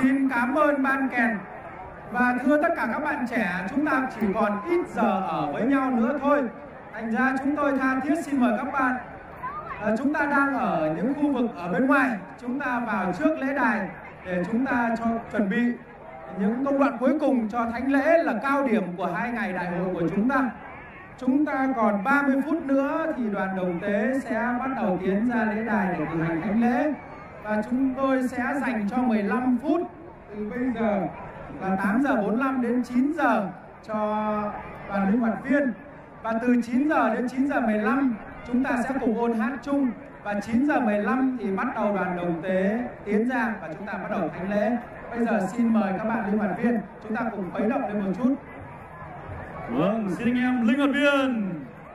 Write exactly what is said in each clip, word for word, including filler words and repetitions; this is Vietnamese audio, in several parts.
xin cảm ơn ban kèn. Và thưa tất cả các bạn trẻ, chúng ta chỉ còn ít giờ ở với nhau nữa thôi. Thành ra chúng tôi tha thiết xin mời các bạn. À, chúng ta đang ở những khu vực ở bên ngoài. Chúng ta vào trước lễ đài để chúng ta cho chuẩn bị những công đoạn cuối cùng cho thánh lễ là cao điểm của hai ngày đại hội của chúng ta. Chúng ta còn ba mươi phút nữa thì đoàn đồng tế sẽ bắt đầu tiến ra lễ đài để cử hành thánh lễ. Và chúng tôi sẽ dành cho mười lăm phút từ bây giờ là tám giờ bốn mươi lăm đến chín giờ cho đoàn linh hoạt viên. Và từ chín giờ đến chín giờ mười lăm chúng ta sẽ cùng ôn hát chung. Và chín giờ mười lăm thì bắt đầu đoàn đồng tế tiến ra và chúng ta bắt đầu thánh lễ. Bây giờ xin mời các bạn linh hoạt viên, chúng ta cùng khuấy động lên một chút. Vâng, xin anh em linh hoạt viên.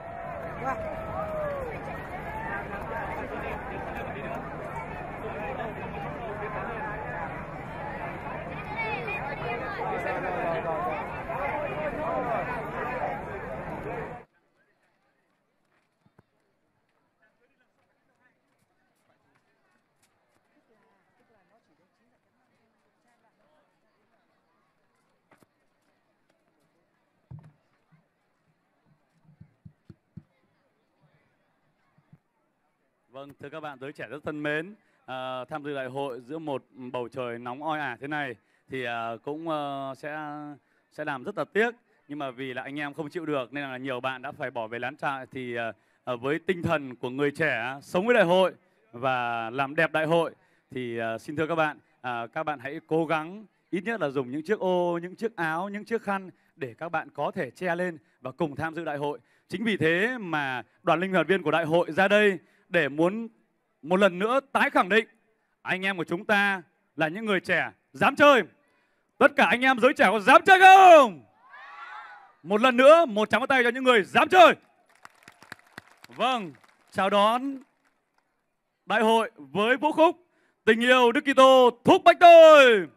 Vâng, thưa các bạn, giới trẻ rất thân mến, à, tham dự đại hội giữa một bầu trời nóng oi ả thế này thì à, cũng à, sẽ sẽ làm rất là tiếc, nhưng mà vì là anh em không chịu được nên là nhiều bạn đã phải bỏ về lán trại. Thì à, với tinh thần của người trẻ sống với đại hội và làm đẹp đại hội thì à, xin thưa các bạn, à, các bạn hãy cố gắng ít nhất là dùng những chiếc ô, những chiếc áo, những chiếc khăn để các bạn có thể che lên và cùng tham dự đại hội. Chính vì thế mà đoàn linh hoạt viên của đại hội ra đây để muốn một lần nữa tái khẳng định anh em của chúng ta là những người trẻ dám chơi. Tất cả anh em giới trẻ có dám chơi không? Một lần nữa, một tràng pháo tay cho những người dám chơi. Vâng, chào đón đại hội với vũ khúc Tình yêu Đức Kitô thúc bách tôi.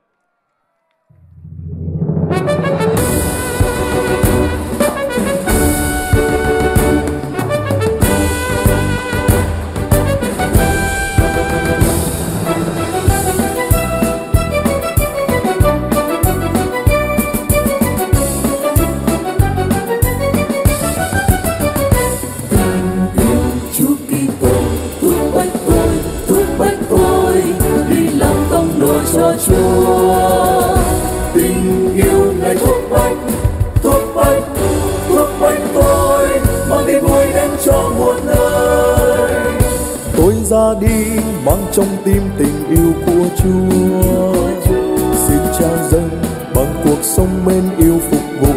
Cho Chúa tình yêu này thúc bách, thúc bách, thúc bách tôi mang tin vui đến cho một nơi. Tôi ra đi mang trong tim tình yêu của Chúa, xin trao dâng bằng cuộc sống mến yêu phục vụ,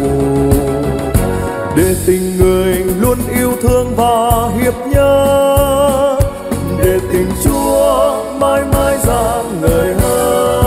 để tình người luôn yêu thương và hiệp nhất, để tình Chúa mãi mãi rạng ngời hơn.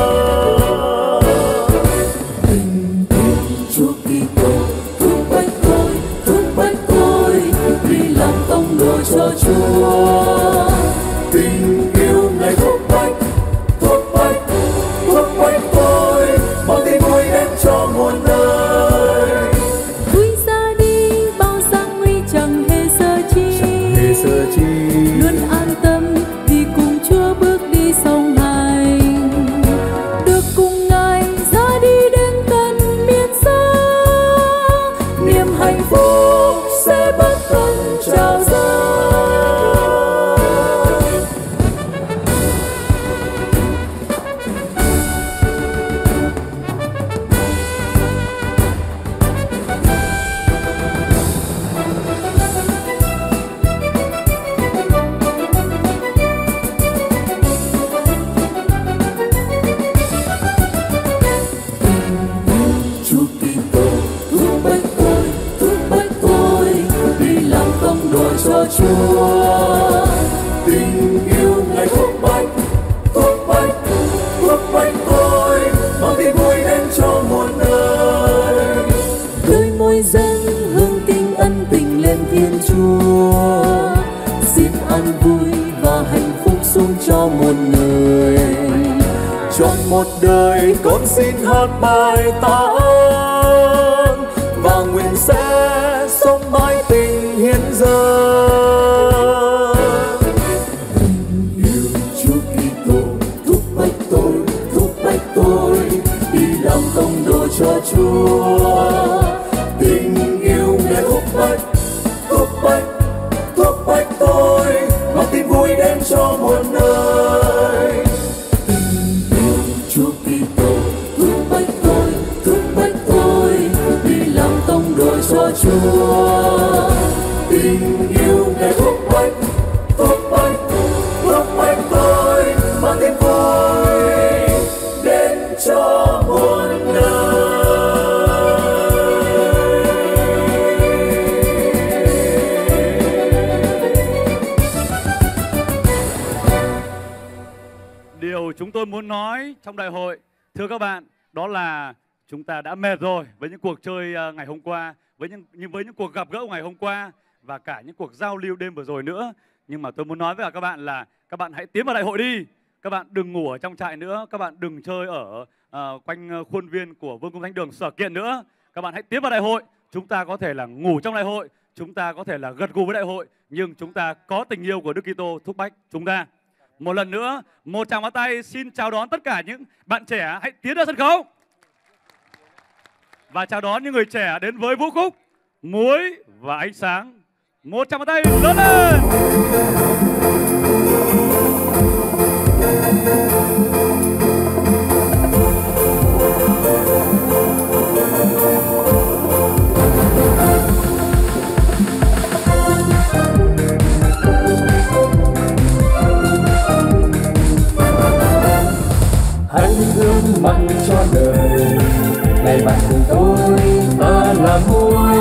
Cho Chúa tình yêu này thúc bách, thúc bách, thúc bách tôi mang tin vui đến cho một nơi. Vui ra đi bao gian nguy chẳng hề sợ chi, chẳng hề sợ chi, luôn an tâm vì cùng Chúa bước đi song hành, được cùng Ngài ra đi đến tận miền xa, niềm hạnh phúc sẽ bất tận trao dâng. Chúa tình yêu ngày thúc bách, thúc bách, thúc bách tôi mang tin vui đến cho một nơi. đôi môi dâng hương kinh ân tình lên Thiên Chúa, xin an vui và hạnh phúc xuống cho một người. Trong một đời con xin hát bài tạ ơn và nguyện sẽ sống mãi tình hiến dâng. Tình yêu Chúa Kitô thúc bách tôi, thúc bách tôi muôn nơi. Tình yêu Chúa Kitô thúc bách tôi, thúc bách tôi đi làm tông đội cho Chúa. Tình yêu Ngài thúc bách, thúc bách, thúc bách tôi mang tin vui đến cho muôn nơi. Điều chúng tôi muốn nói trong đại hội, thưa các bạn, đó là chúng ta đã mệt rồi với những cuộc chơi ngày hôm qua, với những với những cuộc gặp gỡ ngày hôm qua và cả những cuộc giao lưu đêm vừa rồi nữa. Nhưng mà tôi muốn nói với các bạn là các bạn hãy tiến vào đại hội đi. Các bạn đừng ngủ ở trong trại nữa, các bạn đừng chơi ở uh, quanh khuôn viên của Vương cung Thánh đường Sở Kiện nữa. Các bạn hãy tiến vào đại hội. Chúng ta có thể là ngủ trong đại hội, chúng ta có thể là gật gù với đại hội, nhưng chúng ta có tình yêu của Đức Kitô thúc bách chúng ta. Một lần nữa, một tràng pháo tay xin chào đón tất cả những bạn trẻ hãy tiến ra sân khấu. Và chào đón những người trẻ đến với vũ khúc Muối và Ánh Sáng. Một tràng pháo tay lớn lên. Hãy ước mặn cho đời, này bạn cùng tôi ta là muối.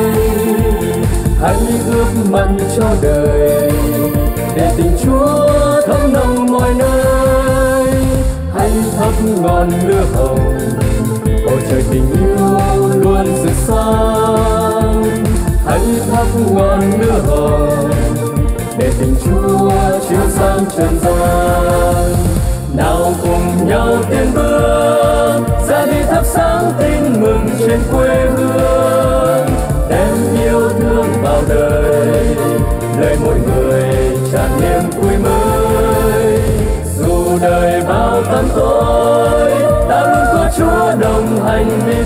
Hãy ước mặn cho đời, để tình Chúa thấm nồng mọi nơi. Hãy thắp ngọn lửa hồng, bầu trời tình yêu luôn rực sáng. Hãy thắp ngọn lửa hồng, để tình Chúa chiếu sáng trần gian. Nào cùng nhau tiến bước ra đi thắp sáng tin mừng trên quê hương, đem yêu thương vào đời, nơi mỗi người tràn niềm vui mới. Dù đời bao tăm tối, ta luôn có Chúa đồng hành đi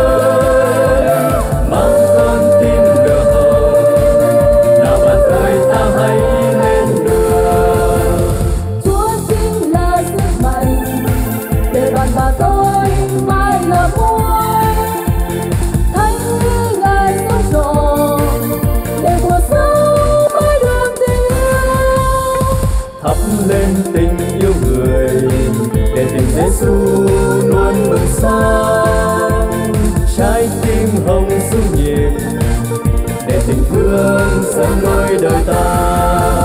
tới, mang con tim lửa hồng. Nào bạn ơi ta hãy lên đường. Chúa chính là sức mạnh để bạn và tôi mãi là muối. Thánh như Ngài sống trọn để mùa sau mãi được tình yêu. Thắp lên tình yêu người, để tình Giêsu luôn bừng sáng. Trái tim hồng sung nhịp, để tình thương dẫn lối đời ta.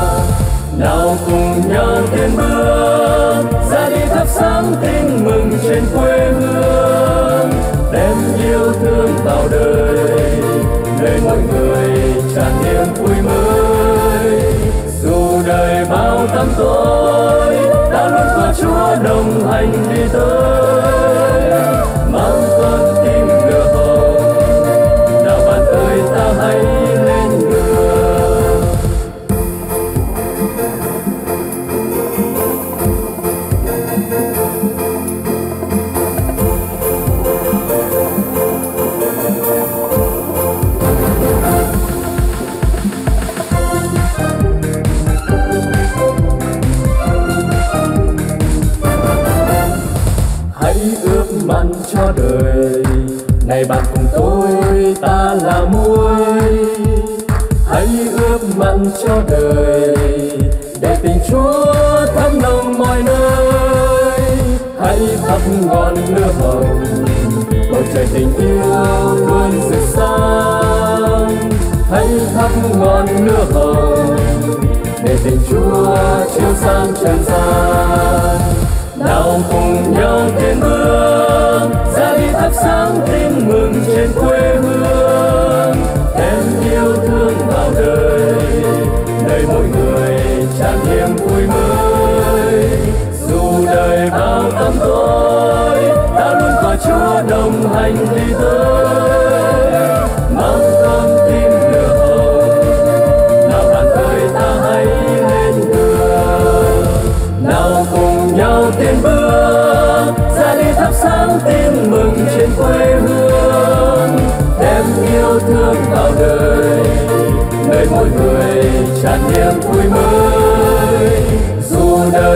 Nào cùng nhau tiến bước ra đi thắp sáng tin mừng trên quê hương, đem yêu thương vào đời, nơi mỗi người tràn niềm vui mới. Dù đời bao tăm tối, ta luôn có Chúa đồng hành đi tới, mang con tim lửa hồng. Nào bạn ơi ta hãy lên đường. Hãy ước mặn cho đời, này bạn cùng tôi ta là muối. Hãy ước mặn cho đời, để tình Chúa thấm nồng mọi nơi. Hãy thắp ngọn lửa hồng, bầu trời tình yêu luôn rực sáng. Hãy thắp ngọn lửa hồng, để tình Chúa chiếu sáng trần gian. Nào cùng nhau tiến bước ra đi thắp sáng tin mừng trên quê hương, đem yêu thương vào đời, nơi mỗi người tràn niềm vui mới. Dù đời bao tăm tối, ta luôn có Chúa đồng hành đi tới, mang con tim lửa hồng. Nào bạn ơi ta hãy lên đường. Nào cùng nhau tiến bước ra đi thắp sáng tin mừng trên quê hương, đem yêu thương vào đời, nơi mỗi người tràn niềm vui mới. Dù đời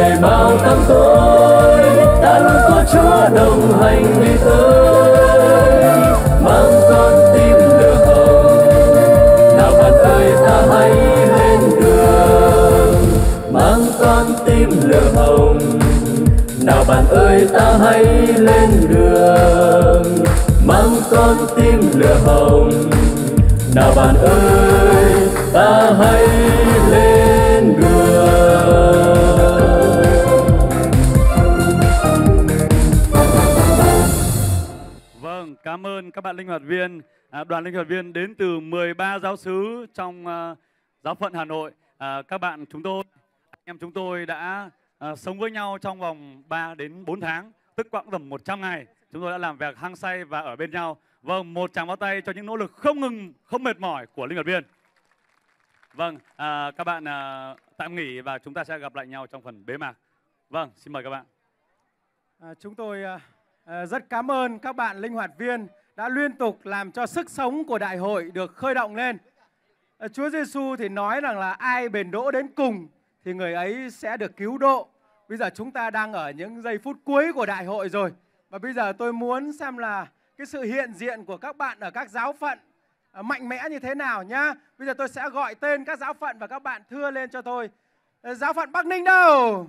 mang tôi, ta luôn có Chúa đồng hành đi tới. Mang con tim lửa hồng, nào bạn ơi ta hãy lên đường. Mang con tim lửa hồng, nào bạn ơi ta hãy lên đường. Mang con tim lửa hồng, nào bạn ơi ta hãy lên đường. Vâng, cảm ơn các bạn linh hoạt viên. À, đoàn linh hoạt viên đến từ mười ba giáo xứ trong uh, giáo phận Hà Nội. À, các bạn chúng tôi, anh em chúng tôi đã uh, sống với nhau trong vòng ba đến bốn tháng, tức quãng tầm một trăm ngày. Chúng tôi đã làm việc hăng say và ở bên nhau. Vâng, một tràng pháo tay cho những nỗ lực không ngừng, không mệt mỏi của linh hoạt viên. Vâng, à, các bạn à, tạm nghỉ và chúng ta sẽ gặp lại nhau trong phần bế mạc. Vâng, xin mời các bạn. À, chúng tôi à, rất cảm ơn các bạn linh hoạt viên đã liên tục làm cho sức sống của đại hội được khơi động lên. À, Chúa Giêsu thì nói rằng là ai bền đỗ đến cùng thì người ấy sẽ được cứu độ. Bây giờ chúng ta đang ở những giây phút cuối của đại hội rồi. Và bây giờ tôi muốn xem là cái sự hiện diện của các bạn ở các giáo phận à, mạnh mẽ như thế nào nhá. Bây giờ tôi sẽ gọi tên các giáo phận và các bạn thưa lên cho tôi. À, giáo phận Bắc Ninh đâu?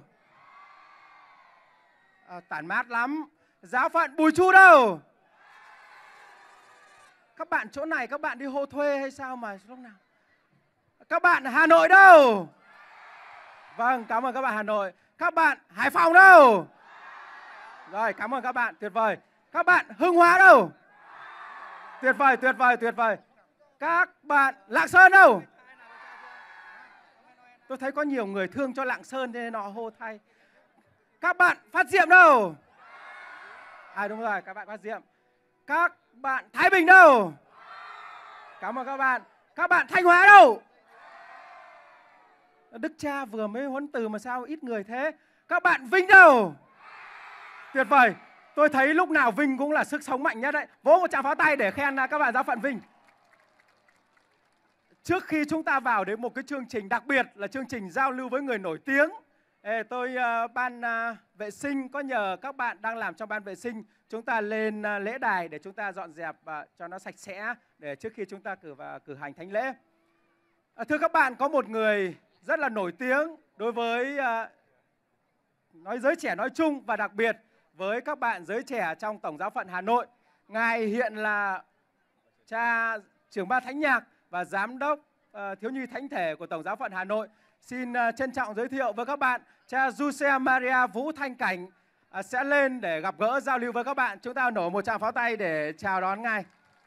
À, tản mát lắm. Giáo phận Bùi Chu đâu? Các bạn chỗ này các bạn đi hô thuê hay sao mà lúc nào? Các bạn Hà Nội đâu? Vâng, cảm ơn các bạn Hà Nội. Các bạn Hải Phòng đâu? Rồi, cảm ơn các bạn, tuyệt vời. Các bạn Hưng Hóa đâu? Tuyệt vời, tuyệt vời, tuyệt vời. Các bạn Lạng Sơn đâu? Tôi thấy có nhiều người thương cho Lạng Sơn nên họ hô thay. Các bạn Phát Diệm đâu? À đúng rồi, các bạn Phát Diệm. Các bạn Thái Bình đâu? Cảm ơn các bạn. Các bạn Thanh Hóa đâu? Đức cha vừa mới huấn từ mà sao ít người thế? Các bạn Vinh đâu? Tuyệt vời. Tôi thấy lúc nào Vinh cũng là sức sống mạnh nhất đấy. Vỗ một tràng pháo tay để khen các bạn giáo phận Vinh. Trước khi chúng ta vào đến một cái chương trình đặc biệt là chương trình giao lưu với người nổi tiếng, tôi uh, ban uh, vệ sinh có nhờ các bạn đang làm trong ban vệ sinh chúng ta lên uh, lễ đài để chúng ta dọn dẹp uh, cho nó sạch sẽ để trước khi chúng ta cử vào cử hành thánh lễ. Uh, thưa các bạn, có một người rất là nổi tiếng đối với uh, nói giới trẻ nói chung và đặc biệt với các bạn giới trẻ trong Tổng giáo phận Hà Nội. Ngài hiện là cha trưởng ban thánh nhạc và giám đốc uh, thiếu nhi thánh thể của Tổng giáo phận Hà Nội. Xin uh, trân trọng giới thiệu với các bạn cha Giuse Maria Vũ Thanh Cảnh uh, sẽ lên để gặp gỡ giao lưu với các bạn. Chúng ta nổ một tràng pháo tay để chào đón ngài.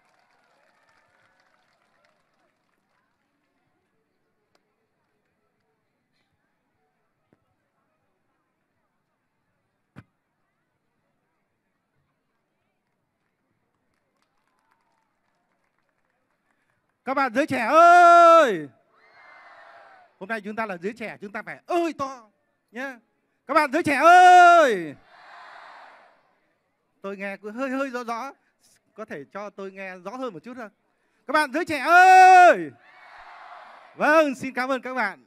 Các bạn giới trẻ ơi! Hôm nay chúng ta là giới trẻ, chúng ta phải ơi to nhé. Các bạn giới trẻ ơi! Tôi nghe hơi hơi rõ rõ, có thể cho tôi nghe rõ hơn một chút không? Các bạn giới trẻ ơi! Vâng, xin cảm ơn các bạn.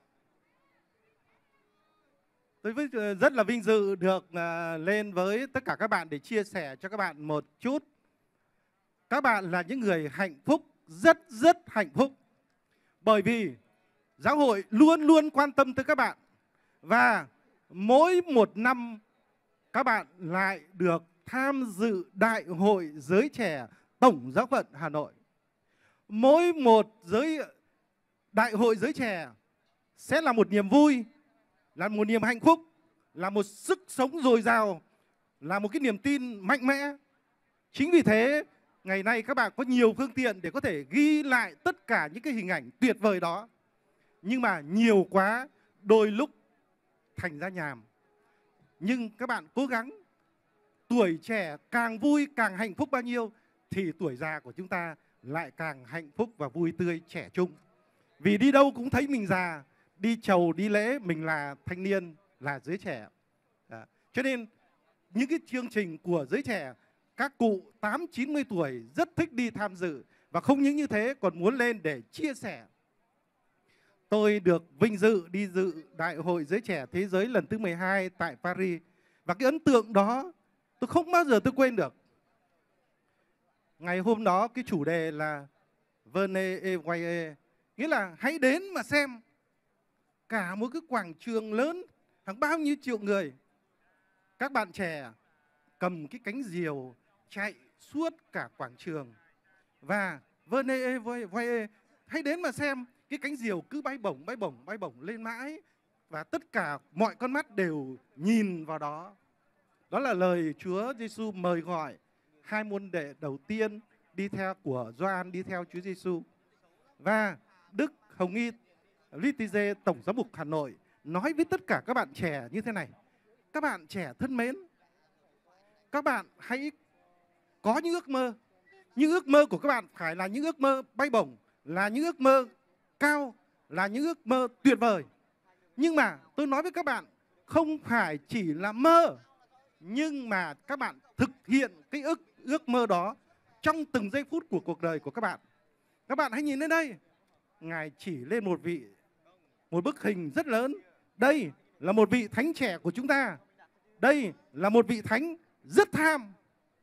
Tôi rất là vinh dự được lên với tất cả các bạn để chia sẻ cho các bạn một chút. Các bạn là những người hạnh phúc, rất rất hạnh phúc. Bởi vì giáo hội luôn luôn quan tâm tới các bạn. Và mỗi một năm các bạn lại được tham dự Đại hội Giới Trẻ Tổng giáo phận Hà Nội. Mỗi một giới Đại hội Giới Trẻ sẽ là một niềm vui, là một niềm hạnh phúc, là một sức sống dồi dào, là một cái niềm tin mạnh mẽ. Chính vì thế ngày nay các bạn có nhiều phương tiện để có thể ghi lại tất cả những cái hình ảnh tuyệt vời đó. Nhưng mà nhiều quá đôi lúc thành ra nhàm. Nhưng các bạn cố gắng, tuổi trẻ càng vui càng hạnh phúc bao nhiêu thì tuổi già của chúng ta lại càng hạnh phúc và vui tươi trẻ trung. Vì đi đâu cũng thấy mình già, đi chầu đi lễ mình là thanh niên, là giới trẻ. Đó. Cho nên những cái chương trình của giới trẻ, các cụ tám chín mươi tuổi rất thích đi tham dự. Và không những như thế còn muốn lên để chia sẻ. tôi được vinh dự đi dự Đại hội Giới Trẻ Thế Giới lần thứ mười hai tại Paris. Và cái ấn tượng đó tôi không bao giờ tôi quên được. Ngày hôm đó cái chủ đề là Venez et voyez, nghĩa là hãy đến mà xem. Cả một cái quảng trường lớn, hàng bao nhiêu triệu người. Các bạn trẻ cầm cái cánh diều chạy suốt cả quảng trường. Và Venez et voyez, hãy đến mà xem. Cái cánh diều cứ bay bổng, bay bổng, bay bổng lên mãi. Và tất cả mọi con mắt đều nhìn vào đó. Đó là lời Chúa Giêsu mời gọi hai môn đệ đầu tiên đi theo của Gioan đi theo Chúa Giêsu. Và Đức Hồng Y Letize, Tổng giám mục Hà Nội, nói với tất cả các bạn trẻ như thế này. Các bạn trẻ thân mến, các bạn hãy có những ước mơ. Những ước mơ của các bạn phải là những ước mơ bay bổng, là những ước mơ cao, là những ước mơ tuyệt vời. Nhưng mà tôi nói với các bạn, không phải chỉ là mơ, nhưng mà các bạn thực hiện cái ước, ước mơ đó trong từng giây phút của cuộc đời của các bạn. Các bạn hãy nhìn lên đây. Ngài chỉ lên một vị, một bức hình rất lớn. Đây là một vị thánh trẻ của chúng ta. Đây là một vị thánh rất tham.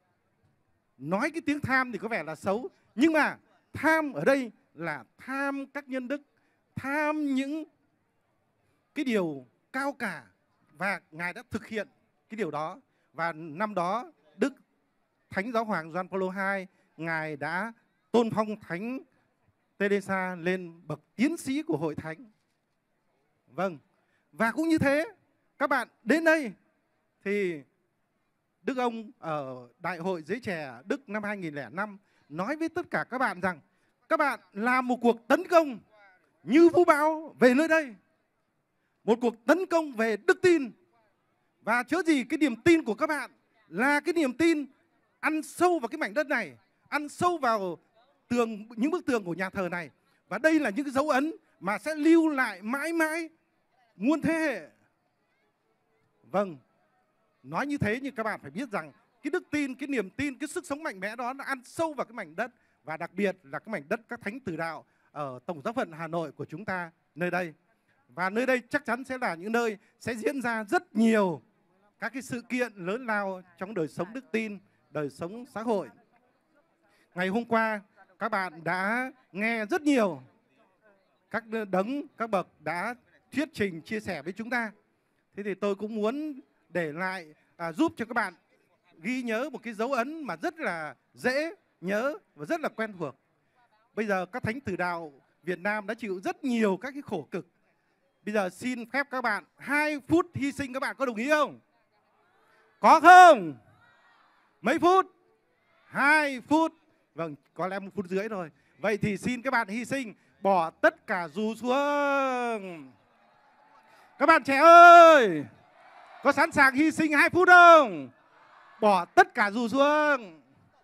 Nói cái tiếng tham thì có vẻ là xấu, nhưng mà tham ở đây là tham các nhân đức, tham những cái điều cao cả. Và Ngài đã thực hiện cái điều đó. Và năm đó Đức Thánh Giáo Hoàng Gioan Phaolô hai, Ngài đã tôn phong Thánh Teresa lên bậc tiến sĩ của Hội Thánh. Vâng, và cũng như thế, các bạn đến đây thì Đức ông ở Đại hội Giới Trẻ Đức năm hai nghìn lẻ năm nói với tất cả các bạn rằng các bạn làm một cuộc tấn công như vũ bão về nơi đây. Một cuộc tấn công về đức tin. Và chớ gì cái niềm tin của các bạn là cái niềm tin ăn sâu vào cái mảnh đất này, ăn sâu vào tường, những bức tường của nhà thờ này. Và đây là những cái dấu ấn mà sẽ lưu lại mãi mãi muôn thế hệ. Vâng, nói như thế nhưng các bạn phải biết rằng cái đức tin, cái niềm tin, cái sức sống mạnh mẽ đó nó ăn sâu vào cái mảnh đất. Và đặc biệt là cái mảnh đất các thánh tử đạo ở Tổng giáo phận Hà Nội của chúng ta nơi đây. Và nơi đây chắc chắn sẽ là những nơi sẽ diễn ra rất nhiều các cái sự kiện lớn lao trong đời sống đức tin, đời sống xã hội. Ngày hôm qua các bạn đã nghe rất nhiều các đấng, các bậc đã thuyết trình, chia sẻ với chúng ta. Thế thì tôi cũng muốn để lại à, giúp cho các bạn ghi nhớ một cái dấu ấn mà rất là dễ nhớ và rất là quen thuộc. Bây giờ các thánh tử đạo Việt Nam đã chịu rất nhiều các cái khổ cực. Bây giờ xin phép các bạn hai phút hy sinh, các bạn có đồng ý không? Có không? Mấy phút? Hai phút. Vâng, có lẽ một phút rưỡi thôi. Vậy thì xin các bạn hy sinh, bỏ tất cả dù xuống. Các bạn trẻ ơi, có sẵn sàng hy sinh hai phút không? Bỏ tất cả dù xuống.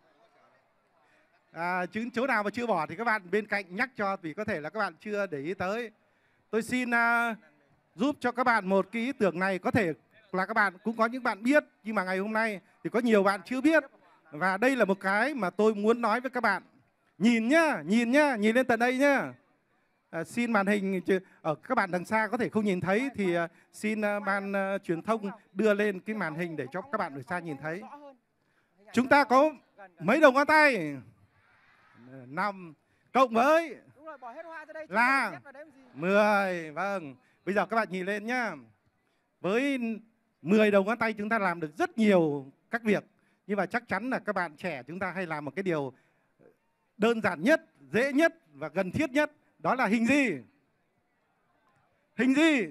À, chứ chỗ nào mà chưa bỏ thì các bạn bên cạnh nhắc cho, vì có thể là các bạn chưa để ý tới. Tôi xin uh, giúp cho các bạn một cái ý tưởng này. Có thể là các bạn cũng có những bạn biết, nhưng mà ngày hôm nay thì có nhiều bạn chưa biết. Và đây là một cái mà tôi muốn nói với các bạn. Nhìn nhá, nhìn nhá, nhìn lên tận đây nhá. À, xin màn hình, ở các bạn đằng xa có thể không nhìn thấy thì uh, xin uh, ban uh, truyền thông đưa lên cái màn hình để cho các bạn ở xa nhìn thấy. Chúng ta có mấy đầu ngón tay? Năm cộng với là mười. Vâng, bây giờ các bạn nhìn lên nhá. Với mười đầu ngón tay chúng ta làm được rất nhiều các việc. Nhưng mà chắc chắn là các bạn trẻ chúng ta hay làm một cái điều đơn giản nhất, dễ nhất và gần thiết nhất. Đó là hình gì? Hình gì?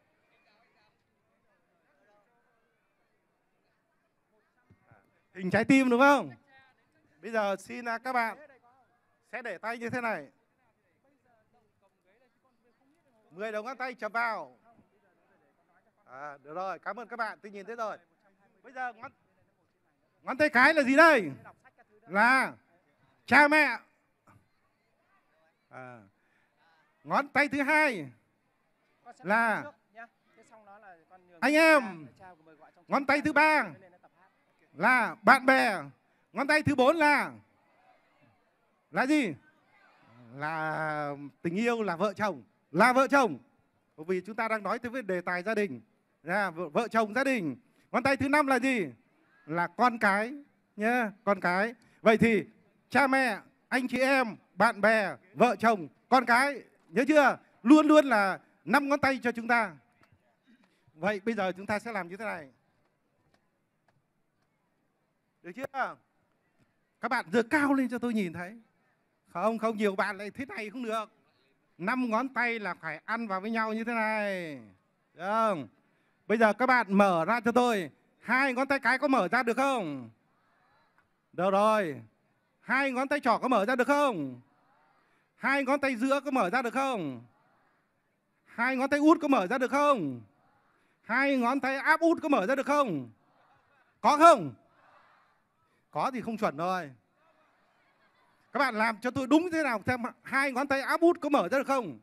Hình trái tim đúng không? Bây giờ xin các bạn sẽ để tay như thế này. mười đầu ngón tay chập vào. À, được rồi, cảm ơn các bạn, tôi nhìn thấy rồi. Bây giờ ngón, ngón tay cái là gì đây? Là cha mẹ. À, ngón tay thứ hai là anh em. Ngón tay thứ ba là bạn bè. Ngón tay thứ bốn là là gì? Là tình yêu, là vợ chồng. là vợ chồng. Bởi vì chúng ta đang nói tới về đề tài gia đình. À, vợ, vợ chồng gia đình. Ngón tay thứ năm là gì? Là con cái nhé, con cái. Vậy thì cha mẹ, anh chị em, bạn bè, vợ chồng, con cái, nhớ chưa? Luôn luôn là năm ngón tay cho chúng ta. Vậy bây giờ chúng ta sẽ làm như thế này. Được chưa? Các bạn giơ cao lên cho tôi nhìn thấy. Không, không, nhiều bạn lại thế này không được. Năm ngón tay là phải ăn vào với nhau như thế này. Được không? Bây giờ các bạn mở ra cho tôi. Hai ngón tay cái có mở ra được không? Được rồi. Hai ngón tay trỏ có mở ra được không? Hai ngón tay giữa có mở ra được không? Hai ngón tay út có mở ra được không? Hai ngón tay áp út có mở ra được không? Có không? Có thì không chuẩn rồi. Các bạn làm cho tôi đúng thế nào xem hai ngón tay áp út có mở ra được không?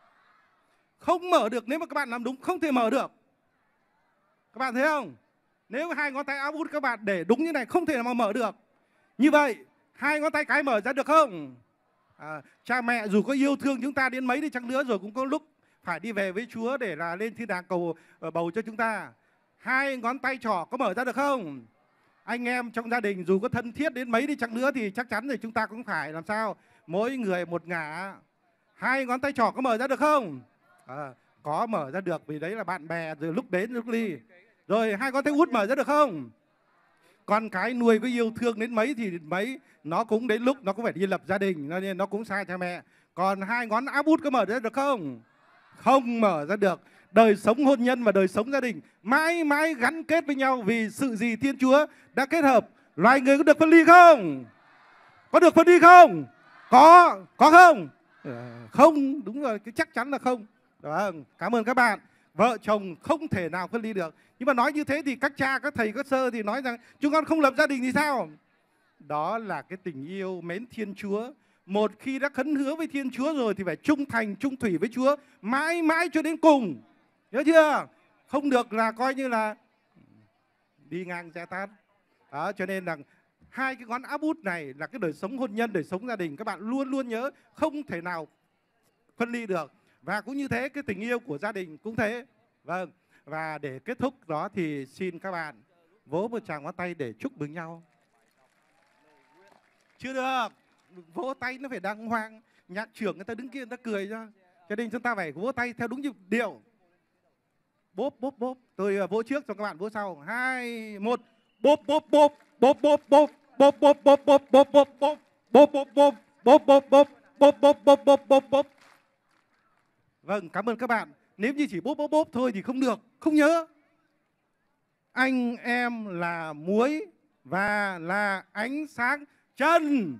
Không mở được, nếu mà các bạn làm đúng không thể mở được. Các bạn thấy không? Nếu hai ngón tay áp út các bạn để đúng như này không thể nào mà mở được. Như vậy, hai ngón tay cái mở ra được không? À, cha mẹ dù có yêu thương chúng ta đến mấy đi chăng nữa rồi cũng có lúc phải đi về với Chúa để là lên thiên đàng cầu bầu cho chúng ta. Hai ngón tay trỏ có mở ra được không? Anh em trong gia đình dù có thân thiết đến mấy đi chăng nữa thì chắc chắn thì chúng ta cũng phải làm sao? Mỗi người một ngả. Hai ngón tay trỏ có mở ra được không? À, có mở ra được vì đấy là bạn bè rồi lúc đến lúc ly. Rồi hai ngón tay út mở ra được không? Con cái nuôi có yêu thương đến mấy thì mấy, nó cũng đến lúc nó cũng phải đi lập gia đình, nên nó cũng xa cha mẹ. Còn hai ngón áp út có mở ra được không? Không mở ra được. Đời sống hôn nhân và đời sống gia đình mãi mãi gắn kết với nhau vì sự gì Thiên Chúa đã kết hợp. Loài người có được phân ly không? Có được phân ly không? Có, có không? Không, đúng rồi, chắc chắn là không. Đó, cảm ơn các bạn. Vợ chồng không thể nào phân ly được. Nhưng mà nói như thế thì các cha, các thầy, các sơ thì nói rằng chúng con không lập gia đình thì sao? Đó là cái tình yêu mến Thiên Chúa. Một khi đã khấn hứa với Thiên Chúa rồi thì phải trung thành, trung thủy với Chúa mãi mãi cho đến cùng. Nhớ chưa? Không được là coi như là đi ngang xe tát. Đó, cho nên là hai cái ngón áp út này là cái đời sống hôn nhân, đời sống gia đình. Các bạn luôn luôn nhớ không thể nào phân ly được. Và cũng như thế, cái tình yêu của gia đình cũng thế. Vâng. Và để kết thúc đó thì xin các bạn vỗ một tràng ngón tay để chúc mừng nhau. Chưa được. Vỗ tay nó phải đàng hoàng. Nhạc trưởng người ta đứng kia người ta cười cho. Cho nên chúng ta phải vỗ tay theo đúng nhịp điệu. Bốp bốp bốp. Tôi vỗ trước cho các bạn vỗ sau. Hai, một. Bốp bốp bốp. Bốp bốp bốp. Bốp bốp bốp bốp bốp bốp bốp. Bốp bốp bốp. Bốp bốp bốp. Bốp bốp bốp bốp bốp bốp. Vâng, cảm ơn các bạn. Nếu như chỉ bốp bốp bốp thôi thì không được, không nhớ. Anh em là muối và là ánh sáng trần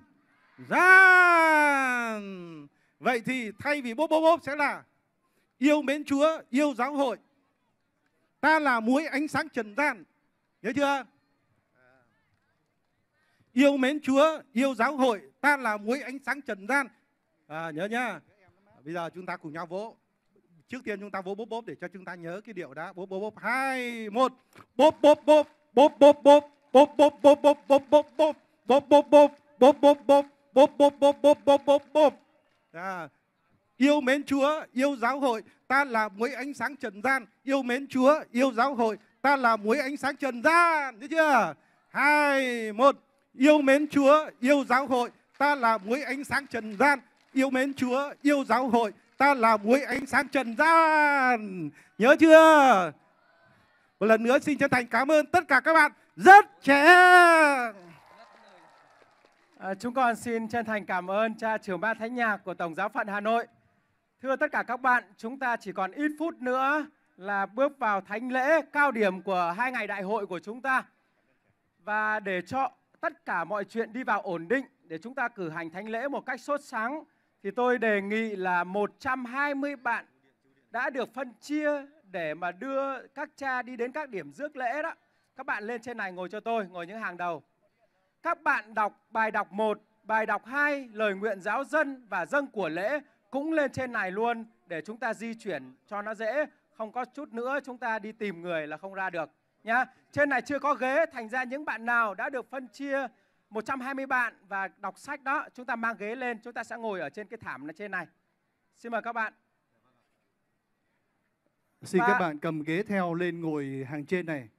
gian. Vậy thì thay vì bốp bốp bốp sẽ là yêu mến Chúa, yêu giáo hội. Ta là muối ánh sáng trần gian. Nhớ chưa? Yêu mến Chúa, yêu giáo hội. Ta là muối ánh sáng trần gian. À, nhớ nhá. Bây giờ chúng ta cùng nhau vỗ. Trước tiên chúng ta vỗ bốp bốp để cho chúng ta nhớ cái điệu đã. Bốp bốp bốp. Hai, một. Bốp bốp bốp. Bốp bốp bốp. Bốp bốp bốp bốp bốp bốp bốp. Bốp bốp bốp. Bốp bốp bốp. Bốp bốp bốp bốp bốp bốp bốp. Yêu mến Chúa, yêu giáo hội. Ta là muối ánh sáng trần gian. Yêu mến Chúa, yêu giáo hội. Ta là muối ánh sáng trần gian. Thấy chưa? Hai, một. Yêu mến Chúa, yêu giáo hội. Ta là muối ánh sáng trần gian. Yêu mến Chúa, yêu giáo hội. Ta là muối ánh sáng trần gian. Nhớ chưa? Một lần nữa xin chân thành cảm ơn tất cả các bạn rất trẻ. À, chúng con xin chân thành cảm ơn cha trưởng ban thánh nhạc của Tổng giáo phận Hà Nội. Thưa tất cả các bạn, chúng ta chỉ còn ít phút nữa là bước vào thánh lễ cao điểm của hai ngày đại hội của chúng ta. Và để cho tất cả mọi chuyện đi vào ổn định, để chúng ta cử hành thánh lễ một cách sốt sắng, thì tôi đề nghị là một trăm hai mươi bạn đã được phân chia để mà đưa các cha đi đến các điểm rước lễ đó. Các bạn lên trên này ngồi cho tôi, ngồi những hàng đầu. Các bạn đọc bài đọc một, bài đọc hai, lời nguyện giáo dân và dâng của lễ cũng lên trên này luôn để chúng ta di chuyển cho nó dễ. Không có chút nữa chúng ta đi tìm người là không ra được nhá. Trên này chưa có ghế, thành ra những bạn nào đã được phân chia một trăm hai mươi bạn và đọc sách đó, chúng ta mang ghế lên, chúng ta sẽ ngồi ở trên cái thảm trên này. Xin mời các bạn. Xin Và- các bạn cầm ghế theo lên ngồi hàng trên này.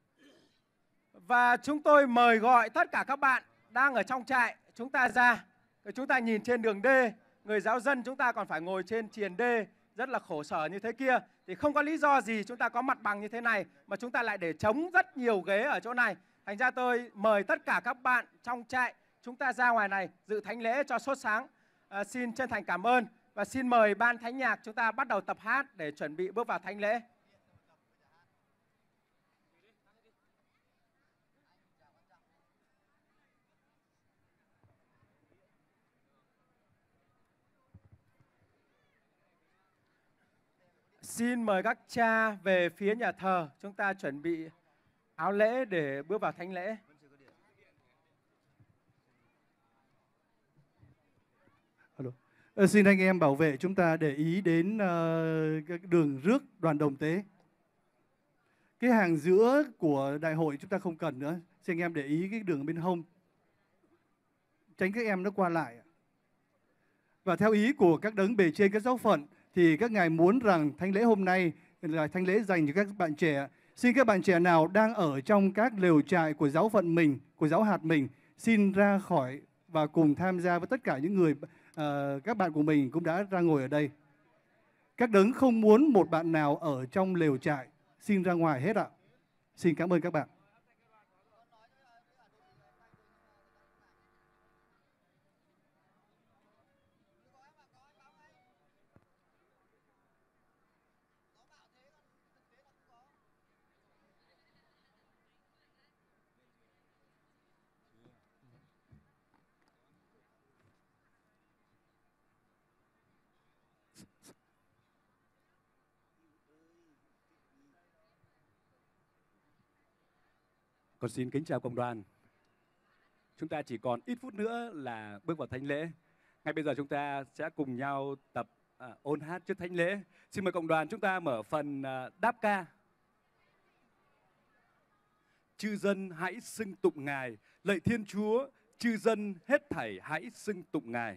Và chúng tôi mời gọi tất cả các bạn đang ở trong trại chúng ta ra. Chúng ta nhìn trên đường D, người giáo dân chúng ta còn phải ngồi trên triền D rất là khổ sở như thế kia. Thì không có lý do gì chúng ta có mặt bằng như thế này mà chúng ta lại để trống rất nhiều ghế ở chỗ này. Thành ra tôi mời tất cả các bạn trong trại chúng ta ra ngoài này dự thánh lễ cho sốt sáng. À, xin chân thành cảm ơn và xin mời ban thánh nhạc chúng ta bắt đầu tập hát để chuẩn bị bước vào thánh lễ. Xin mời các cha về phía nhà thờ, chúng ta chuẩn bị áo lễ để bước vào thánh lễ. Ờ, xin anh em bảo vệ chúng ta để ý đến uh, cái đường rước đoàn đồng tế. Cái hàng giữa của đại hội chúng ta không cần nữa. Xin anh em để ý cái đường bên hông. Tránh các em nó qua lại. Và theo ý của các đấng bề trên các giáo phận thì các ngài muốn rằng thánh lễ hôm nay là thánh lễ dành cho các bạn trẻ. Xin các bạn trẻ nào đang ở trong các lều trại của giáo phận mình, của giáo hạt mình, xin ra khỏi và cùng tham gia với tất cả những người uh, các bạn của mình cũng đã ra ngồi ở đây. Các đấng không muốn một bạn nào ở trong lều trại, xin ra ngoài hết ạ. Xin cảm ơn các bạn. Con xin kính chào cộng đoàn. Chúng ta chỉ còn ít phút nữa là bước vào thánh lễ. Ngay bây giờ chúng ta sẽ cùng nhau tập à, ôn hát trước thánh lễ. Xin mời cộng đoàn chúng ta mở phần à, đáp ca. Chư dân hãy xưng tụng Ngài, lạy Thiên Chúa, chư dân hết thảy hãy xưng tụng Ngài.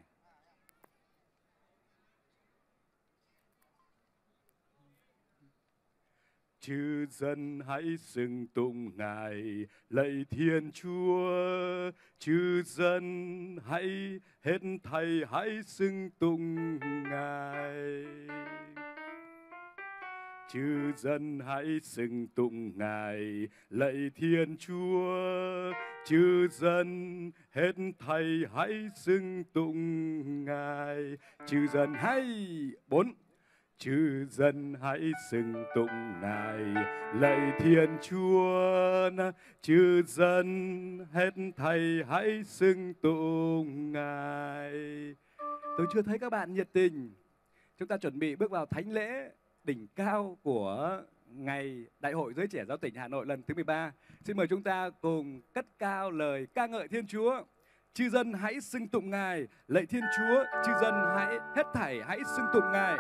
Chư dân hãy xưng tụng Ngài, lạy Thiên Chúa, chư dân hãy hết thảy hãy xưng tụng Ngài. Chư dân hãy xưng tụng Ngài, lạy Thiên Chúa, chư dân hết thảy hãy xưng tụng Ngài. Chư dân hãy bốn. Chư dân hãy xưng tụng Ngài, lạy Thiên Chúa, chư dân hết thảy hãy xưng tụng Ngài. Tôi chưa thấy các bạn nhiệt tình. Chúng ta chuẩn bị bước vào thánh lễ đỉnh cao của ngày Đại hội Giới Trẻ Giáo tỉnh Hà Nội lần thứ mười ba. Xin mời chúng ta cùng cất cao lời ca ngợi Thiên Chúa. Chư dân hãy xưng tụng Ngài, lạy Thiên Chúa, chư dân hãy hết thảy hãy xưng tụng Ngài.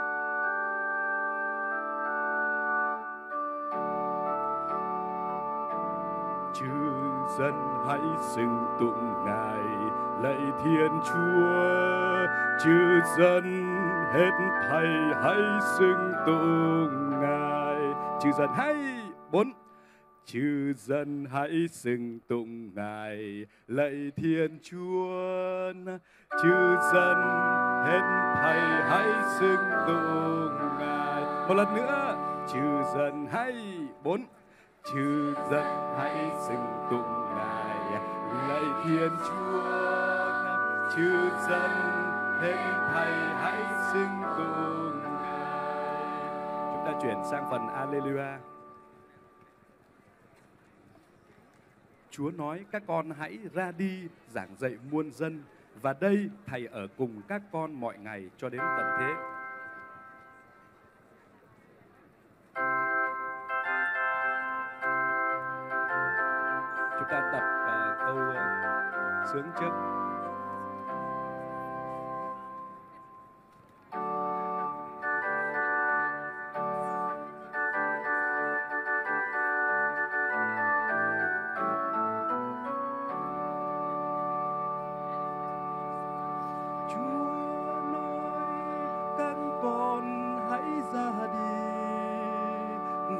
Chư dân hãy xưng tụng Ngài, lạy Thiên Chúa, chư dân hết thảy hãy xưng tụng Ngài. Chư dân hãy bốn. Chư dân hãy xưng tụng Ngài, lạy Thiên Chúa, chư dân hết thảy hãy xưng tụng Ngài. Một lần nữa, chư dân hãy bốn. Chư dân hãy xưng tụng Ngài, lạy Thiên Chúa, chư dân hết thảy hãy xưng tụng Ngài. Chúng ta chuyển sang phần Alleluia. Chúa nói các con hãy ra đi giảng dạy muôn dân, và đây Thầy ở cùng các con mọi ngày cho đến tận thế. Chúng ta tập uh, câu uh, sướng trước. Chúa nói các con hãy ra đi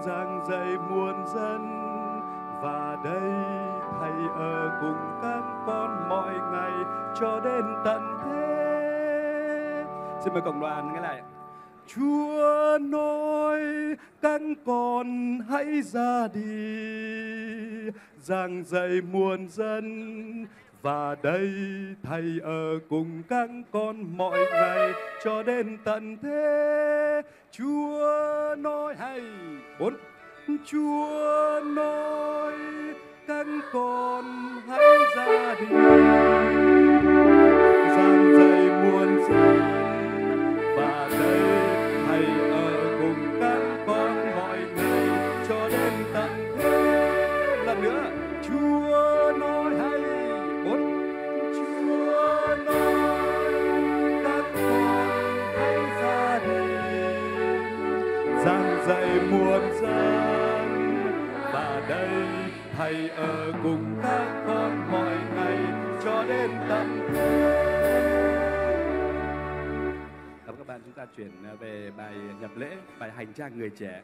giảng dạy muôn dân. Và đây thầy ở cùng các con mọi ngày cho đến tận thế. Xin mời cộng đoàn nghe lại. Chúa nói các con hãy ra đi giảng dạy muôn dân. Và đây thầy ở cùng các con mọi ngày cho đến tận thế. Chúa nói hay bốn. Chúa nói các con hãy ra đi giảng dạy muôn dân. Và đây thầy ở cùng các con mọi ngày cho đến tận thế. Lần nữa. Chúa nói hay bốn. Chúa nói các con hãy ra đi giảng dạy muôn dân. Và đây thầy ở cùng các con mọi ngày cho đến tận thế. Cảm ơn các bạn. Chúng ta chuyển về bài nhập lễ, bài hành trang người trẻ.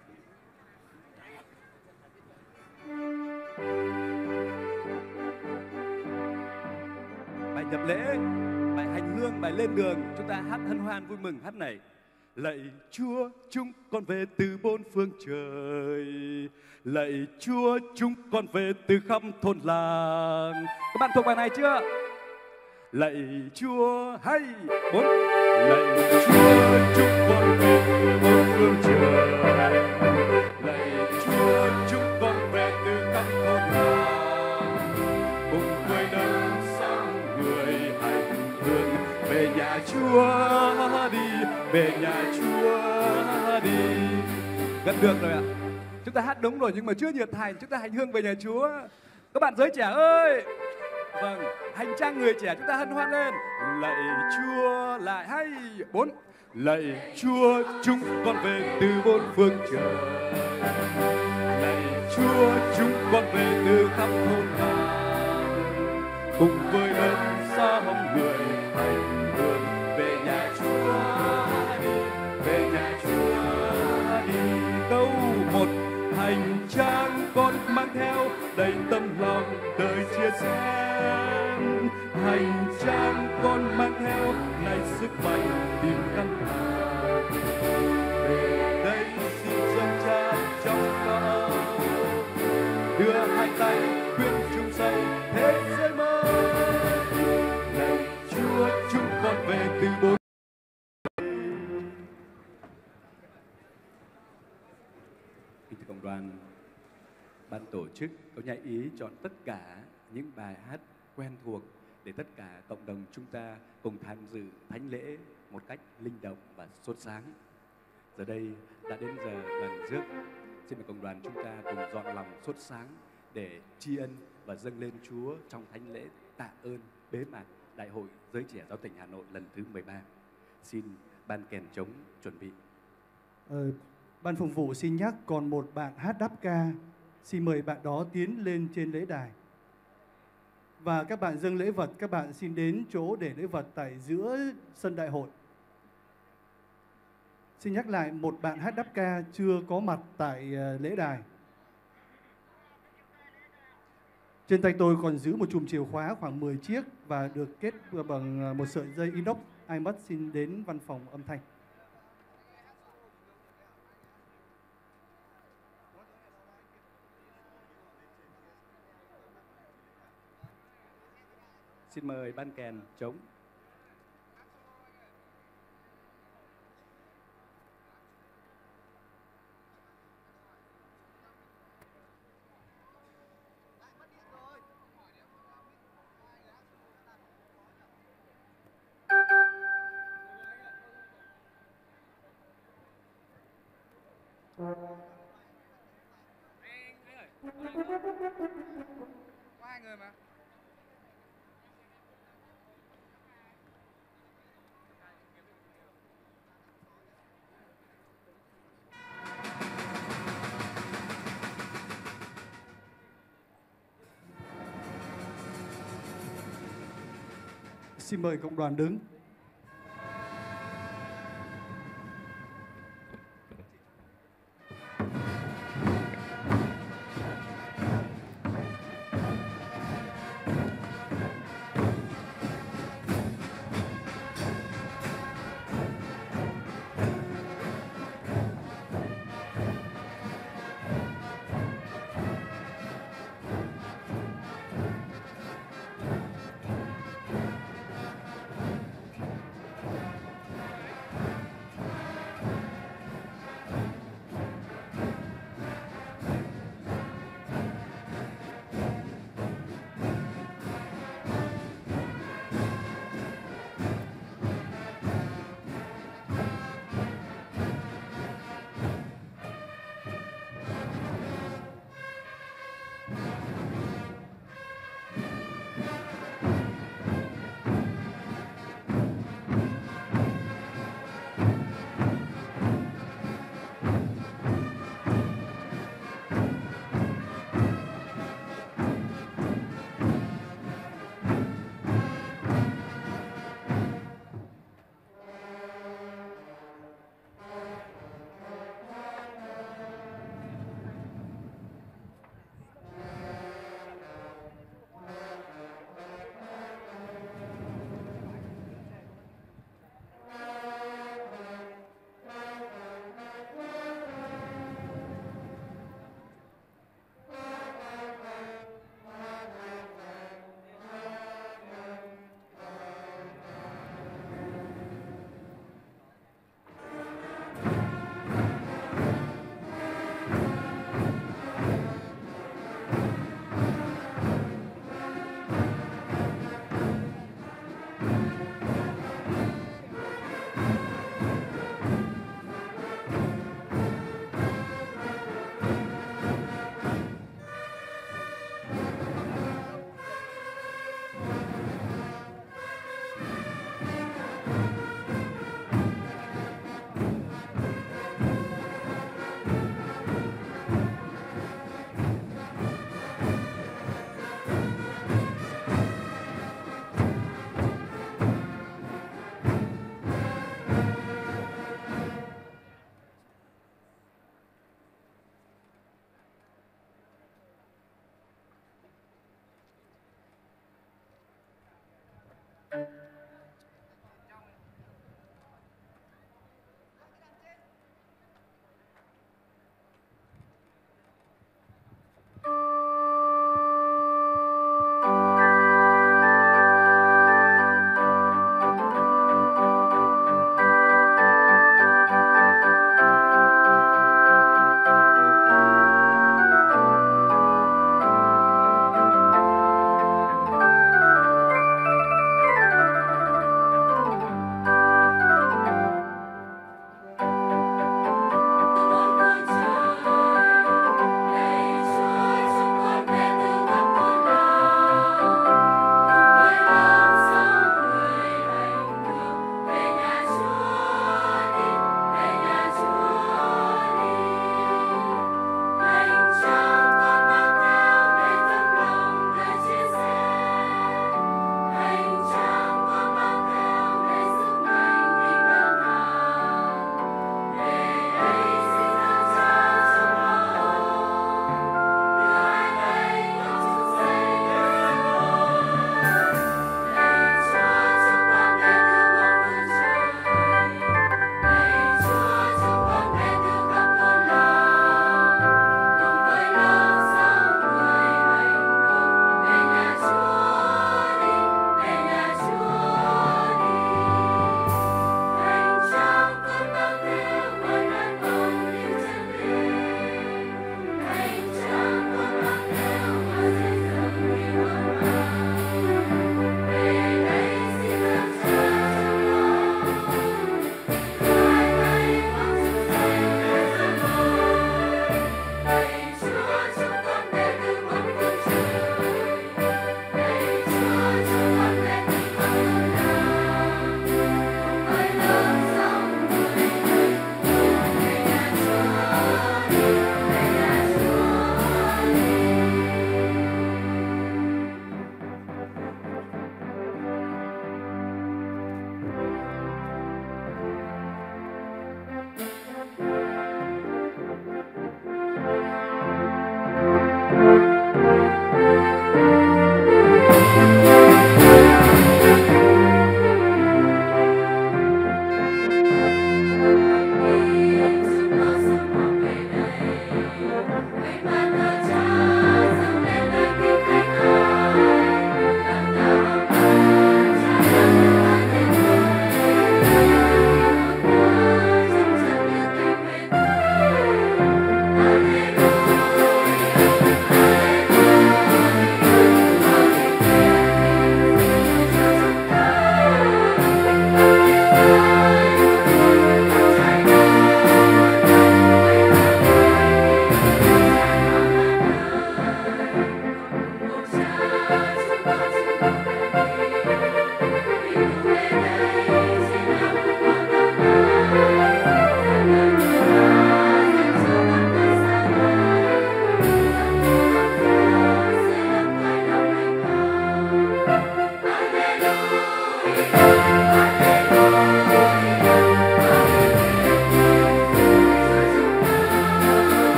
Bài nhập lễ, bài hành hương, bài lên đường, chúng ta hát hân hoan vui mừng hát này. Lạy Chúa, chúng con về từ bốn phương trời. Lạy Chúa, chúng con về từ khắp thôn làng. Các bạn thuộc bài này chưa? Lạy Chúa, hay bốn. Lạy Chúa, chúng con về từ bốn phương trời. Lạy Chúa, chúng con về từ khắp thôn làng. Cùng với đấng sáng người hành hương về nhà Chúa đi, về nhà Chúa đi. Gần được rồi ạ. Chúng ta hát đúng rồi nhưng mà chưa nhiệt thành. Chúng ta hành hương về nhà Chúa. Các bạn giới trẻ ơi. Vâng, hành trang người trẻ chúng ta hân hoan lên. Lạy Chúa lại hay bốn. Lạy Chúa, chúng con về từ bốn phương trời. Lạy Chúa, chúng con về từ khắp thôn làng. Cùng với đấng sáng người hành hương về nhà Chúa đi, về nhà Chúa đi. Câu một. Hành trang con mang theo đầy tâm lòng đời chia sẻ. Hành trang con mang theo này sức mạnh tìm căn thẳng. Về đây xin dâng trao trong con, đưa hai tay khuyên chung xây thế giới mới. Lạy Chúa, chúng con về từ bốn. Kính thưa cộng đoàn, ban tổ chức có nhã ý chọn tất cả những bài hát quen thuộc để tất cả cộng đồng chúng ta cùng tham dự thánh lễ một cách linh động và sốt sáng. Giờ đây đã đến giờ lần rước. Xin mời cộng đoàn chúng ta cùng dọn lòng sốt sáng để tri ân và dâng lên Chúa trong thánh lễ tạ ơn bế mạc Đại hội Giới Trẻ Giáo tỉnh Hà Nội lần thứ mười ba. Xin ban kèn trống chuẩn bị. Ờ, ban phục vụ xin nhắc còn một bạn hát đáp ca. Xin mời bạn đó tiến lên trên lễ đài. Và các bạn dâng lễ vật, các bạn xin đến chỗ để lễ vật tại giữa sân đại hội. Xin nhắc lại, một bạn hát đáp ca chưa có mặt tại lễ đài. Trên tay tôi còn giữ một chùm chìa khóa khoảng mười chiếc và được kết bằng một sợi dây inox. Ai mất xin đến văn phòng âm thanh. Xin mời ban kèn trống. Có hai người mà. Xin mời cộng đoàn đứng.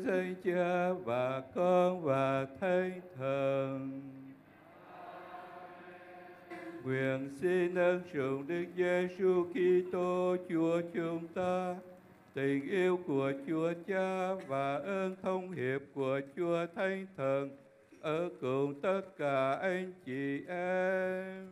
Thánh Cha và Con và Thánh Thần. Nguyện xin ơn sủng Đức Giêsu Kitô Chúa chúng ta, tình yêu của Chúa Cha và ơn thông hiệp của Chúa Thánh Thần ở cùng tất cả anh chị em.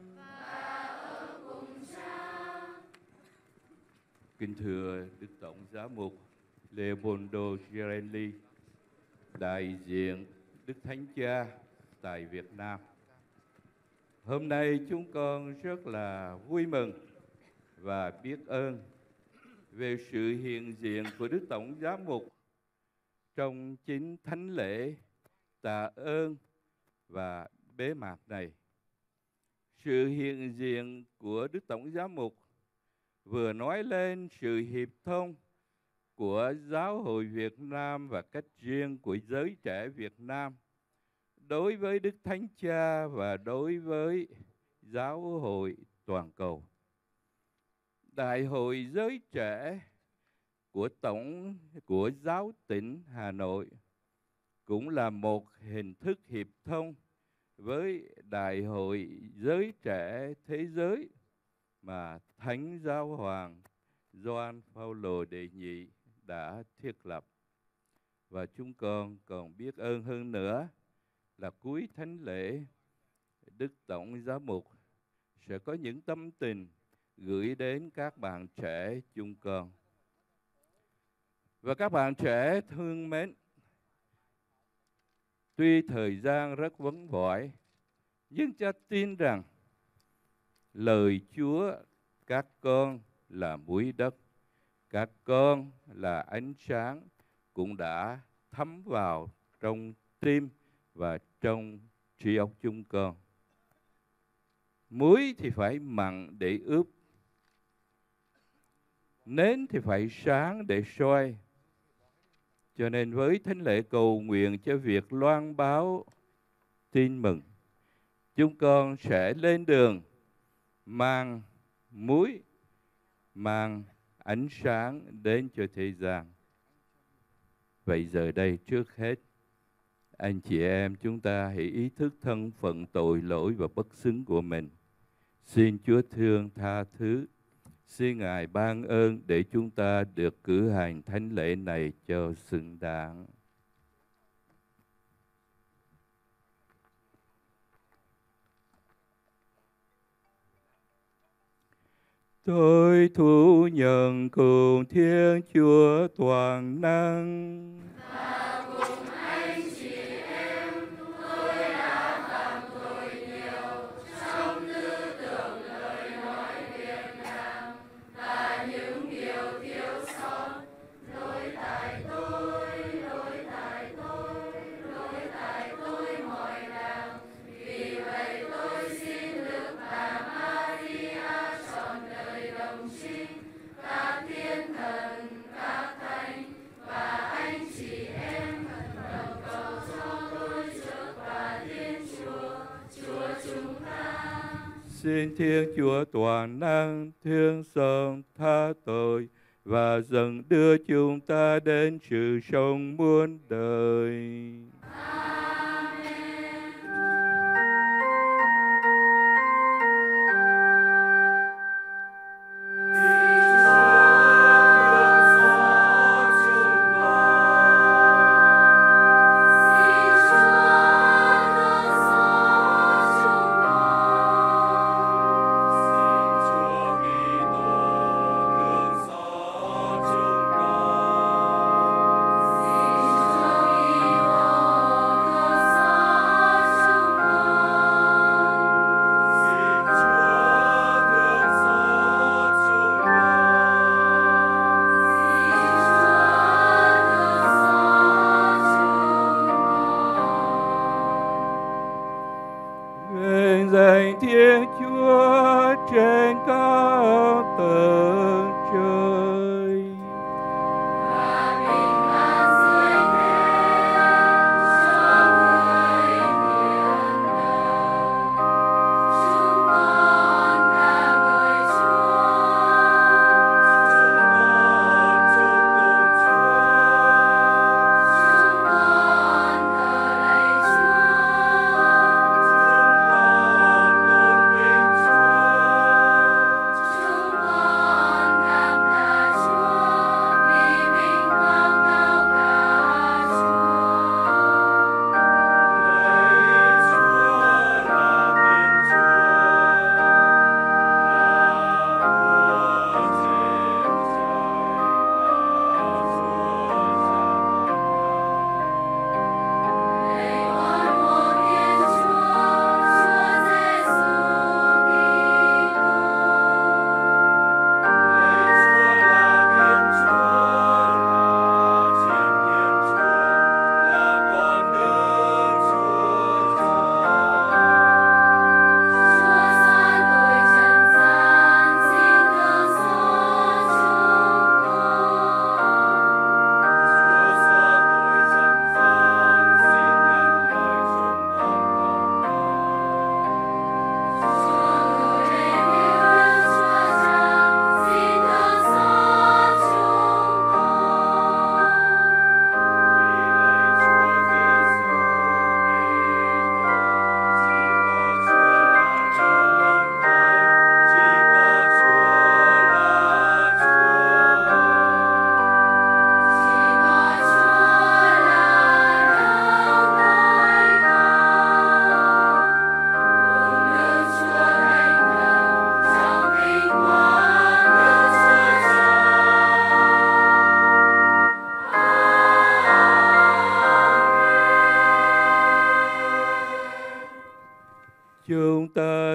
Kính thưa Đức Tổng Giám mục Leopoldo Girelli, đại diện Đức Thánh Cha tại Việt Nam. Hôm nay chúng con rất là vui mừng và biết ơn về sự hiện diện của Đức Tổng Giám mục trong chính thánh lễ tạ ơn và bế mạc này. Sự hiện diện của Đức Tổng Giám mục vừa nói lên sự hiệp thông của Giáo hội Việt Nam và cách riêng của giới trẻ Việt Nam đối với Đức Thánh Cha và đối với Giáo hội toàn cầu. Đại hội giới trẻ của Tổng của Giáo tỉnh Hà Nội cũng là một hình thức hiệp thông với Đại hội giới trẻ thế giới mà Thánh Giáo hoàng Gioan Phaolô đệ nhị đã thiết lập. Và chúng con còn biết ơn hơn nữa là cuối thánh lễ, Đức Tổng Giám mục sẽ có những tâm tình gửi đến các bạn trẻ chúng con. Và các bạn trẻ thương mến, tuy thời gian rất vấn vỏi, nhưng cha tin rằng lời Chúa, các con là muối đất, các con là ánh sáng, cũng đã thấm vào trong tim và trong trí óc chúng con. Muối thì phải mặn để ướp, nến thì phải sáng để soi. Cho nên với thánh lễ cầu nguyện cho việc loan báo tin mừng, chúng con sẽ lên đường mang muối, mang ánh sáng đến cho thế gian. Vậy giờ đây trước hết, anh chị em chúng ta hãy ý thức thân phận tội lỗi và bất xứng của mình. Xin Chúa thương tha thứ. Xin Ngài ban ơn để chúng ta được cử hành thánh lễ này cho xứng đáng. Tôi thú nhận cùng Thiên Chúa toàn năng. Và cùng anh chị em, tôi đã phạm tội nhiều trong tư tưởng, lời nói, việc làm và những điều thiếu sót. Lỗi tại tôi, lỗi tại tôi, lỗi tại tôi mọi đàng. Vì vậy tôi xin Đức Bà Maria trọn đời đồng trinh, các thiên thần, các thánh và anh chị em đồng cầu cho tôi trước Bà Thiên Chúa, Chúa chúng ta. Xin Thiên Chúa toàn năng thương xót tha tội và dần đưa chúng ta đến sự sống muôn đời. Xin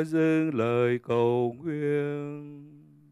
ta dâng lời cầu nguyện.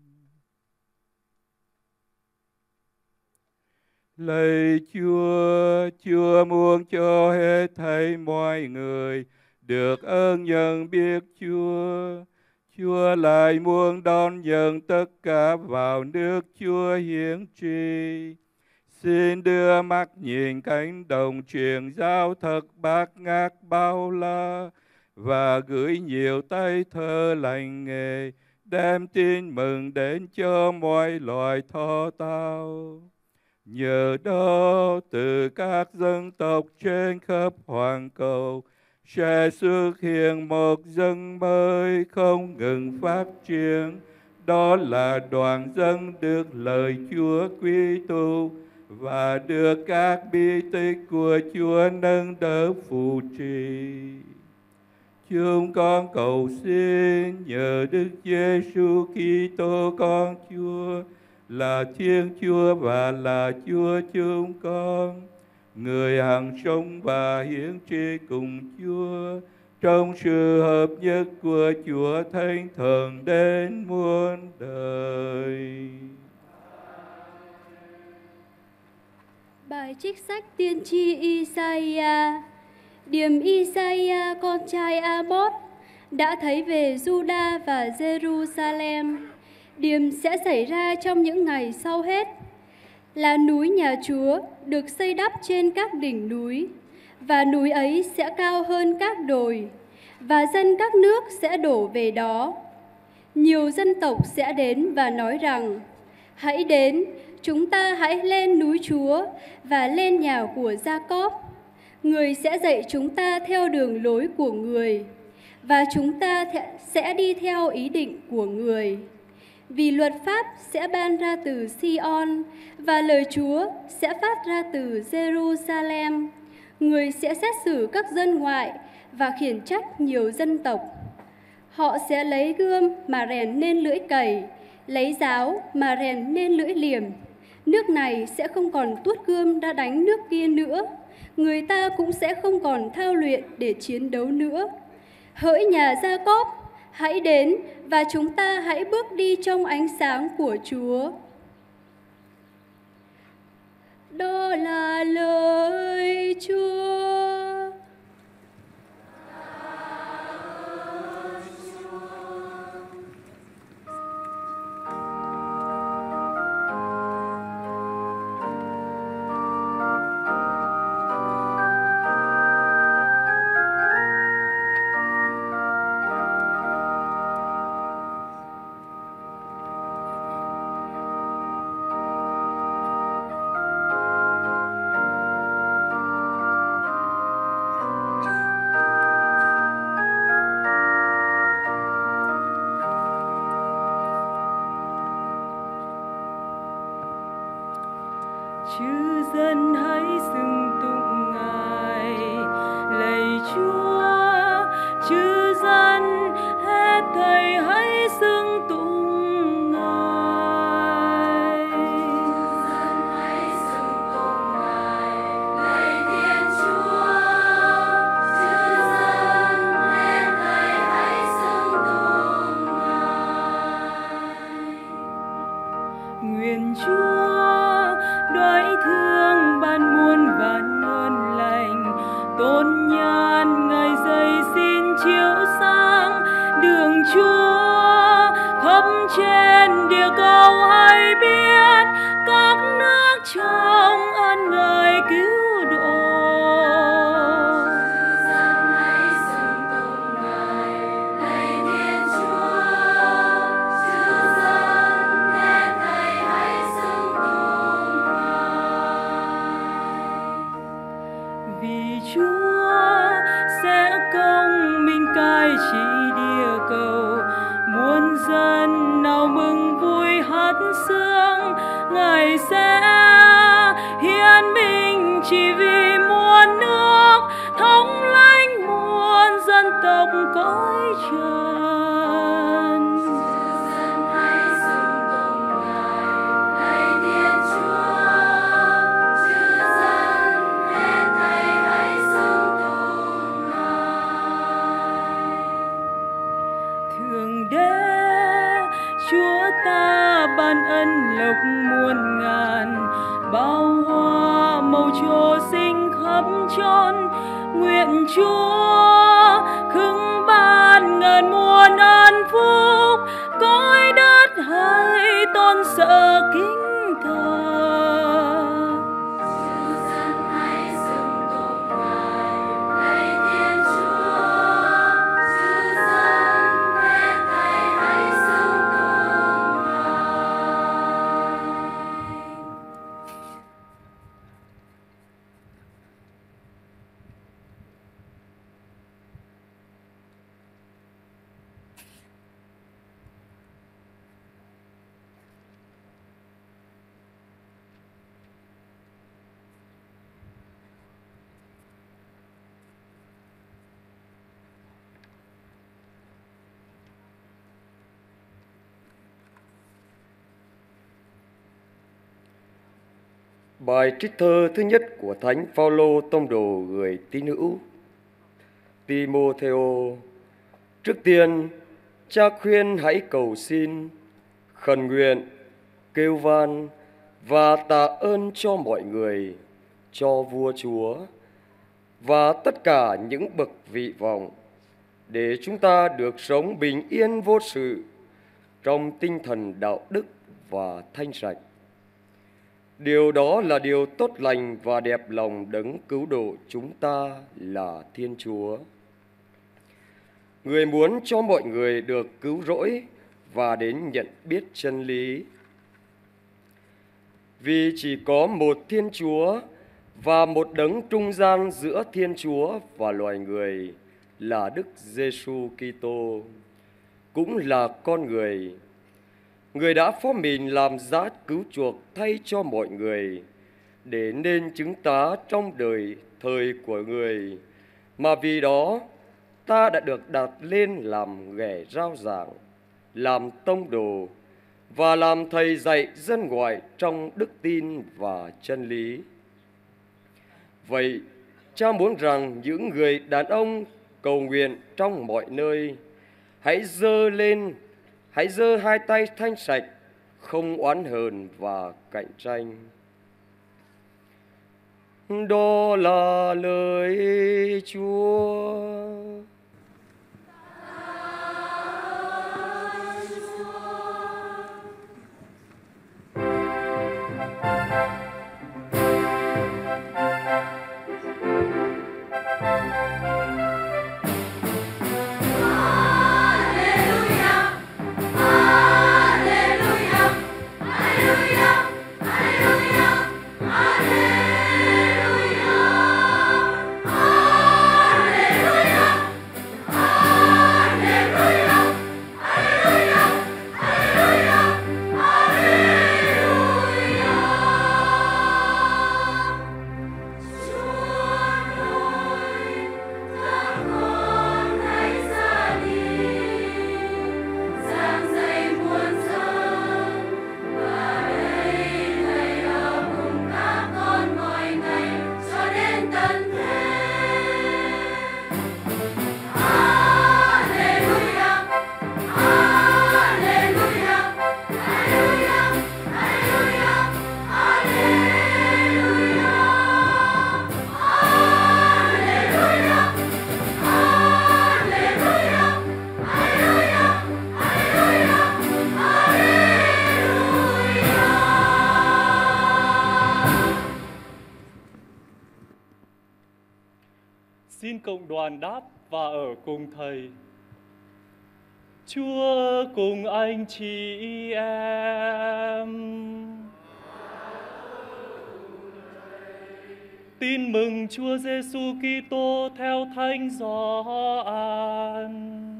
Lạy Chúa, Chúa muốn cho hết thảy mọi người được ơn nhận biết Chúa. Chúa lại muốn đón nhận tất cả vào nước Chúa hiển tri. Xin đưa mắt nhìn cánh đồng truyền giao thật bát ngát bao la và gửi nhiều tay thơ lành nghề đem tin mừng đến cho mọi loài thọ tạo. Nhờ đó từ các dân tộc trên khắp hoàn cầu sẽ xuất hiện một dân mới không ngừng phát triển. Đó là đoàn dân được lời Chúa quy tụ và được các bi tích của Chúa nâng đỡ phù trì. Chúng con cầu xin nhờ Đức Giêsu Kitô con Chúa là Thiên Chúa và là Chúa chúng con, người hằng sống và hiển tri cùng Chúa trong sự hợp nhất của Chúa Thánh Thần đến muôn đời. Bài trích sách tiên tri Isaiah. Điềm Isaiah con trai Amos đã thấy về Juda và Jerusalem. Điềm sẽ xảy ra trong những ngày sau hết. Là núi nhà Chúa được xây đắp trên các đỉnh núi, và núi ấy sẽ cao hơn các đồi, và dân các nước sẽ đổ về đó. Nhiều dân tộc sẽ đến và nói rằng: hãy đến, chúng ta hãy lên núi Chúa và lên nhà của Gia-cốp. Người sẽ dạy chúng ta theo đường lối của người, và chúng ta sẽ đi theo ý định của người. Vì luật pháp sẽ ban ra từ Sion, và lời Chúa sẽ phát ra từ Jerusalem. Người sẽ xét xử các dân ngoại và khiển trách nhiều dân tộc. Họ sẽ lấy gươm mà rèn nên lưỡi cày, lấy giáo mà rèn nên lưỡi liềm. Nước này sẽ không còn tuốt gươm đã đánh nước kia nữa. Người ta cũng sẽ không còn thao luyện để chiến đấu nữa. Hỡi nhà Gia-cốp, hãy đến và chúng ta hãy bước đi trong ánh sáng của Chúa. Đó là lời Chúa. Chư dân hãy xưng tụng Ngài, lạy Chúa. Chư dân hết thảy hãy xưng tụng Ngài. Dân hãy xưng tụng Ngài, lạy Thiên Chúa. Chư dân hết thảy hãy xưng tụng Ngài. Nguyện Chúa đoái thương ban muôn vàn ơn lành, tôn nhàn ngày dày xin chiếu sáng đường Chúa. Khắp trên địa cầu hãy biết các nước trong ơn Ngài cứu độ. Dân hãy xưng tụng Ngài, lạy Thiên Chúa. Chư dân hết thảy hãy xưng tụng vì Chúa sẽ công minh cai trị địa cầu. Muôn dân nào mừng vui hát sướng, Ngài sẽ hiển minh chỉ vì muôn nước, thống lãnh muôn dân tộc cõi trần. Dân hãy xưng tụng Ngài, lạy Thiên Chúa. Chư dân hết thảy hãy xưng tụng Ngài. ban ân lộc muôn ngàn, bao hoa màu trổ xinh khắp trốn. Nguyện Chúa khưng ban ngàn muôn an phúc, cõi đất hãy tôn sợ kính thờ. Bài trích thơ thứ nhất của Thánh Phaolô tông đồ gửi tín hữu Ti-mô-thêu. Trước tiên, cha khuyên hãy cầu xin, khẩn nguyện, kêu van và tạ ơn cho mọi người, cho vua chúa và tất cả những bậc vị vọng, để chúng ta được sống bình yên vô sự trong tinh thần đạo đức và thanh sạch. Điều đó là điều tốt lành và đẹp lòng đấng cứu độ chúng ta là Thiên Chúa. Người muốn cho mọi người được cứu rỗi và đến nhận biết chân lý. Vì chỉ có một Thiên Chúa và một đấng trung gian giữa Thiên Chúa và loài người là Đức Giêsu Kitô, cũng là con người. Người đã phó mình làm giá cứu chuộc thay cho mọi người, để nên chứng tá trong đời thời của người, mà vì đó ta đã được đặt lên làm ghẻ rao giảng, làm tông đồ và làm thầy dạy dân ngoại trong đức tin và chân lý. Vậy, cha muốn rằng những người đàn ông cầu nguyện trong mọi nơi hãy giơ lên Hãy giơ hai tay thanh sạch, không oán hờn và cạnh tranh. Đó là lời Chúa. Xin cộng đoàn đáp và ở cùng Thầy. Chúa cùng anh chị em. Tin mừng Chúa Giêsu Kitô theo Thánh Gioan.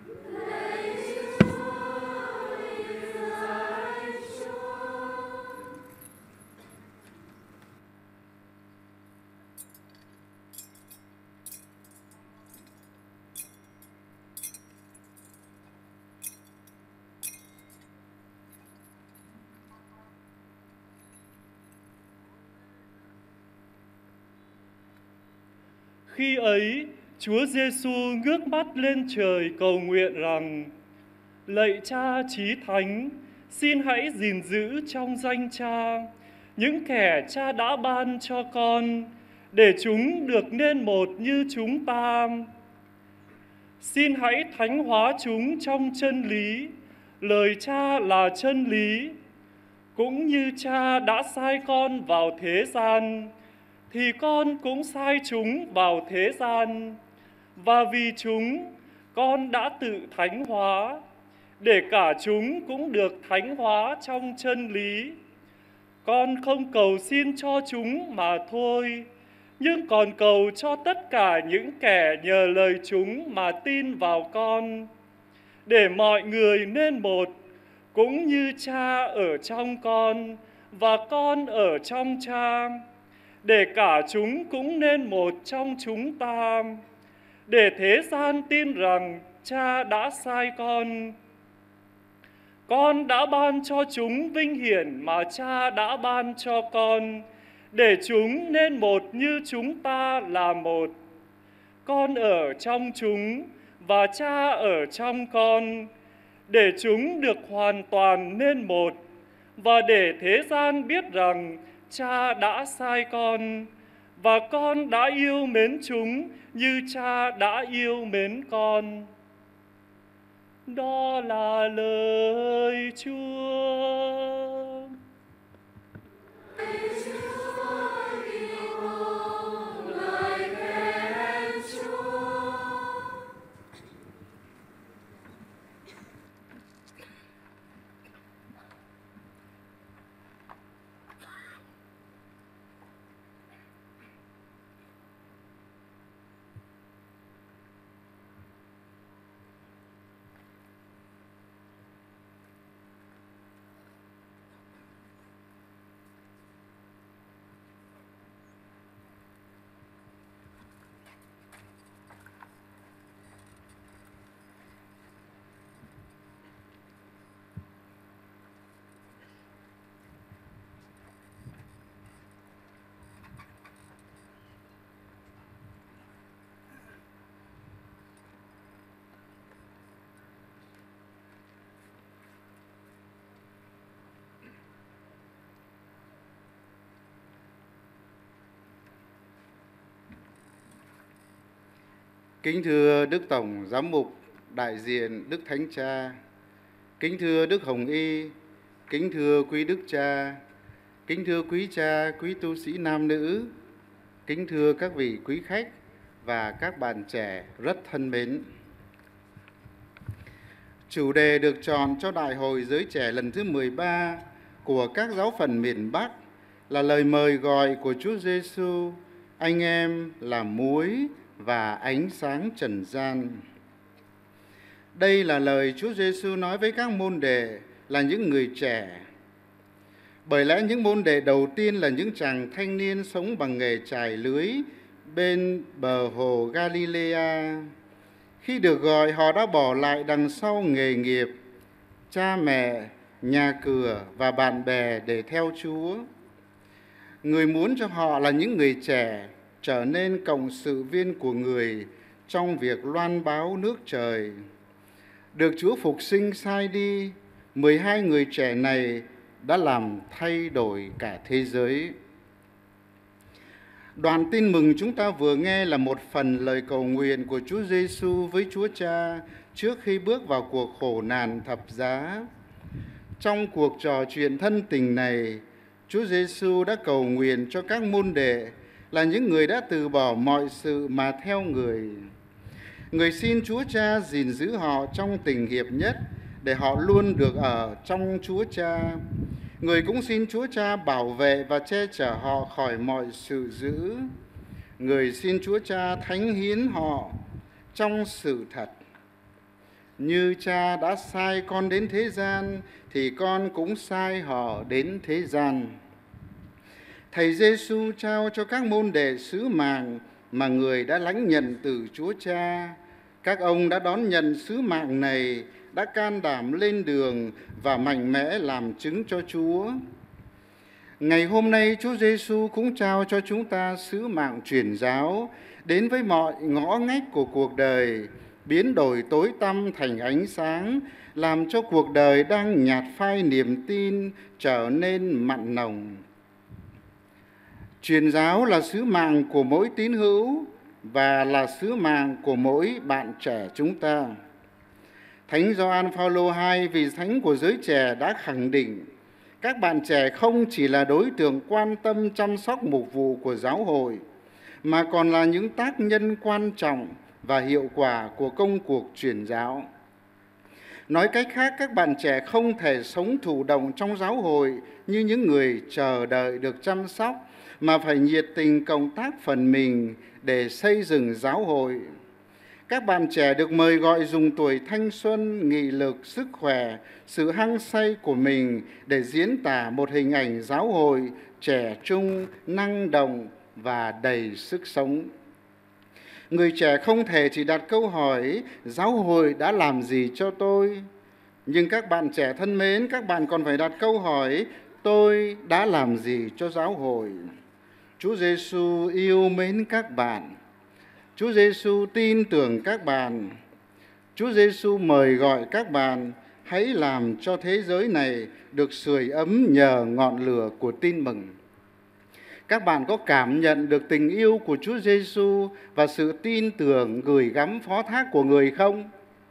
Khi ấy, Chúa Giêsu ngước mắt lên trời cầu nguyện rằng: Lạy Cha chí thánh, xin hãy gìn giữ trong danh Cha những kẻ Cha đã ban cho con, để chúng được nên một như chúng ta. Xin hãy thánh hóa chúng trong chân lý, lời Cha là chân lý. Cũng như Cha đã sai con vào thế gian, thì con cũng sai chúng vào thế gian. Và vì chúng, con đã tự thánh hóa, để cả chúng cũng được thánh hóa trong chân lý. Con không cầu xin cho chúng mà thôi, nhưng còn cầu cho tất cả những kẻ nhờ lời chúng mà tin vào con, để mọi người nên một, cũng như Cha ở trong con và con ở trong Cha, để cả chúng cũng nên một trong chúng ta, để thế gian tin rằng Cha đã sai con. Con đã ban cho chúng vinh hiển mà Cha đã ban cho con, để chúng nên một như chúng ta là một. Con ở trong chúng và Cha ở trong con, để chúng được hoàn toàn nên một, và để thế gian biết rằng Cha đã sai con, và con đã yêu mến chúng như Cha đã yêu mến con. Đó là lời Chúa. Kính thưa Đức Tổng Giám mục, đại diện Đức Thánh Cha, kính thưa Đức Hồng Y, kính thưa quý Đức Cha, kính thưa quý cha, quý tu sĩ nam nữ, kính thưa các vị quý khách và các bạn trẻ rất thân mến. Chủ đề được chọn cho Đại hội Giới Trẻ lần thứ mười ba của các giáo phận miền Bắc là lời mời gọi của Chúa Giêsu, anh em là muối và ánh sáng trần gian. Đây là lời Chúa Giêsu nói với các môn đệ là những người trẻ. Bởi lẽ những môn đệ đầu tiên là những chàng thanh niên sống bằng nghề chài lưới bên bờ hồ Galilea. Khi được gọi, họ đã bỏ lại đằng sau nghề nghiệp, cha mẹ, nhà cửa và bạn bè để theo Chúa. Người muốn cho họ là những người trẻ trở nên cộng sự viên của người trong việc loan báo nước trời. Được Chúa phục sinh sai đi, mười hai người trẻ này đã làm thay đổi cả thế giới. Đoạn tin mừng chúng ta vừa nghe là một phần lời cầu nguyện của Chúa Giêsu với Chúa Cha trước khi bước vào cuộc khổ nạn thập giá. Trong cuộc trò chuyện thân tình này, Chúa Giêsu đã cầu nguyện cho các môn đệ là những người đã từ bỏ mọi sự mà theo người. Người xin Chúa Cha gìn giữ họ trong tình hiệp nhất để họ luôn được ở trong Chúa Cha. Người cũng xin Chúa Cha bảo vệ và che chở họ khỏi mọi sự dữ. Người xin Chúa Cha thánh hiến họ trong sự thật. Như Cha đã sai con đến thế gian, thì con cũng sai họ đến thế gian. Thầy Giêsu trao cho các môn đệ sứ mạng mà người đã lãnh nhận từ Chúa Cha. Các ông đã đón nhận sứ mạng này, đã can đảm lên đường và mạnh mẽ làm chứng cho Chúa. Ngày hôm nay, Chúa Giêsu cũng trao cho chúng ta sứ mạng truyền giáo đến với mọi ngõ ngách của cuộc đời biến đổi tối tăm thành ánh sáng, làm cho cuộc đời đang nhạt phai niềm tin trở nên mặn nồng. Truyền giáo là sứ mạng của mỗi tín hữu và là sứ mạng của mỗi bạn trẻ chúng ta. Thánh Gioan Phaolô hai, vị thánh của giới trẻ, đã khẳng định các bạn trẻ không chỉ là đối tượng quan tâm chăm sóc mục vụ của giáo hội, mà còn là những tác nhân quan trọng và hiệu quả của công cuộc truyền giáo. Nói cách khác, các bạn trẻ không thể sống thụ động trong giáo hội như những người chờ đợi được chăm sóc, mà phải nhiệt tình cộng tác phần mình để xây dựng giáo hội. Các bạn trẻ được mời gọi dùng tuổi thanh xuân, nghị lực, sức khỏe, sự hăng say của mình để diễn tả một hình ảnh giáo hội trẻ trung, năng động và đầy sức sống. Người trẻ không thể chỉ đặt câu hỏi giáo hội đã làm gì cho tôi, nhưng các bạn trẻ thân mến, các bạn còn phải đặt câu hỏi tôi đã làm gì cho giáo hội. Chúa Giêsu yêu mến các bạn. Chúa Giêsu tin tưởng các bạn. Chúa Giêsu mời gọi các bạn hãy làm cho thế giới này được sưởi ấm nhờ ngọn lửa của tin mừng. Các bạn có cảm nhận được tình yêu của Chúa Giêsu và sự tin tưởng gửi gắm phó thác của người không?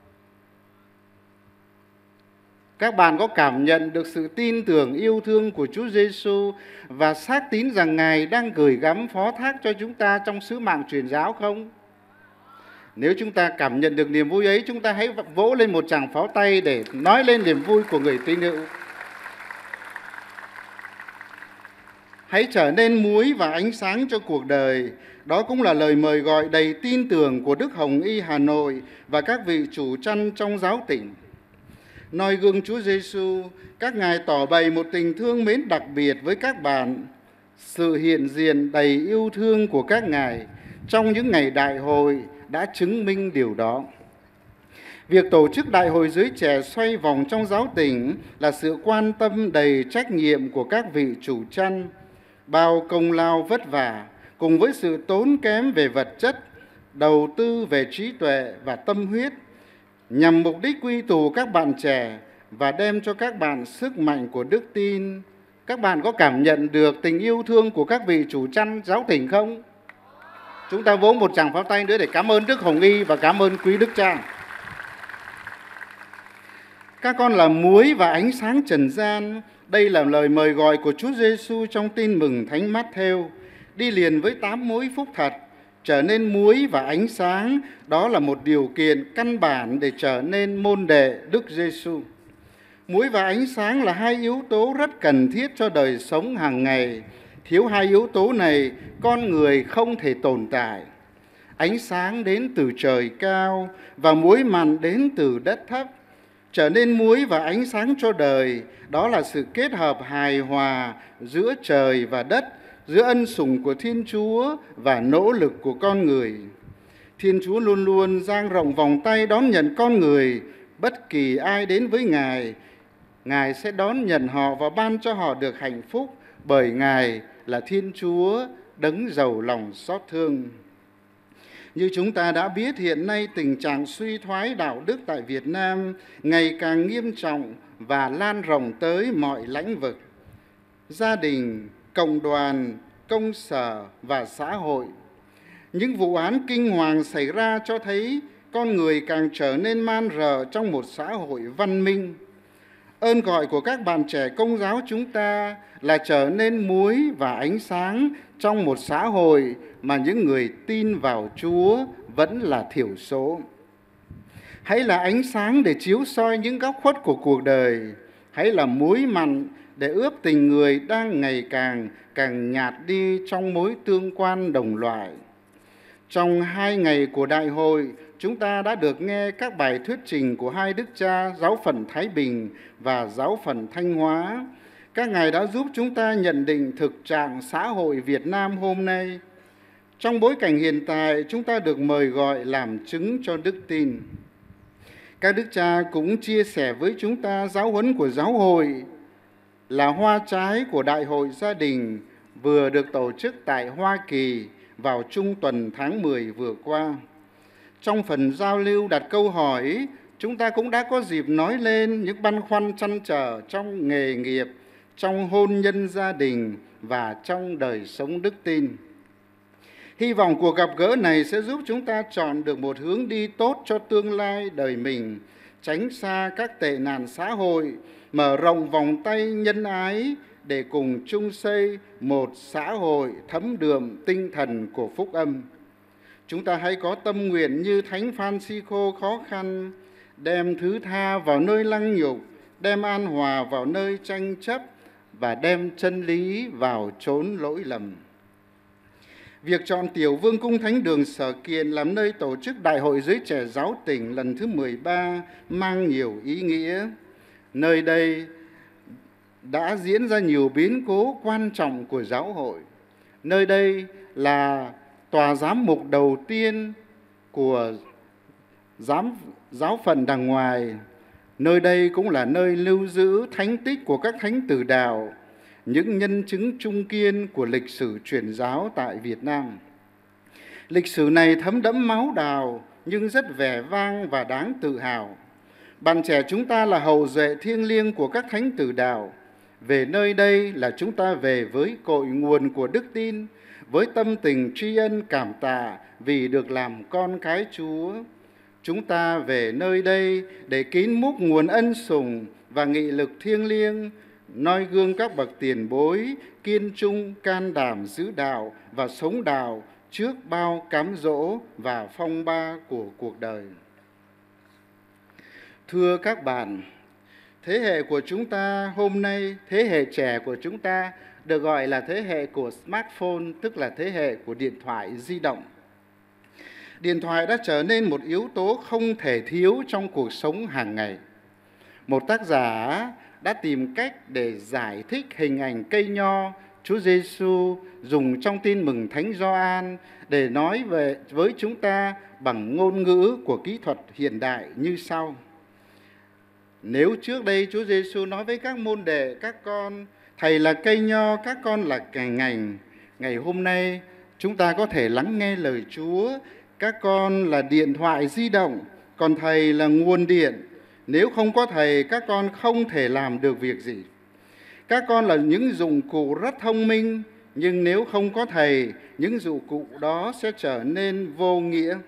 Các bạn có cảm nhận được sự tin tưởng yêu thương của Chúa Giêsu và xác tín rằng Ngài đang gửi gắm phó thác cho chúng ta trong sứ mạng truyền giáo không? Nếu chúng ta cảm nhận được niềm vui ấy, chúng ta hãy vỗ lên một tràng pháo tay để nói lên niềm vui của người tín hữu. Hãy trở nên muối và ánh sáng cho cuộc đời. Đó cũng là lời mời gọi đầy tin tưởng của Đức Hồng Y Hà Nội và các vị chủ chăn trong giáo tỉnh. Noi gương Chúa Giêsu, các ngài tỏ bày một tình thương mến đặc biệt với các bạn. Sự hiện diện đầy yêu thương của các ngài trong những ngày đại hội đã chứng minh điều đó. Việc tổ chức Đại hội giới trẻ xoay vòng trong giáo tỉnh là sự quan tâm đầy trách nhiệm của các vị chủ chăn, bao công lao vất vả, cùng với sự tốn kém về vật chất, đầu tư về trí tuệ và tâm huyết, nhằm mục đích quy tụ các bạn trẻ và đem cho các bạn sức mạnh của đức tin. Các bạn có cảm nhận được tình yêu thương của các vị chủ chăn giáo tỉnh không? Chúng ta vỗ một tràng pháo tay nữa để cảm ơn Đức Hồng Y và cảm ơn quý Đức Cha. Các con là muối và ánh sáng trần gian. Đây là lời mời gọi của Chúa Giêsu trong Tin mừng Thánh Mát-thêu, đi liền với tám mối phúc thật. Trở nên muối và ánh sáng, đó là một điều kiện căn bản để trở nên môn đệ Đức Giêsu. Muối và ánh sáng là hai yếu tố rất cần thiết cho đời sống hàng ngày. Thiếu hai yếu tố này, con người không thể tồn tại. Ánh sáng đến từ trời cao và muối mặn đến từ đất thấp. Trở nên muối và ánh sáng cho đời, đó là sự kết hợp hài hòa giữa trời và đất, giữa ân sủng của Thiên Chúa và nỗ lực của con người. Thiên Chúa luôn luôn dang rộng vòng tay đón nhận con người. Bất kỳ ai đến với Ngài, Ngài sẽ đón nhận họ và ban cho họ được hạnh phúc, bởi Ngài là Thiên Chúa đấng giàu lòng xót thương. Như chúng ta đã biết, hiện nay tình trạng suy thoái đạo đức tại Việt Nam ngày càng nghiêm trọng và lan rộng tới mọi lĩnh vực. Gia đình, cộng đoàn, công sở và xã hội. Những vụ án kinh hoàng xảy ra cho thấy con người càng trở nên man rợ trong một xã hội văn minh. Ơn gọi của các bạn trẻ Công giáo chúng ta là trở nên muối và ánh sáng trong một xã hội mà những người tin vào Chúa vẫn là thiểu số. Hãy là ánh sáng để chiếu soi những góc khuất của cuộc đời. Hãy là muối mặn để ướp tình người đang ngày càng càng nhạt đi trong mối tương quan đồng loại. Trong hai ngày của đại hội, chúng ta đã được nghe các bài thuyết trình của hai đức cha giáo phận Thái Bình và giáo phận Thanh Hóa. Các ngài đã giúp chúng ta nhận định thực trạng xã hội Việt Nam hôm nay. Trong bối cảnh hiện tại, chúng ta được mời gọi làm chứng cho đức tin. Các đức cha cũng chia sẻ với chúng ta giáo huấn của giáo hội là hoa trái của Đại hội gia đình vừa được tổ chức tại Hoa Kỳ vào trung tuần tháng mười vừa qua. Trong phần giao lưu đặt câu hỏi, chúng ta cũng đã có dịp nói lên những băn khoăn trăn trở trong nghề nghiệp, trong hôn nhân gia đình và trong đời sống đức tin. Hy vọng cuộc gặp gỡ này sẽ giúp chúng ta chọn được một hướng đi tốt cho tương lai đời mình, tránh xa các tệ nạn xã hội, mở rộng vòng tay nhân ái để cùng chung xây một xã hội thấm đượm tinh thần của phúc âm. Chúng ta hãy có tâm nguyện như Thánh Francisco khó khăn, đem thứ tha vào nơi lăng nhục, đem an hòa vào nơi tranh chấp và đem chân lý vào chốn lỗi lầm. Việc chọn Tiểu Vương cung Thánh đường Sở Kiện làm nơi tổ chức Đại hội Giới trẻ Giáo tỉnh lần thứ mười ba mang nhiều ý nghĩa. Nơi đây đã diễn ra nhiều biến cố quan trọng của giáo hội. Nơi đây là tòa giám mục đầu tiên của giám, giáo phận đàng ngoài. Nơi đây cũng là nơi lưu giữ thánh tích của các thánh tử đạo, những nhân chứng trung kiên của lịch sử truyền giáo tại Việt Nam. Lịch sử này thấm đẫm máu đào nhưng rất vẻ vang và đáng tự hào. Bạn trẻ chúng ta là hậu duệ thiêng liêng của các thánh tử đạo. Về nơi đây là chúng ta về với cội nguồn của đức tin, với tâm tình tri ân cảm tạ vì được làm con cái Chúa. Chúng ta về nơi đây để kín múc nguồn ân sủng và nghị lực thiêng liêng, noi gương các bậc tiền bối, kiên trung, can đảm giữ đạo và sống đạo trước bao cám dỗ và phong ba của cuộc đời. Thưa các bạn, thế hệ của chúng ta hôm nay, thế hệ trẻ của chúng ta được gọi là thế hệ của smartphone, tức là thế hệ của điện thoại di động. Điện thoại đã trở nên một yếu tố không thể thiếu trong cuộc sống hàng ngày. Một tác giả đã tìm cách để giải thích hình ảnh cây nho Chúa Giêsu dùng trong Tin mừng Thánh Gioan để nói về với chúng ta bằng ngôn ngữ của kỹ thuật hiện đại như sau. Nếu trước đây Chúa Giêsu nói với các môn đệ, các con, Thầy là cây nho, các con là cành ngành, ngày hôm nay chúng ta có thể lắng nghe lời Chúa. Các con là điện thoại di động, còn Thầy là nguồn điện. Nếu không có Thầy, các con không thể làm được việc gì. Các con là những dụng cụ rất thông minh, nhưng nếu không có Thầy, những dụng cụ đó sẽ trở nên vô nghĩa.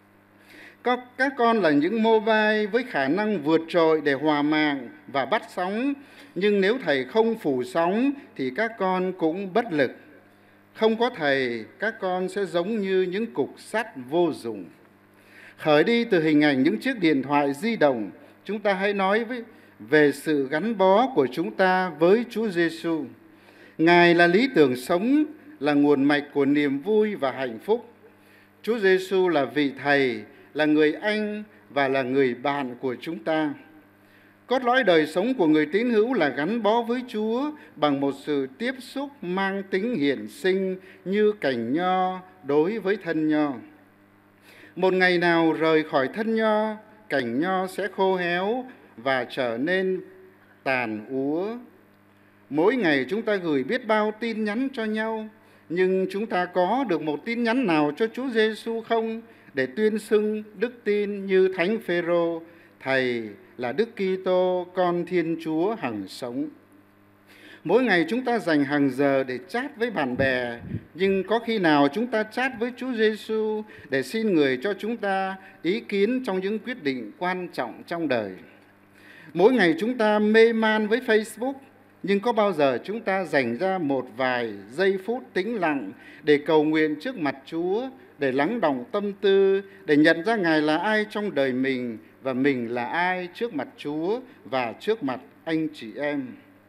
Các con là những mobile với khả năng vượt trội để hòa mạng và bắt sóng, nhưng nếu Thầy không phủ sóng thì các con cũng bất lực. Không có Thầy, các con sẽ giống như những cục sắt vô dụng. Khởi đi từ hình ảnh những chiếc điện thoại di động, chúng ta hãy nói với, về sự gắn bó của chúng ta với Chúa Giêsu. Ngài là lý tưởng sống, là nguồn mạch của niềm vui và hạnh phúc. Chúa Giêsu là vị Thầy, là người anh và là người bạn của chúng ta. Cốt lõi đời sống của người tín hữu là gắn bó với Chúa bằng một sự tiếp xúc mang tính hiện sinh như cành nho đối với thân nho. Một ngày nào rời khỏi thân nho, cành nho sẽ khô héo và trở nên tàn úa. Mỗi ngày chúng ta gửi biết bao tin nhắn cho nhau, nhưng chúng ta có được một tin nhắn nào cho Chúa Giêsu không để tuyên xưng đức tin như Thánh Phêrô, Thầy là Đức Kitô, con Thiên Chúa hằng sống. Mỗi ngày chúng ta dành hàng giờ để chat với bạn bè, nhưng có khi nào chúng ta chat với Chúa Giêsu để xin Người cho chúng ta ý kiến trong những quyết định quan trọng trong đời? Mỗi ngày chúng ta mê man với Facebook, nhưng có bao giờ chúng ta dành ra một vài giây phút tĩnh lặng để cầu nguyện trước mặt Chúa, để lắng đọng tâm tư, để nhận ra Ngài là ai trong đời mình và mình là ai trước mặt Chúa và trước mặt anh chị em?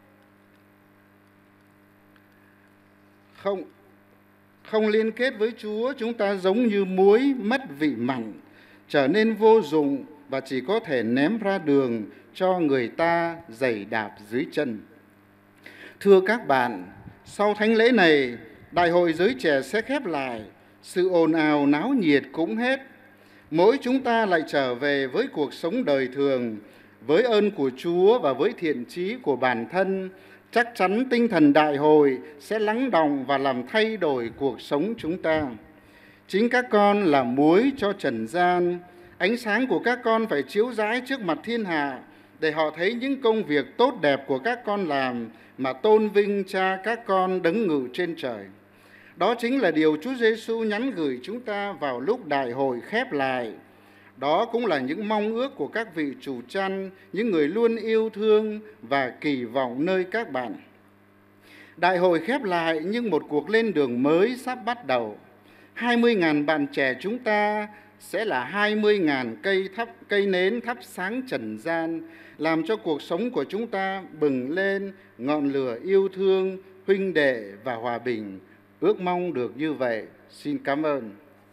Không, không liên kết với Chúa, chúng ta giống như muối mất vị mặn, trở nên vô dụng và chỉ có thể ném ra đường cho người ta giày đạp dưới chân. Thưa các bạn, sau thánh lễ này, Đại hội Giới Trẻ sẽ khép lại, sự ồn ào náo nhiệt cũng hết. Mỗi chúng ta lại trở về với cuộc sống đời thường, với ơn của Chúa và với thiện chí của bản thân. Chắc chắn tinh thần đại hội sẽ lắng đọng và làm thay đổi cuộc sống chúng ta. Chính các con là muối cho trần gian, ánh sáng của các con phải chiếu rãi trước mặt thiên hạ, để họ thấy những công việc tốt đẹp của các con làm mà tôn vinh Cha các con đấng ngự trên trời. Đó chính là điều Chúa Giêsu nhắn gửi chúng ta vào lúc đại hội khép lại. Đó cũng là những mong ước của các vị chủ chăn, những người luôn yêu thương và kỳ vọng nơi các bạn. Đại hội khép lại nhưng một cuộc lên đường mới sắp bắt đầu. hai mươi nghìn bạn trẻ chúng ta sẽ là hai mươi nghìn cây thắp cây nến thắp sáng trần gian, làm cho cuộc sống của chúng ta bừng lên ngọn lửa yêu thương, huynh đệ và hòa bình. Ước mong được như vậy. Xin cảm ơn.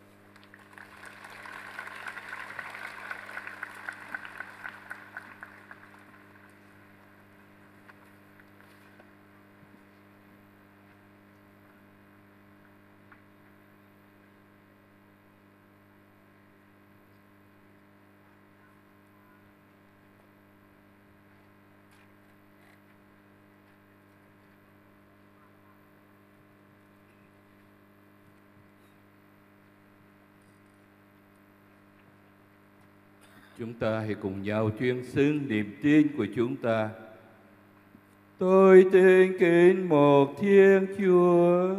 Chúng ta hãy cùng nhau tuyên xưng niềm tin của chúng ta. Tôi tin kính một Thiên Chúa.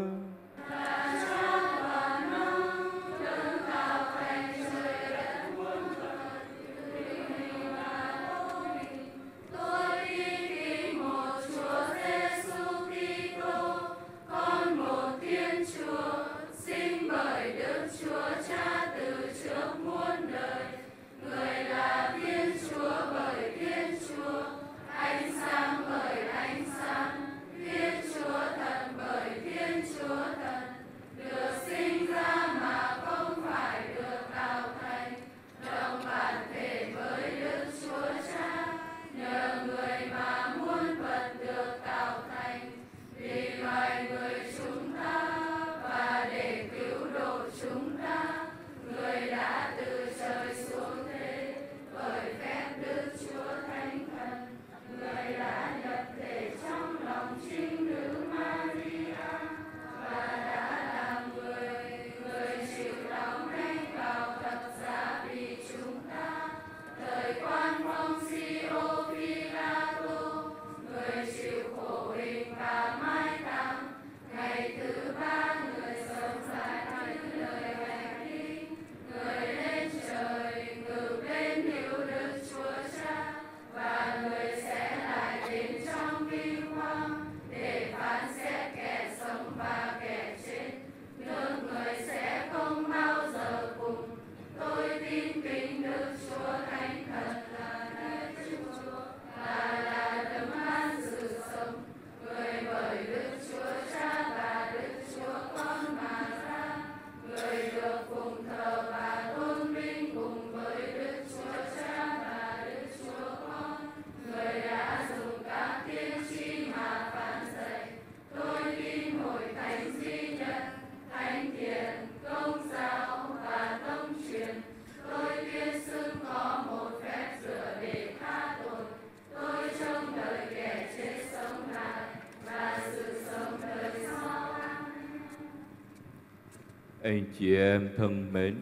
Anh chị em thân mến,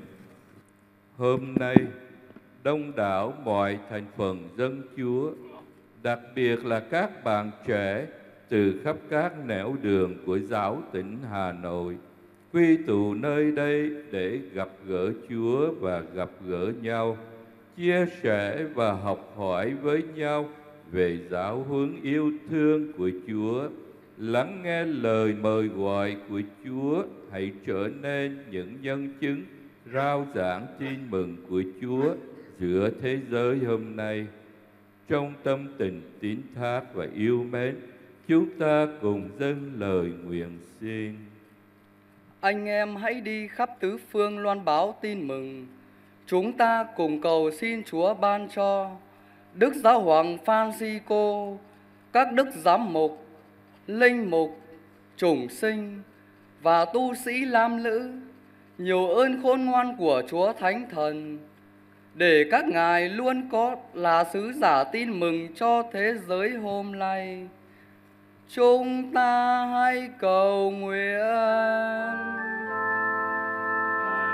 hôm nay đông đảo mọi thành phần dân Chúa, đặc biệt là các bạn trẻ từ khắp các nẻo đường của giáo tỉnh Hà Nội, quy tụ nơi đây để gặp gỡ Chúa và gặp gỡ nhau, chia sẻ và học hỏi với nhau về giáo huấn yêu thương của Chúa, lắng nghe lời mời gọi của Chúa, hãy trở nên những nhân chứng rao giảng tin mừng của Chúa giữa thế giới hôm nay. Trong tâm tình tín thác và yêu mến, chúng ta cùng dâng lời nguyện xin. Anh em hãy đi khắp tứ phương loan báo tin mừng. Chúng ta cùng cầu xin Chúa ban cho Đức Giáo hoàng Francisco, các đức giám mục, linh mục, chủng sinh và tu sĩ lam lữ nhiều ơn khôn ngoan của Chúa Thánh Thần, để các ngài luôn có là sứ giả tin mừng cho thế giới hôm nay. Chúng ta hãy cầu nguyện.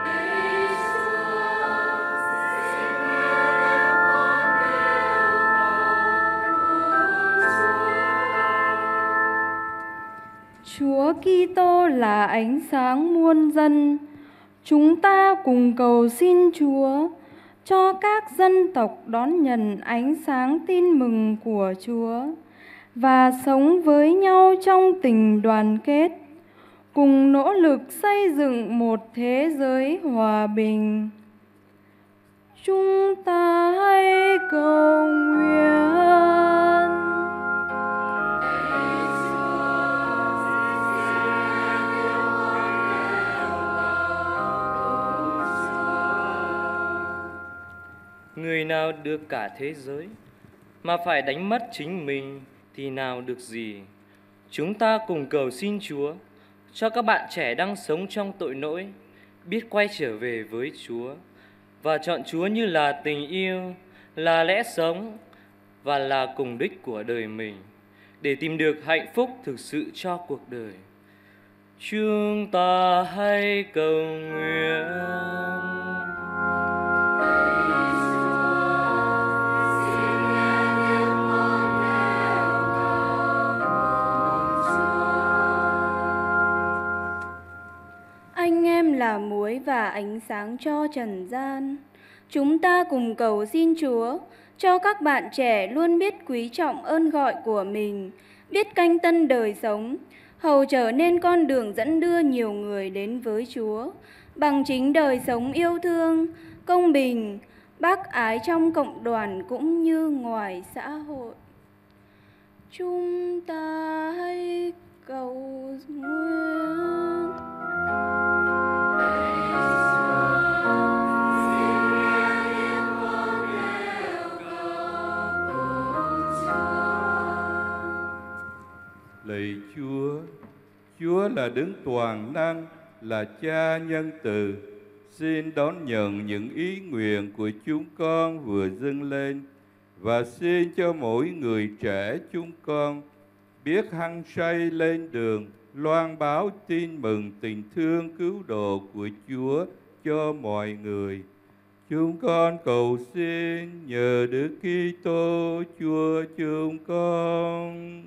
Kitô là ánh sáng muôn dân. Chúng ta cùng cầu xin Chúa cho các dân tộc đón nhận ánh sáng tin mừng của Chúa và sống với nhau trong tình đoàn kết, cùng nỗ lực xây dựng một thế giới hòa bình. Chúng ta hãy cầu nguyện. Người nào được cả thế giới mà phải đánh mất chính mình thì nào được gì. Chúng ta cùng cầu xin Chúa cho các bạn trẻ đang sống trong tội lỗi biết quay trở về với Chúa và chọn Chúa như là tình yêu, là lẽ sống và là cùng đích của đời mình để tìm được hạnh phúc thực sự cho cuộc đời. Chúng ta hãy cầu nguyện. Anh em là muối và ánh sáng cho trần gian. Chúng ta cùng cầu xin Chúa cho các bạn trẻ luôn biết quý trọng ơn gọi của mình, biết canh tân đời sống, hầu trở nên con đường dẫn đưa nhiều người đến với Chúa bằng chính đời sống yêu thương, công bình, bác ái trong cộng đoàn cũng như ngoài xã hội. Chúng ta hãy cầu nguyện. Lạy Chúa, Chúa là đấng toàn năng, là Cha nhân từ. Xin đón nhận những ý nguyện của chúng con vừa dâng lên và xin cho mỗi người trẻ chúng con biết hăng say lên đường loan báo tin mừng tình thương cứu độ của Chúa cho mọi người. Chúng con cầu xin nhờ Đức Kitô Chúa chúng con.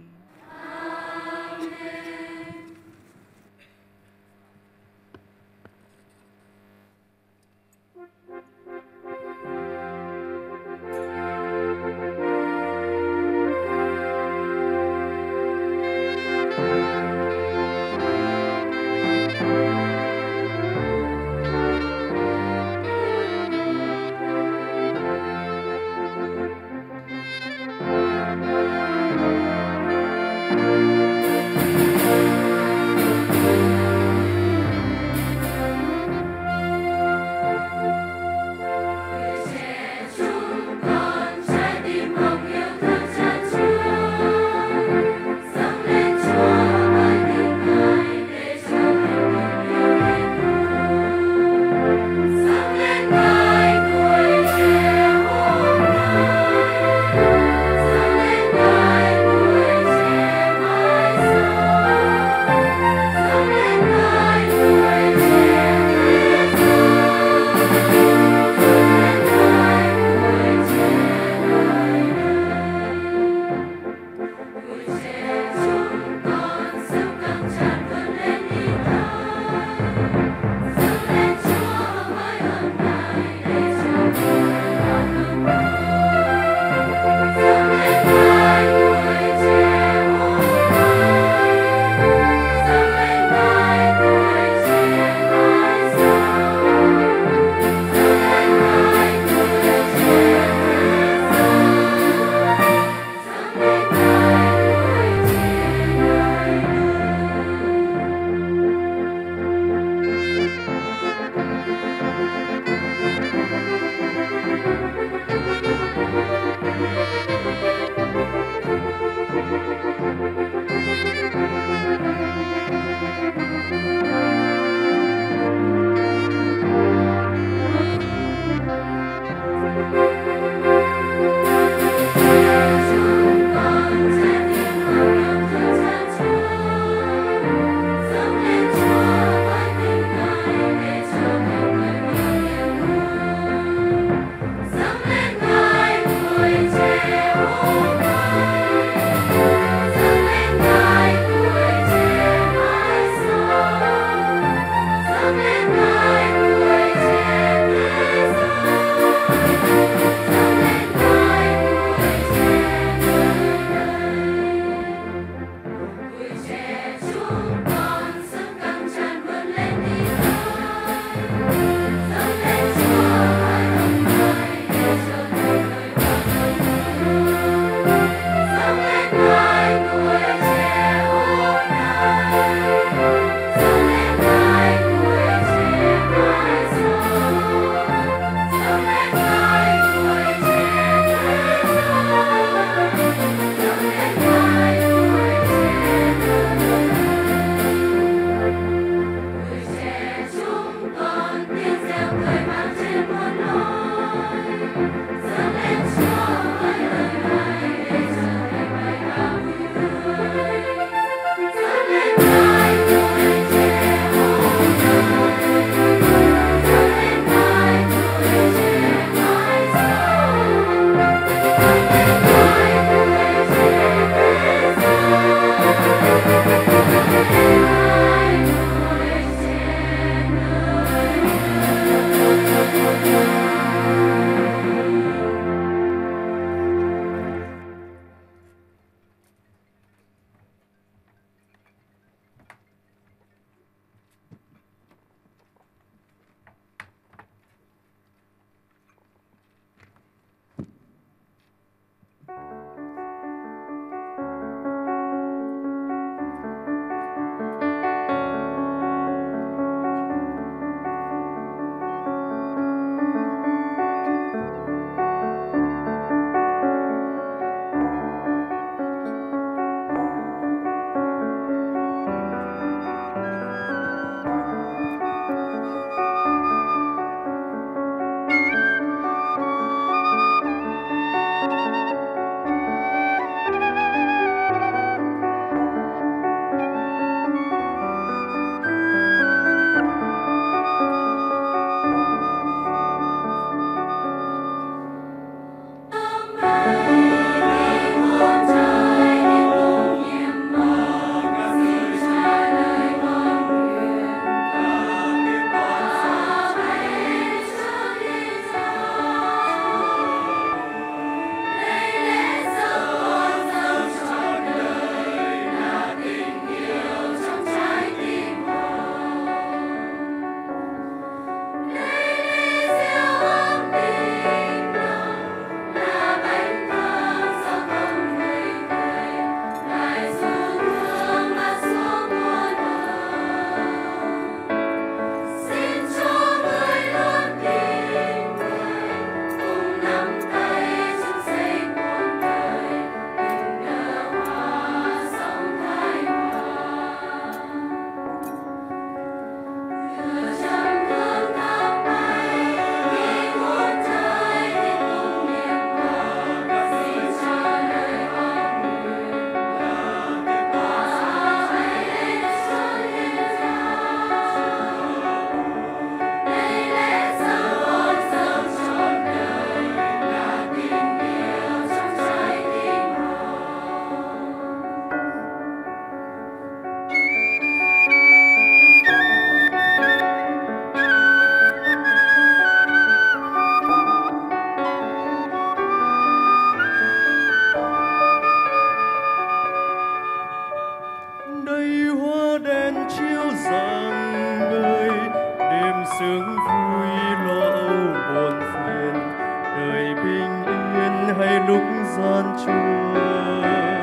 sướng vui lo âu buồn phiền, đời bình yên hay lúc gian trôi.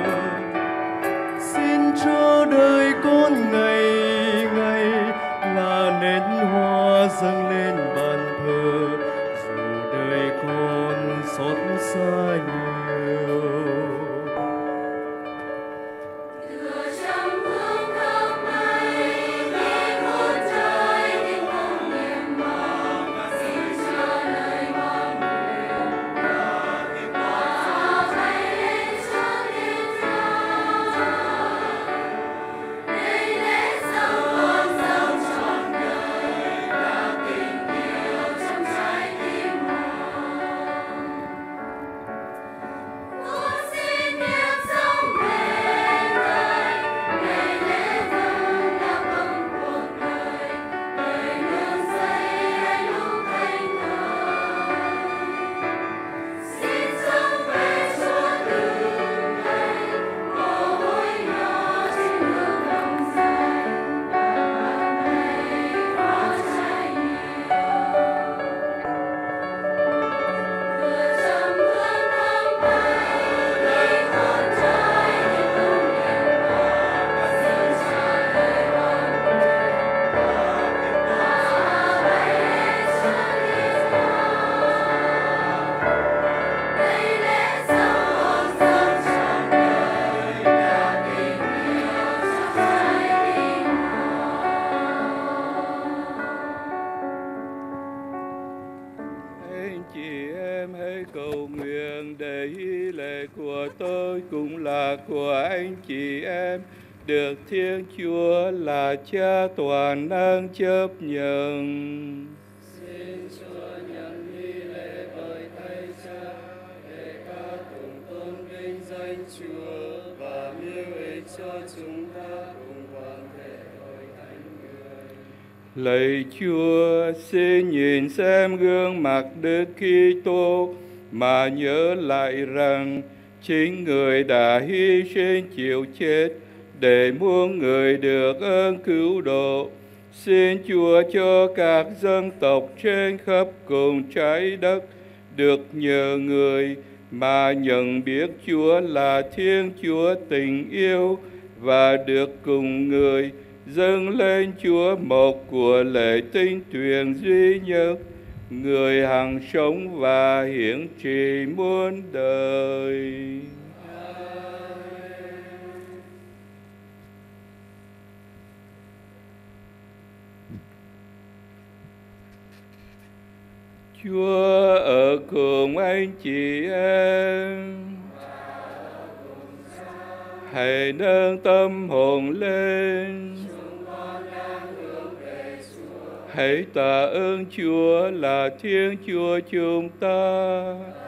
Xin cho đời con ngày ngày là nến hoa dâng lên bàn thờ, dù đời con xót xa nhiều. Được Thiên Chúa là Cha toàn năng chấp nhận. Xin Chúa nhận nghi lễ bởi Thầy Cha để ca tụng tôn vinh danh Chúa và mưu ích cho chúng ta cùng toàn thể hội thánh người. Lạy Chúa, xin nhìn xem gương mặt Đức Kitô mà nhớ lại rằng chính Người đã hy sinh chịu chết để muôn người được ơn cứu độ. Xin Chúa cho các dân tộc trên khắp cùng trái đất được nhờ Người mà nhận biết Chúa là Thiên Chúa tình yêu và được cùng Người dâng lên Chúa một của lễ tinh tuyền duy nhất, Người hằng sống và hiển trị muôn đời. Chúa ở cùng anh chị em. Hãy nâng tâm hồn lên. Hãy tạ ơn Chúa là Thiên Chúa chúng ta.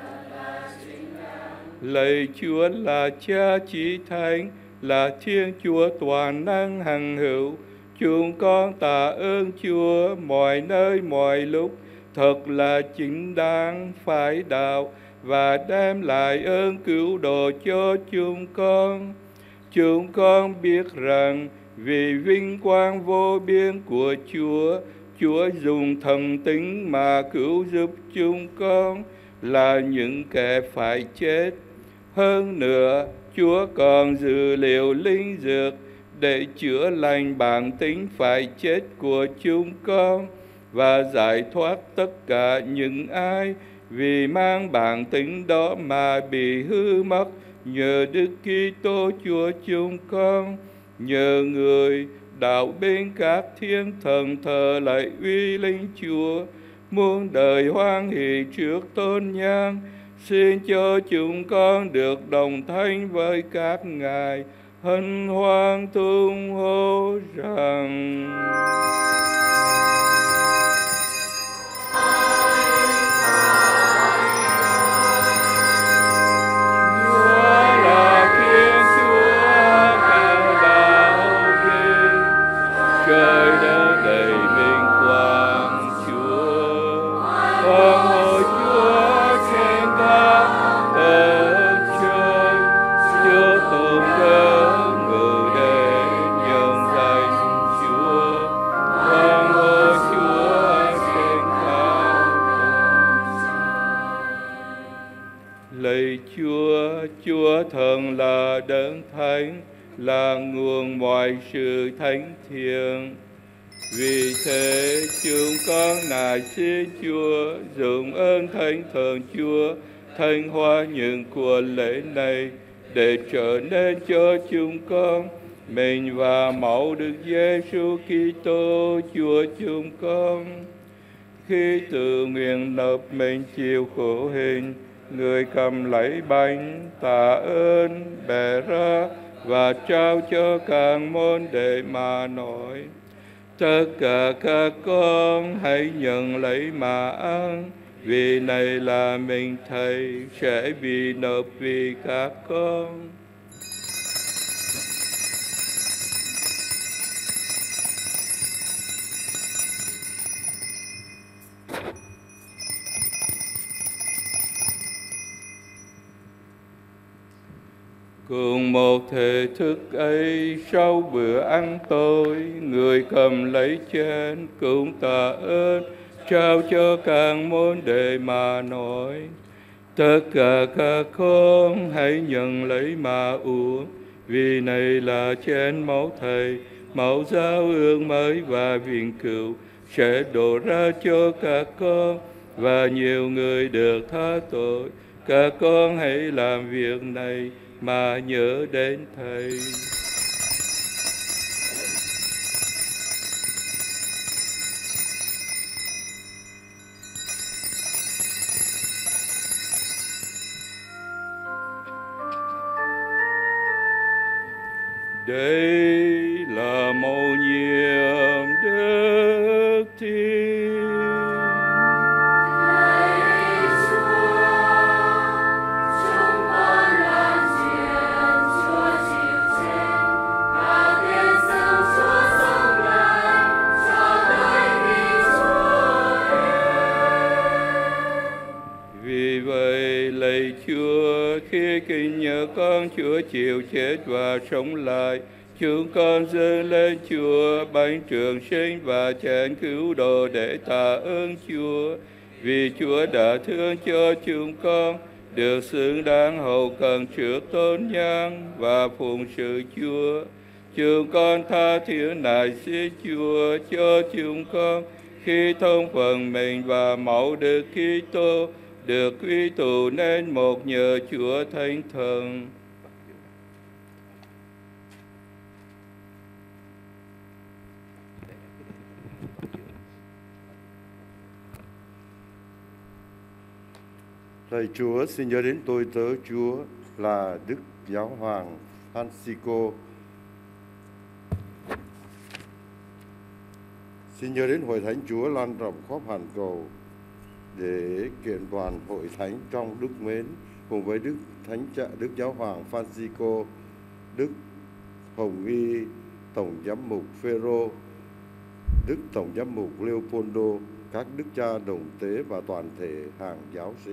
Lạy Chúa là Cha chí thánh, là Thiên Chúa toàn năng hằng hữu. Chúng con tạ ơn Chúa mọi nơi mọi lúc, thật là chính đáng phải đạo và đem lại ơn cứu độ cho chúng con. Chúng con biết rằng vì vinh quang vô biên của Chúa, Chúa dùng thần tính mà cứu giúp chúng con là những kẻ phải chết. Hơn nữa, Chúa còn dự liệu linh dược để chữa lành bản tính phải chết của chúng con và giải thoát tất cả những ai vì mang bản tính đó mà bị hư mất, nhờ Đức Kitô Chúa chúng con. Nhờ Người đạo bên các thiên thần thờ lạy uy linh Chúa, muôn đời hoan hỷ trước tôn nhang. Xin cho chúng con được đồng thanh với các ngài, hân hoan tung hô rằng: Chúa Thần là đấng thánh, là nguồn mọi sự thánh thiêng. Vì thế chúng con nài xin Chúa dùng ơn Thánh Thần Chúa thanh hóa những của lễ này để trở nên cho chúng con mình và máu Đức Giêsu Kitô Chúa chúng con. Khi tự nguyện nộp mình chịu khổ hình, người cầm lấy bánh tạ ơn bẻ ra và trao cho các môn đệ mà nói: tất cả các con hãy nhận lấy mà ăn, vì này là mình Thầy sẽ bị nộp vì các con. Cùng một thể thức ấy, sau bữa ăn tối, người cầm lấy chén cũng tạ ơn, trao cho các môn đệ mà nói: tất cả các con hãy nhận lấy mà uống, vì này là chén máu Thầy, máu giao ước mới và vĩnh cửu, sẽ đổ ra cho các con và nhiều người được tha tội. Các con hãy làm việc này mà nhớ đến Thầy. Đây là mầu nhiệm Đức Thiên. Chúa, khi kinh nhớ con Chúa chịu chết và sống lại, chúng con dâng lên Chúa bánh trường sinh và chén cứu độ để tạ ơn Chúa, vì Chúa đã thương cho chúng con được xứng đáng hầu cần trước tôn nhang và phụng sự Chúa. Chúng con tha thiết nài xin Chúa cho chúng con khi thông phần mình và máu Đức Kitô được quy tụ nên một nhờ Chúa Thánh Thần. Lạy Chúa, xin nhớ đến tôi tớ Chúa là Đức Giáo Hoàng Francisco. Xin nhớ đến Hội Thánh Chúa lan rộng khắp hàn cầu để kiện toàn Hội Thánh trong đức mến cùng với Đức Thánh Cha Đức Giáo Hoàng Francisco, Đức Hồng Y Tổng Giám mục Phêrô, Đức Tổng Giám mục Leopoldo, các đức cha đồng tế và toàn thể hàng giáo sĩ.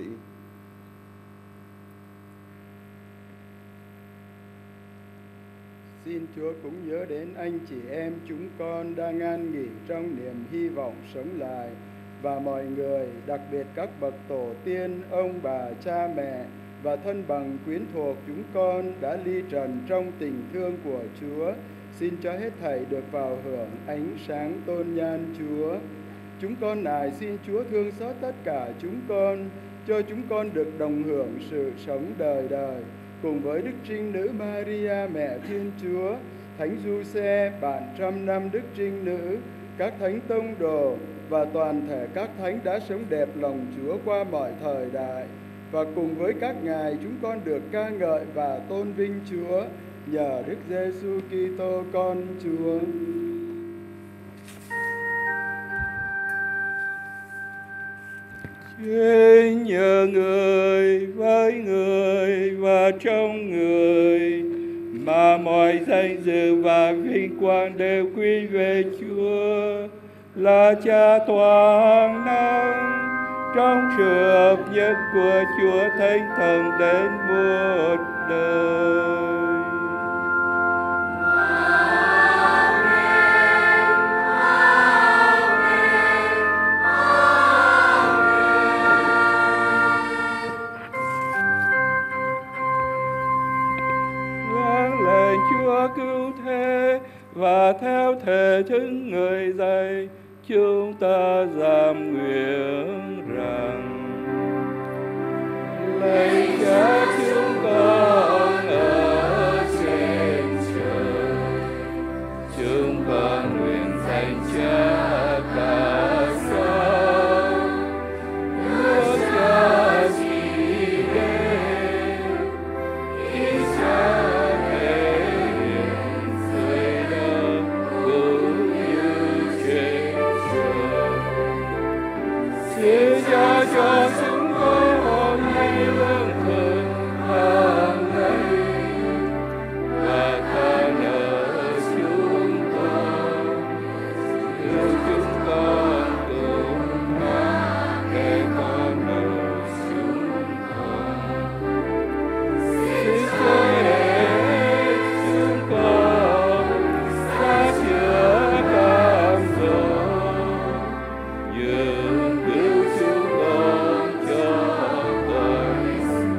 Xin Chúa cũng nhớ đến anh chị em chúng con đang an nghỉ trong niềm hy vọng sống lại, và mọi người, đặc biệt các bậc tổ tiên, ông bà, cha mẹ và thân bằng quyến thuộc chúng con đã ly trần trong tình thương của Chúa. Xin cho hết thảy được vào hưởng ánh sáng tôn nhan Chúa. Chúng con nài xin Chúa thương xót tất cả chúng con, cho chúng con được đồng hưởng sự sống đời đời cùng với Đức Trinh Nữ Maria Mẹ Thiên Chúa, Thánh Giuse, bạn trăm năm Đức Trinh Nữ, các thánh tông đồ và toàn thể các thánh đã sống đẹp lòng Chúa qua mọi thời đại. Và cùng với các ngài chúng con được ca ngợi và tôn vinh Chúa nhờ Đức Giêsu Kitô con Chúa. Xin nhờ người với người và trong người mà mọi danh dự và vinh quang đều quy về Chúa là Cha toàn năng, trong sự hợp nhất của Chúa Thánh Thần đến muôn đời. con nguyện rằng lạy Cha chúng con ở trên trời, chúng con nguyện danh Cha cả sao, nước Cha chỉ đến, ý Cha thể hiện dưới đất cũng như trên trời. Xin Cha cho chúng con hôm nay lương thực hàng ngày, và tha nợ chúng con như chúng con cũng tha kẻ có nợ chúng con. Xin cho để chúng con xa chữa cam dỗ, nhưng cứu chúng con cho tội.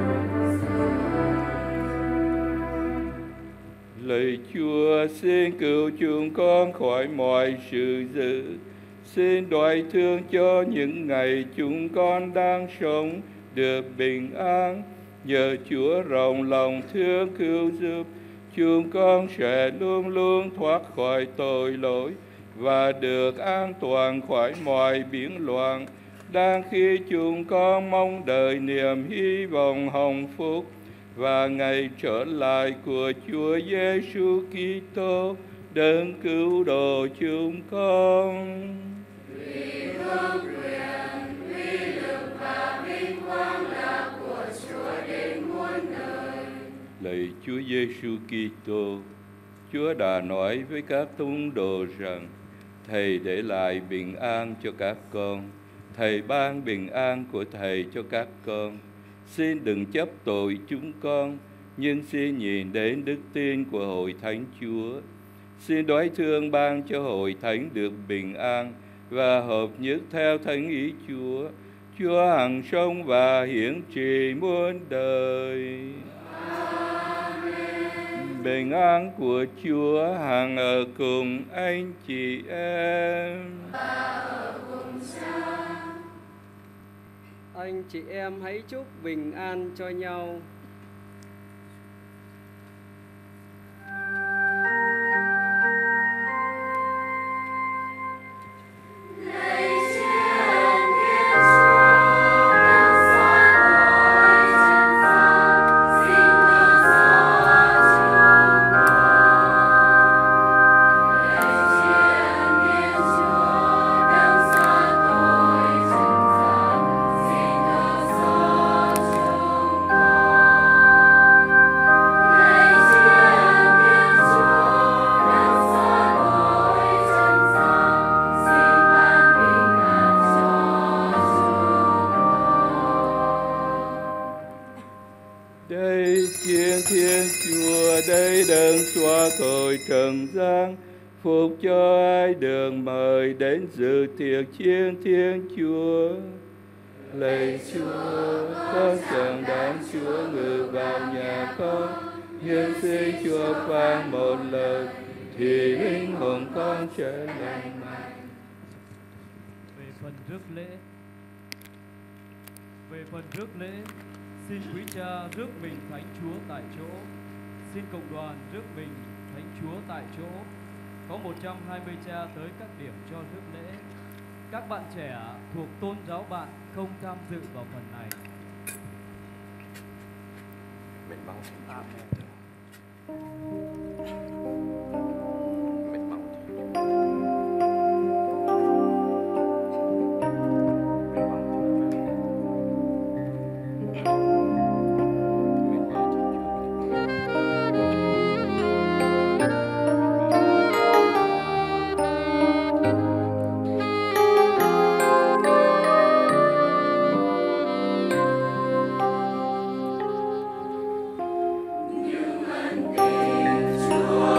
Lạy Chúa, xin cứu chúng con khỏi mọi sự dữ, xin đoái thương cho những ngày chúng con đang sống được bình an. Nhờ Chúa rộng lòng thương cứu giúp, chúng con sẽ luôn luôn thoát khỏi tội lỗi và được an toàn khỏi mọi biến loạn. Đang khi chúng con mong đợi niềm hy vọng hồng phúc và ngày trở lại của Chúa Giêsu Kitô, đấng cứu độ chúng con. Vì vương quyền, uy lực và vinh quang là của Chúa đến muôn đời. Lạy Chúa Giêsu Kitô, Chúa đã nói với các tông đồ rằng Thầy để lại bình an cho các con. Thầy ban bình an của Thầy cho các con. Xin đừng chấp tội chúng con, nhưng xin nhìn đến đức tin của Hội Thánh Chúa. Xin đoái thương ban cho Hội Thánh được bình an và hợp nhất theo thánh ý Chúa. Chúa hằng sống và hiển trị muôn đời. Amen. Bình an của Chúa hằng ở cùng anh chị em. Và ở cùng Cha. Anh chị em hãy chúc bình an cho nhau. Tội trần gian, phục cho ai được mời đến dự tiệc chiên Thiên Chúa. Lạy Chúa, con chẳng đáng Chúa ngự vào nhà con, nhưng xin Chúa phán một lời thì linh hồn con sẽ lành mạnh. Về phần rước lễ, về phần rước lễ, xin quý Cha rước mình Thánh Chúa tại chỗ. Xin cộng đoàn rước mình Thánh Chúa tại chỗ. Có một trăm hai mươi cha tới các điểm cho rước lễ. Các bạn trẻ thuộc tôn giáo bạn không tham dự vào phần này. Mình bằng Amen. Chúa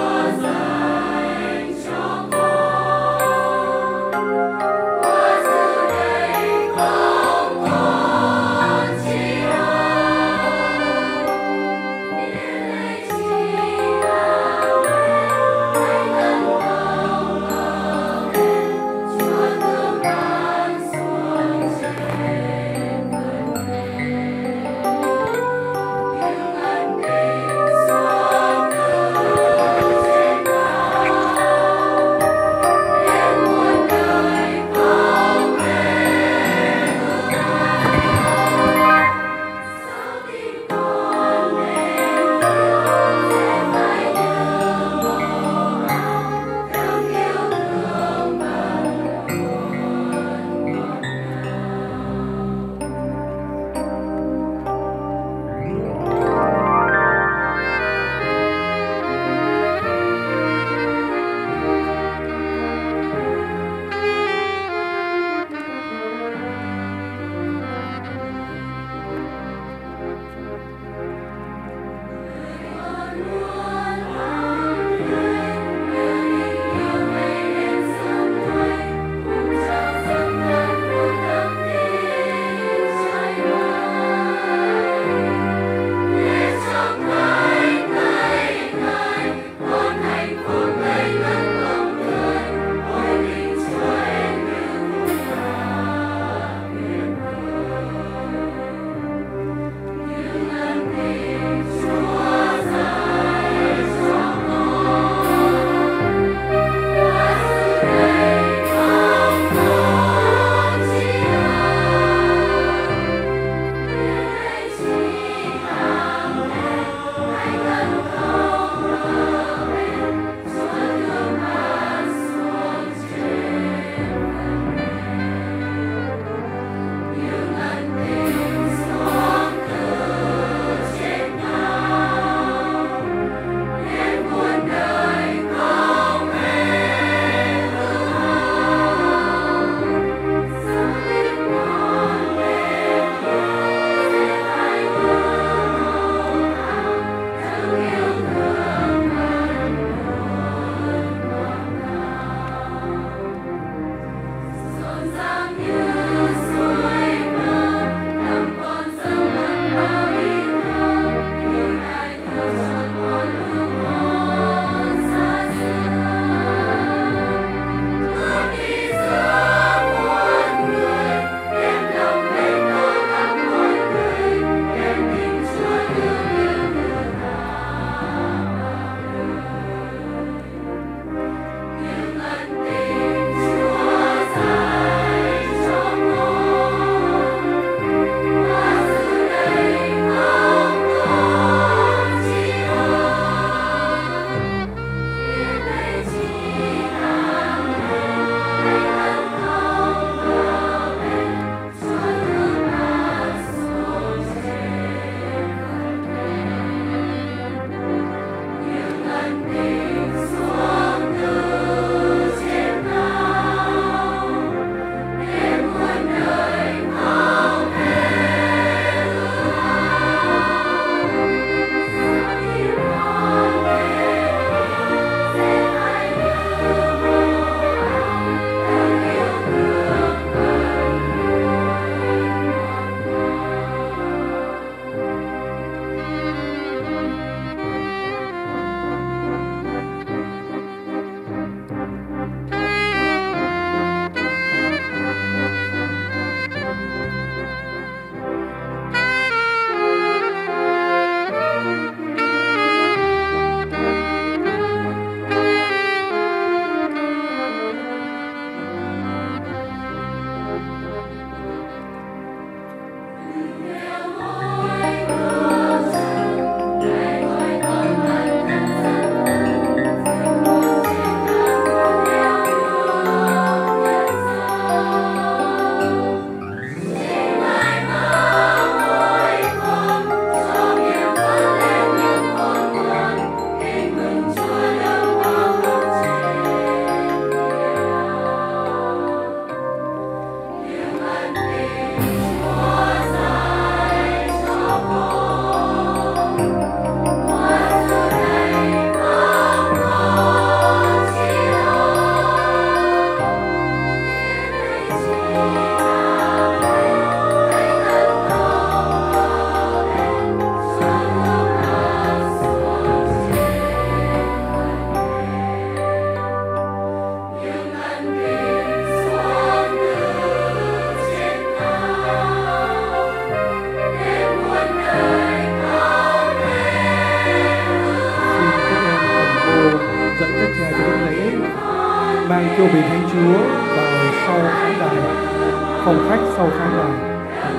Chúa vào sau khán đài, phòng khách sau khán đài.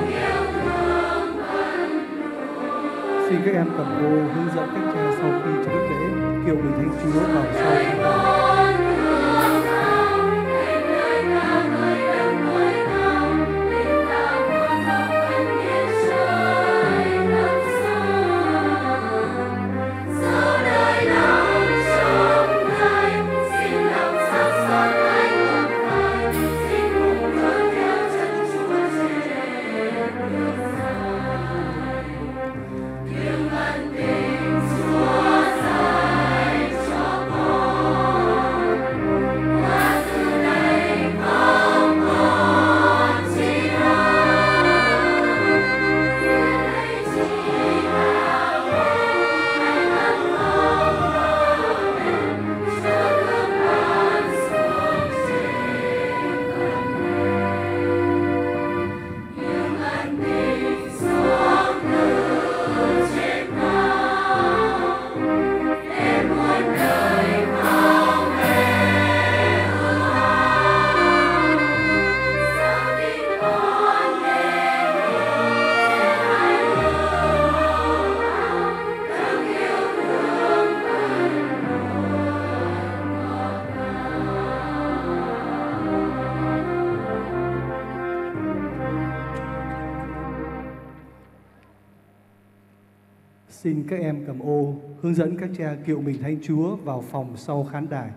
Xin các em cầm ô hướng dẫn các cha sau khi cho đức lễ kiệu bình thánh Chúa vào sau khán đài. Xin các em cầm ô hướng dẫn các cha kiệu mình Thánh Chúa vào phòng sau khán đài.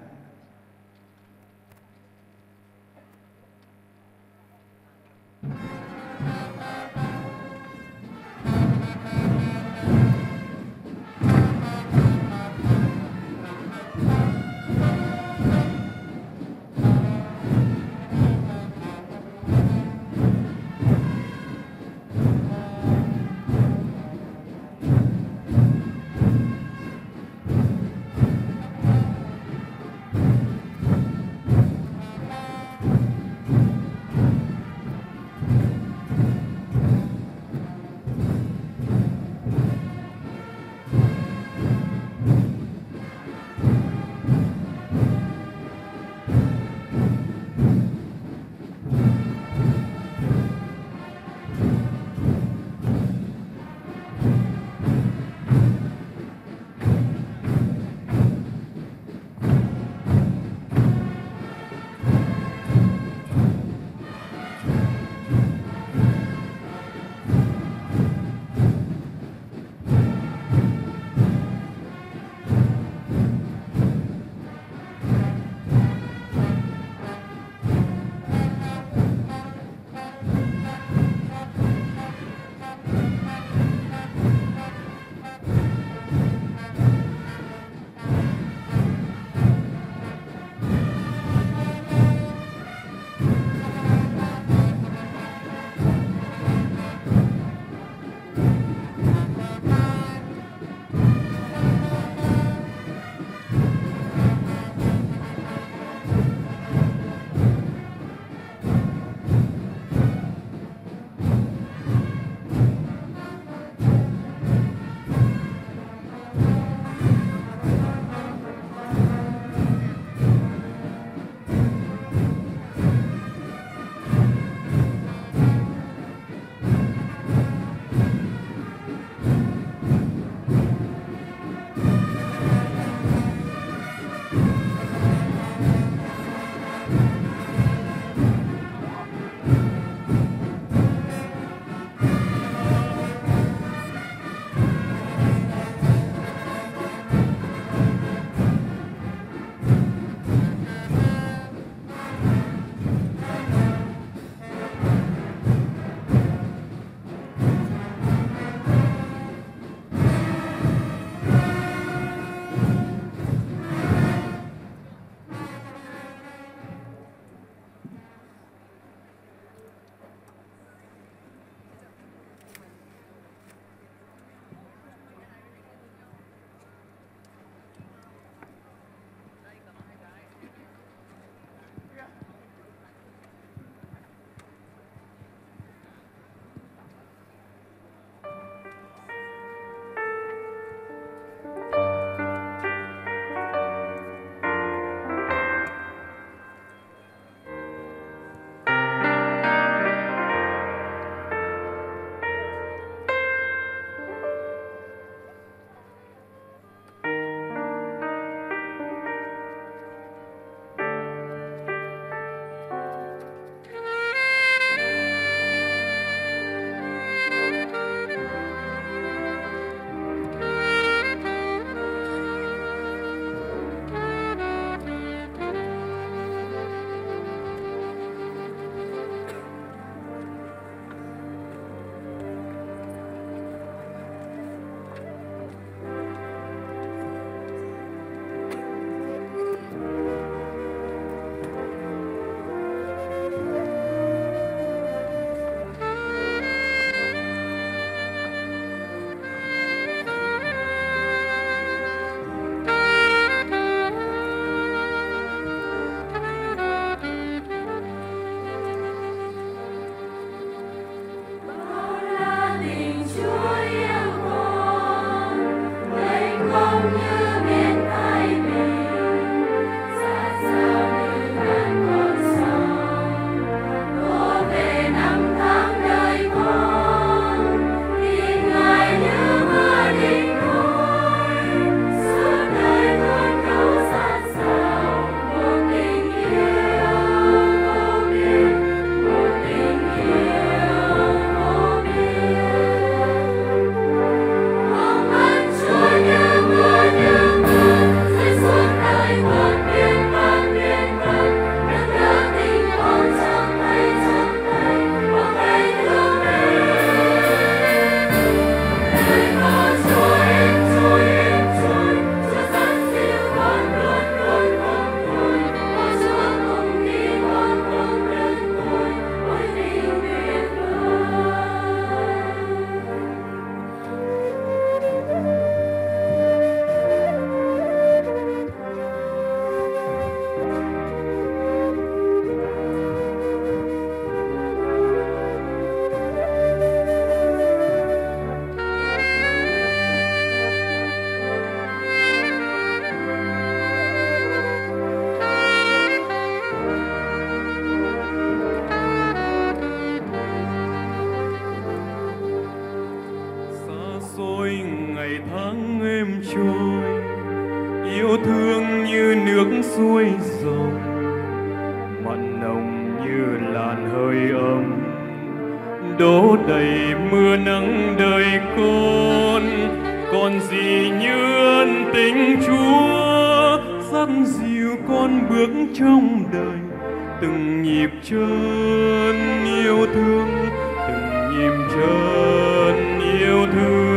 ngày tháng êm trôi, yêu thương như nước suối dòng, mặn nồng như làn hơi ấm, đổ đầy mưa nắng đời con. Còn gì như ân tình Chúa dắt dìu con bước trong đời, từng nhịp chân yêu thương, từng nhịp chân yêu thương.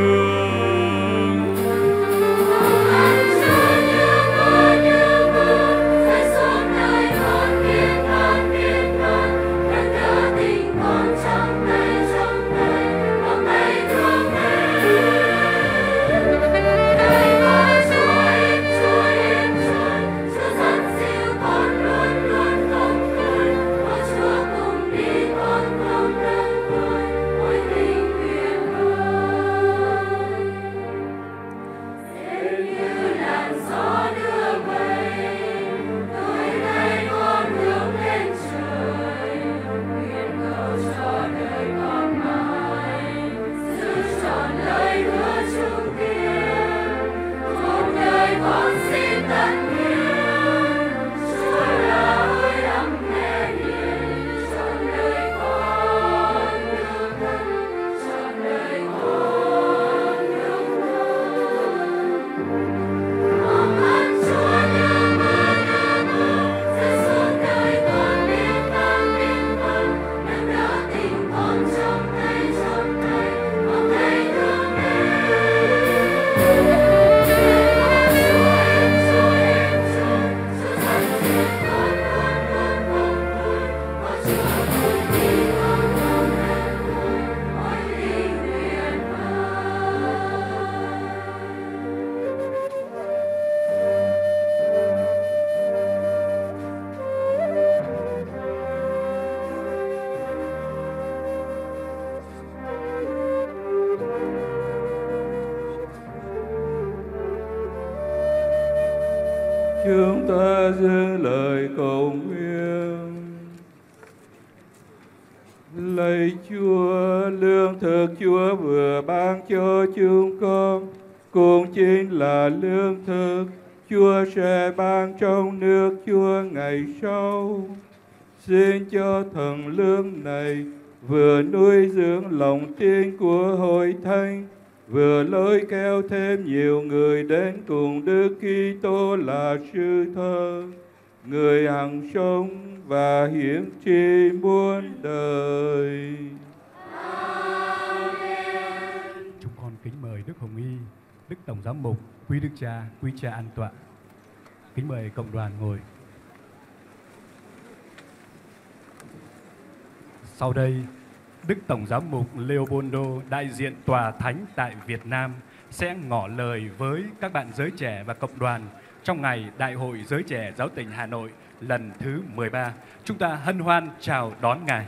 Chúng ta dâng lời cầu nguyện. Lạy Chúa, lương thực Chúa vừa ban cho chúng con cũng chính là lương thực Chúa sẽ ban trong nước Chúa ngày sau. Xin cho thần lương này vừa nuôi dưỡng lòng tin của hội thánh, vừa lôi kéo thêm nhiều người đến cùng Đức Kitô là Sư Thân, người hằng sống và hiển tri muôn đời. Chúng con kính mời Đức Hồng Y, Đức Tổng Giám mục, quý Đức Cha, quý Cha an tọa. Kính mời cộng đoàn ngồi. Sau đây, Đức Tổng Giám mục Leopoldo, đại diện Tòa Thánh tại Việt Nam, sẽ ngỏ lời với các bạn giới trẻ và cộng đoàn trong ngày Đại hội Giới Trẻ Giáo tỉnh Hà Nội lần thứ mười ba. Chúng ta hân hoan chào đón Ngài.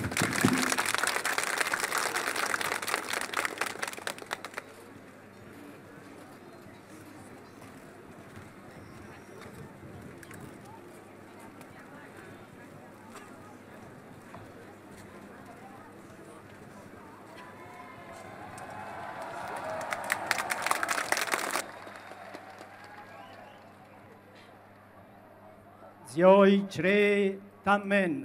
Dioi tre tamen.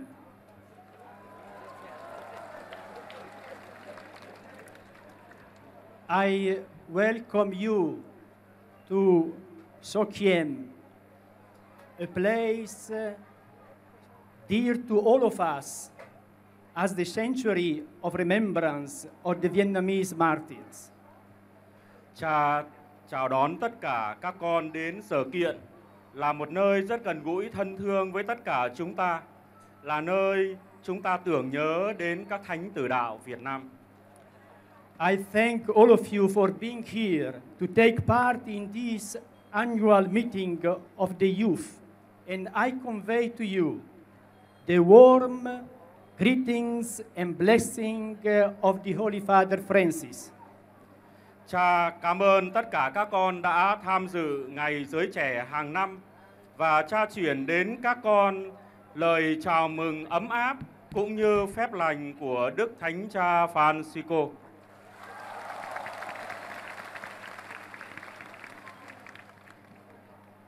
I welcome you to Sokien, a place dear to all of us as the sanctuary of remembrance of the Vietnamese martyrs. Cha chào đón tất cả các con đến Sở Kiện, là một nơi rất gần gũi thân thương với tất cả chúng ta, là nơi chúng ta tưởng nhớ đến các thánh tử đạo Việt Nam. I thank all of you for being here to take part in this annual meeting of the youth, and I convey to you the warm greetings and blessing of the Holy Father Francis. Cha cảm ơn tất cả các con đã tham dự Ngày Giới Trẻ hàng năm, và cha chuyển đến các con lời chào mừng ấm áp cũng như phép lành của Đức Thánh Cha Francisco.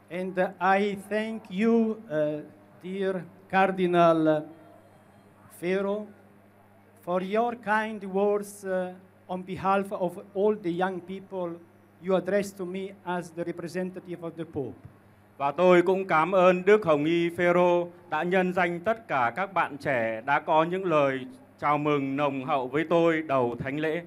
And I thank you, uh, dear Cardinal Ferro, for your kind words uh, on behalf of all the young people you addressed to me as the representative of the Pope. Và tôi cũng cảm ơn Đức Hồng Y Phêrô đã nhân danh tất cả các bạn trẻ đã có những lời chào mừng nồng hậu với tôi đầu thánh lễ.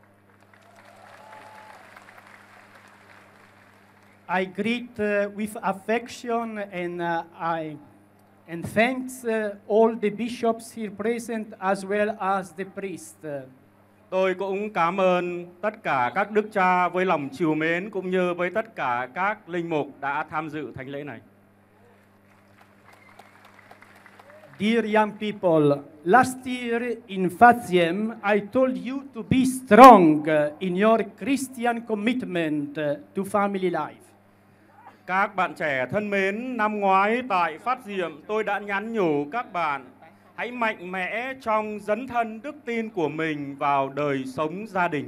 I greet uh, with affection and uh, I and thanks uh, all the bishops here present as well as the priest. Tôi cũng cảm ơn tất cả các đức cha với lòng trìu mến cũng như với tất cả các linh mục đã tham dự thánh lễ này. Dear young people, last year in Faziem, I told you to be strong in your Christian commitment to family life. Các bạn trẻ thân mến, năm ngoái tại Phát Diệm tôi đã nhắn nhủ các bạn hãy mạnh mẽ trong dấn thân đức tin của mình vào đời sống gia đình.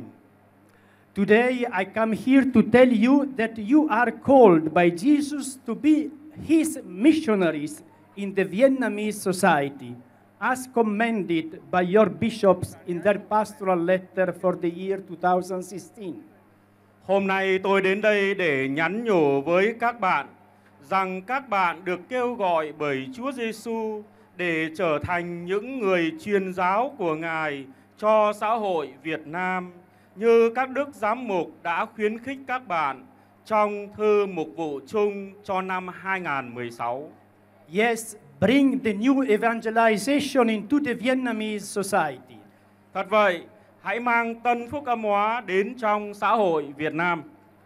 Today I come here to tell you that you are called by Jesus to be his missionaries in the Vietnamese society, as commended by your bishops in their pastoral letter for the year two thousand sixteen. Hôm nay tôi đến đây để nhắn nhủ với các bạn rằng các bạn được kêu gọi bởi Chúa Giêsu để trở thành những người truyền giáo của Ngài cho xã hội Việt Nam, như các đức giám mục đã khuyến khích các bạn trong thư mục vụ chung cho năm hai nghìn không trăm mười sáu. Yes, bring the new evangelization into the Vietnamese society. Thật vậy, hãy mang tân phúc âm hóa đến trong xã hội Việt Nam.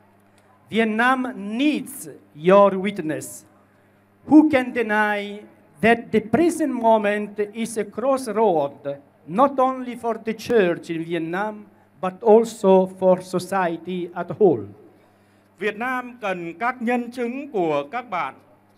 Vietnam needs your witness. Who can deny that the present moment is a crossroad, not only for the church in Vietnam, but also for society as a whole? Việt Nam cần các nhân chứng của các bạn.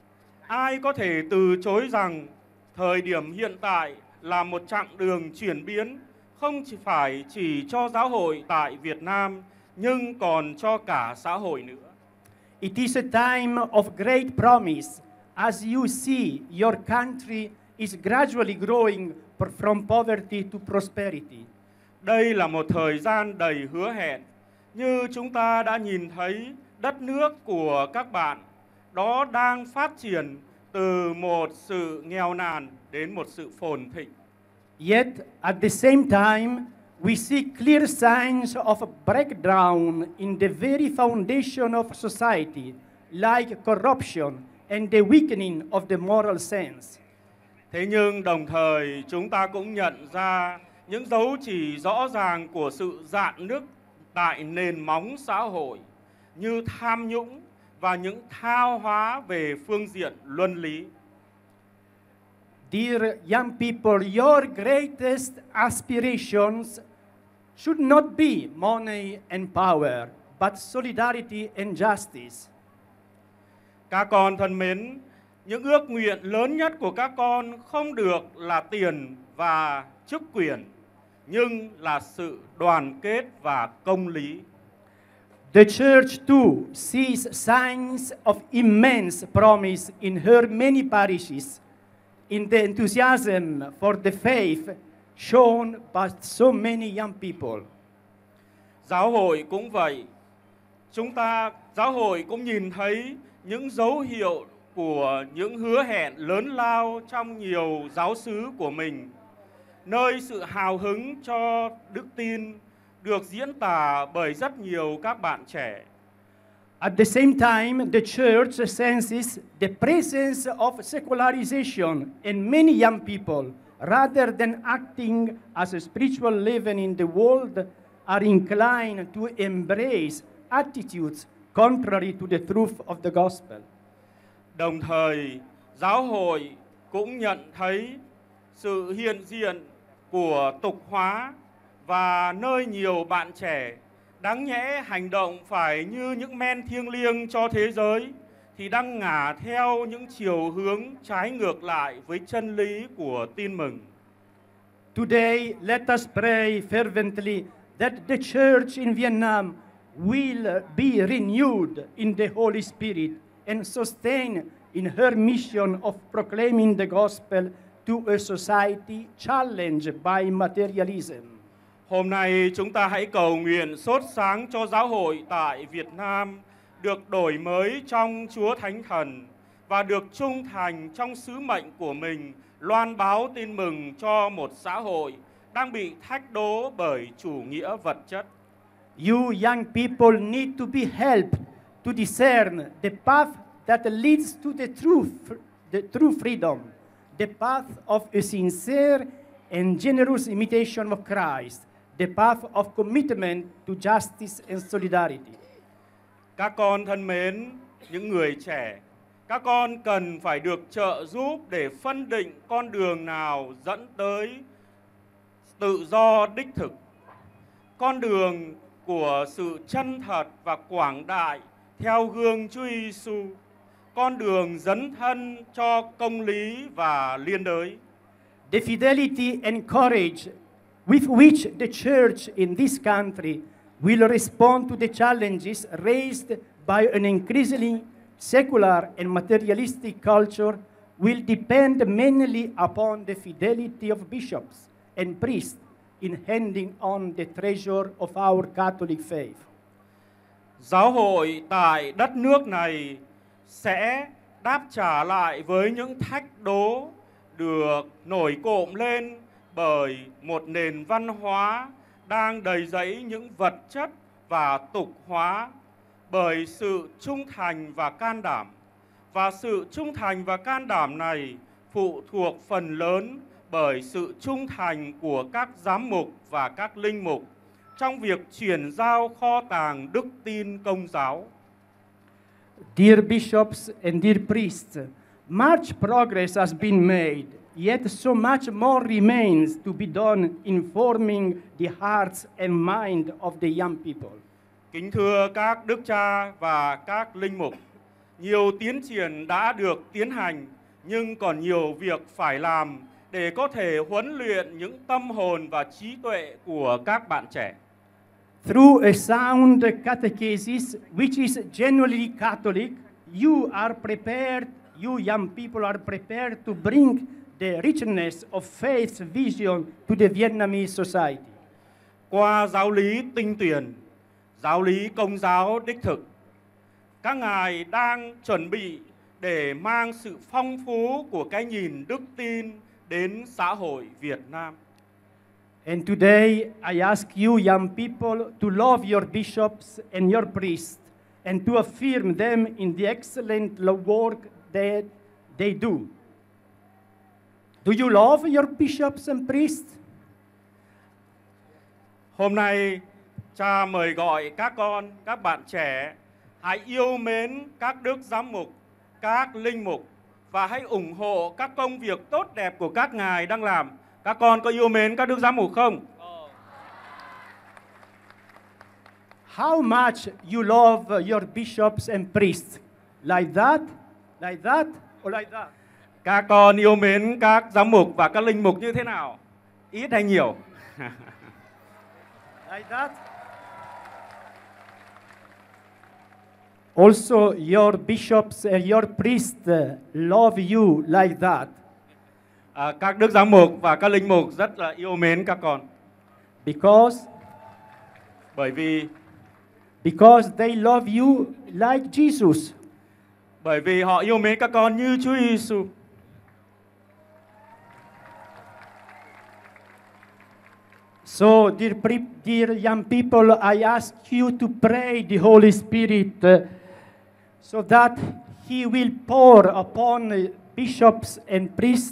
Ai có thể từ chối rằng thời điểm hiện tại là một chặng đường chuyển biến, không chỉ phải chỉ cho giáo hội tại Việt Nam, nhưng còn cho cả xã hội nữa. It is a time of great promise, as you see your country is gradually growing from poverty to prosperity. Đây là một thời gian đầy hứa hẹn, như chúng ta đã nhìn thấy đất nước của các bạn đó đang phát triển từ một sự nghèo nàn đến một sự phồn thịnh. Yet, at the same time, we see clear signs of a breakdown in the very foundation of society, like corruption and the weakening of the moral sense. Thế nhưng đồng thời chúng ta cũng nhận ra những dấu chỉ rõ ràng của sự rạn nứt tại nền móng xã hội, như tham nhũng và những tha hóa về phương diện luân lý. Dear young people, your greatest aspirations should not be money and power, but solidarity and justice. Các con thân mến, những ước nguyện lớn nhất của các con không được là tiền và chức quyền, nhưng là sự đoàn kết và công lý. The church too sees signs of immense promise in her many parishes, in the enthusiasm for the faith shown by so many young people. Giáo hội cũng vậy. Chúng ta, giáo hội cũng nhìn thấy những dấu hiệu của những hứa hẹn lớn lao trong nhiều giáo xứ của mình, nơi sự hào hứng cho đức tin được diễn tả bởi rất nhiều các bạn trẻ. At the same time, the church senses the presence of secularization in many young people, rather than acting as a spiritual leaven in the world, are inclined to embrace attitudes contrary to the truth of the gospel. Đồng thời, giáo hội cũng nhận thấy sự hiện diện của tục hóa và nơi nhiều bạn trẻ đáng nhẽ hành động phải như những men thiêng liêng cho thế giới thì đang ngả theo những chiều hướng trái ngược lại với chân lý của tin mừng. Today, let us pray fervently that the church in Vietnam will be renewed in the Holy Spirit and sustained in her mission of proclaiming the gospel to a society challenged by materialism. Hôm nay chúng ta hãy cầu nguyện sốt sáng cho giáo hội tại Việt Nam được đổi mới trong Chúa Thánh Thần và được trung thành trong sứ mệnh của mình loan báo tin mừng cho một xã hội đang bị thách đố bởi chủ nghĩa vật chất. You young people need to be helped to discern the path that leads to the true, the true freedom, the path of a sincere and generous imitation of Christ, the path of commitment to justice and solidarity. Các con thân mến, những người trẻ, các con cần phải được trợ giúp để phân định con đường nào dẫn tới tự do đích thực, con đường của sự chân thật và quảng đại theo gương Chúa Giêsu, con đường dấn thân cho công lý và liên đới. The fidelity and courage with which the church in this country will respond to the challenges raised by an increasingly secular and materialistic culture will depend mainly upon the fidelity of bishops and priests in handing on the treasure of our Catholic faith. Giáo hội tại đất nước này sẽ đáp trả lại với những thách đố được nổi cộm lên bởi một nền văn hóa đang đầy dẫy những vật chất và tục hóa, bởi sự trung thành và can đảm. Và sự trung thành và can đảm này phụ thuộc phần lớn bởi sự trung thành của các giám mục và các linh mục trong việc chuyển giao kho tàng đức tin Công giáo. Dear bishops and dear priests, much progress has been made, yet so much more remains to be done in forming the hearts and mind of the young people. Kính thưa các đức cha và các linh mục, nhiều tiến triển đã được tiến hành, nhưng còn nhiều việc phải làm để có thể huấn luyện những tâm hồn và trí tuệ của các bạn trẻ. Through a sound catechesis, which is genuinely Catholic, you are prepared, you young people are prepared to bring the richness of faith's vision to the Vietnamese society. Qua giáo lý tinh tuyển, giáo lý Công giáo đích thực, các ngài đang chuẩn bị để mang sự phong phú của cái nhìn đức tin đến xã hội Việt Nam. And today I ask you young people to love your bishops and your priests and to affirm them in the excellent work that they do. Do you love your bishops and priests? Hôm nay, cha mời gọi các con, các bạn trẻ, hãy yêu mến các đức giám mục, các linh mục và hãy ủng hộ các công việc tốt đẹp của các ngài đang làm. Các con có yêu mến các đức giám mục không? How much you love your bishops and priests? Like that? Like that? Or like that? Các con yêu mến các giám mục và các linh mục như thế nào? Ít hay nhiều? Like that? Also, your bishops and your priests love you like that. À, các đức giám mục và các linh mục rất là yêu mến các con. Because bởi vì because they love you like Jesus. Bởi vì họ yêu mến các con như Chúa Giêsu. So, dear, dear young people, I ask you to pray the Holy Spirit uh, so that He will pour upon uh, bishops and priests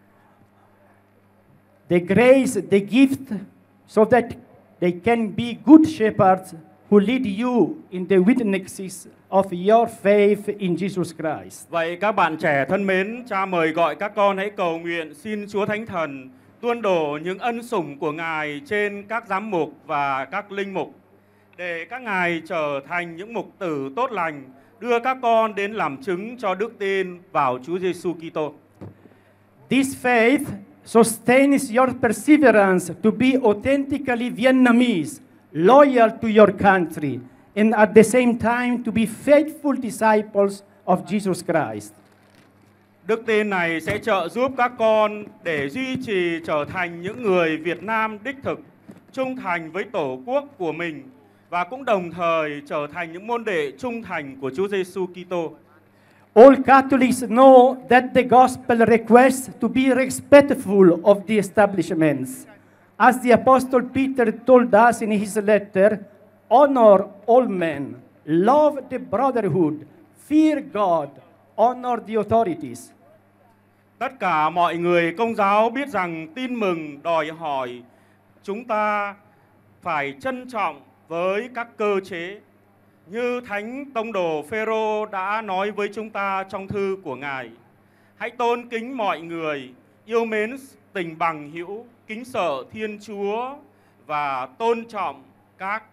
the grace, the gift, so that they can be good shepherds who lead you in the witnesses of your faith in Jesus Christ. Vậy các bạn trẻ thân mến, cha mời gọi các con hãy cầu nguyện xin Chúa Thánh Thần tuôn đổ những ân sủng của Ngài trên các giám mục và các linh mục, để các ngài trở thành những mục tử tốt lành, đưa các con đến làm chứng cho đức tin vào Chúa Giêsu Kitô. This faith sustains your perseverance to be authentically Vietnamese, loyal to your country, and at the same time to be faithful disciples of Jesus Christ. Đức tin này sẽ trợ giúp các con để duy trì trở thành những người Việt Nam đích thực, trung thành với Tổ quốc của mình và cũng đồng thời trở thành những môn đệ trung thành của Chúa Giêsu Kitô. All Catholics know that the gospel requests to be respectful of the establishments. As the Apostle Peter told us in his letter, honor all men, love the brotherhood, fear God, honor the authorities. Tất cả mọi người Công giáo biết rằng tin mừng đòi hỏi chúng ta phải trân trọng với các cơ chế, như Thánh Tông đồ Phêrô đã nói với chúng ta trong thư của Ngài. Hãy tôn kính mọi người, yêu mến tình bằng hữu, kính sợ Thiên Chúa và tôn trọng các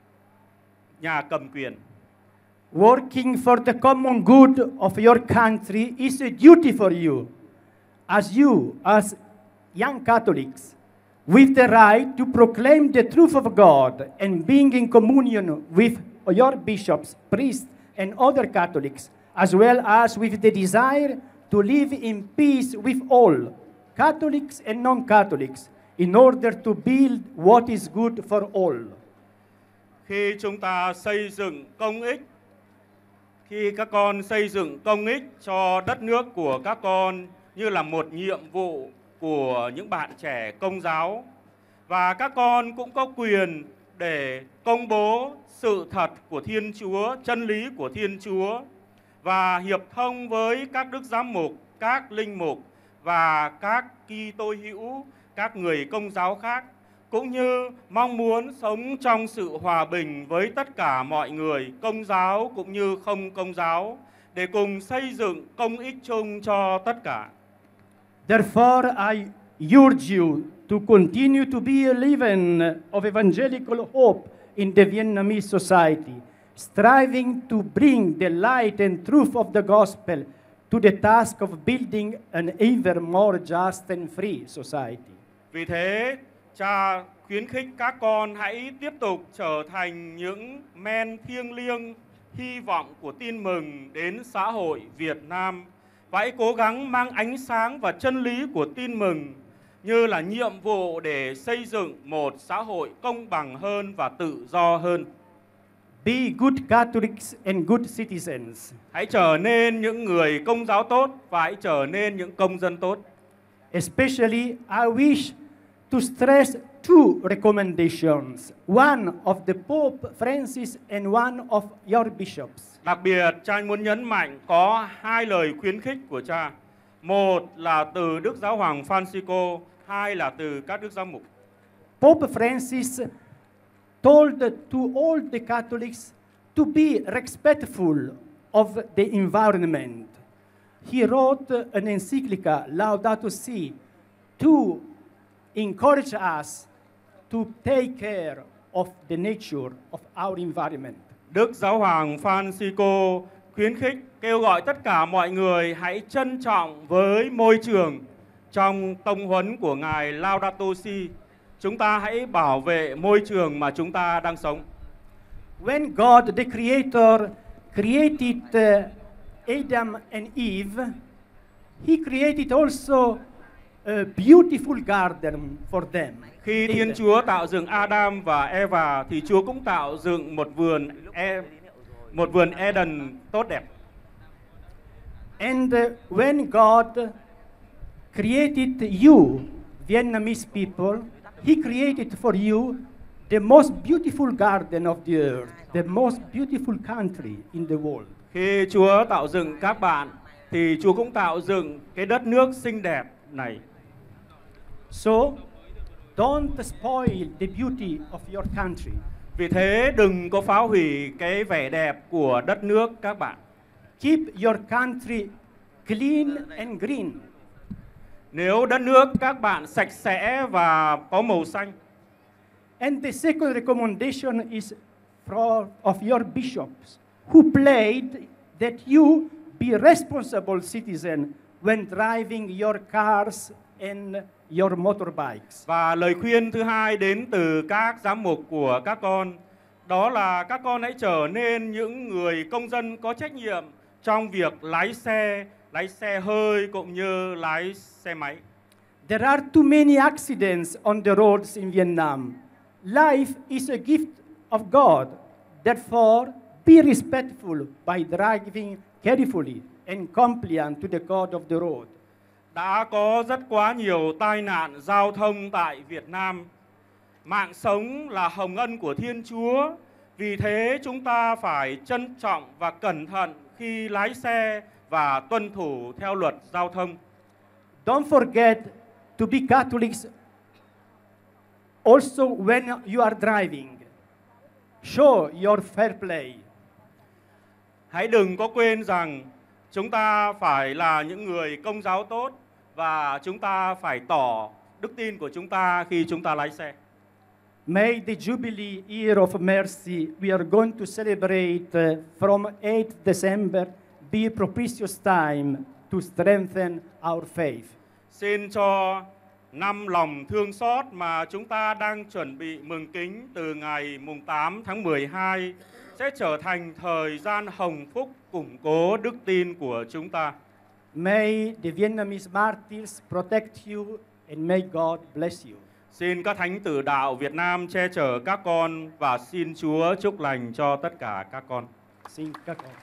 nhà cầm quyền. Working for the common good of your country is a duty for you. As you, as young Catholics, with the right to proclaim the truth of God and being in communion with your bishops, priests, and other Catholics, as well as with the desire to live in peace with all, Catholics and non-Catholics, in order to build what is good for all. Khi chúng ta xây dựng công ích, khi các con xây dựng công ích cho đất nước của các con như là một nhiệm vụ của những bạn trẻ Công giáo, và các con cũng có quyền để công bố sự thật của Thiên Chúa, chân lý của Thiên Chúa và hiệp thông với các đức giám mục, các linh mục và các Kitô hữu, các người Công giáo khác, cũng như mong muốn sống trong sự hòa bình với tất cả mọi người, Công giáo cũng như không Công giáo, để cùng xây dựng công ích chung cho tất cả. Therefore, I urge you to continue to be a leaven of evangelical hope in the Vietnamese society, striving to bring the light and truth of the gospel to the task of building an ever more just and free society. Vì thế, cha khuyến khích các con hãy tiếp tục trở thành những men thiêng liêng, hy vọng của tin mừng đến xã hội Việt Nam, và hãy cố gắng mang ánh sáng và chân lý của tin mừng như là nhiệm vụ để xây dựng một xã hội công bằng hơn và tự do hơn. Be good Catholics and good citizens. Hãy trở nên những người Công giáo tốt và hãy trở nên những công dân tốt. Especially, I wish to stress two recommendations, one of the Pope Francis and one of your bishops. Đặc biệt, cha muốn nhấn mạnh có hai lời khuyến khích của cha. Một là từ Đức Giáo hoàng Francisco, hai là từ các đức giám mục. Pope Francis told to all the Catholics to be respectful of the environment. He wrote an encyclica, Laudato Si, to encourage us to take care of the nature of our environment. Đức Giáo hoàng Francisco khuyến khích kêu gọi tất cả mọi người hãy trân trọng với môi trường. Trong tông huấn của Ngài Laudato Si, chúng ta hãy bảo vệ môi trường mà chúng ta đang sống. When God, the Creator, created uh, Adam and Eve, He created also a beautiful garden for them. Khi Thiên Chúa tạo dựng Adam và Eva thì Chúa cũng tạo dựng một vườn e, một vườn Eden tốt đẹp. And uh, when God created you, Vietnamese people, He created for you the most beautiful garden of the earth, the most beautiful country in the world. Khi Chúa tạo dựng các bạn thì Chúa cũng tạo dựng cái đất nước xinh đẹp này. So, don't spoil the beauty of your country. Vì thế đừng có phá hủy cái vẻ đẹp của đất nước các bạn. Keep your country clean and green. Nếu đất nước các bạn sạch sẽ và có màu xanh. And the second recommendation is for, of your bishops, who played that you be responsible citizen when driving your cars and your motorbikes. Và lời khuyên thứ hai đến từ các giám mục của các con, đó là các con hãy trở nên những người công dân có trách nhiệm trong việc lái xe, lái xe hơi cũng như lái xe máy. There are too many accidents on the roads in Vietnam. Life is a gift of God. Therefore, be respectful by driving carefully and compliant to the code of the road. Đã có rất quá nhiều tai nạn giao thông tại Việt Nam. Mạng sống là hồng ân của Thiên Chúa. Vì thế chúng ta phải trân trọng và cẩn thận khi lái xe và tuân thủ theo luật giao thông. Don't forget to be Catholics also when you are driving. Show your fair play. Hãy đừng có quên rằng chúng ta phải là những người công giáo tốt và chúng ta phải tỏ đức tin của chúng ta khi chúng ta lái xe. May the Jubilee Year of Mercy we are going to celebrate uh, from eighth December be a propitious time to strengthen our faith. Xin cho năm lòng thương xót mà chúng ta đang chuẩn bị mừng kính từ ngày mùng tám tháng mười hai sẽ trở thành thời gian hồng phúc củng cố đức tin của chúng ta. May the Vietnamese martyrs protect you and may God bless you. Xin các thánh tử đạo Việt Nam che chở các con và xin Chúa chúc lành cho tất cả các con. Xin các con.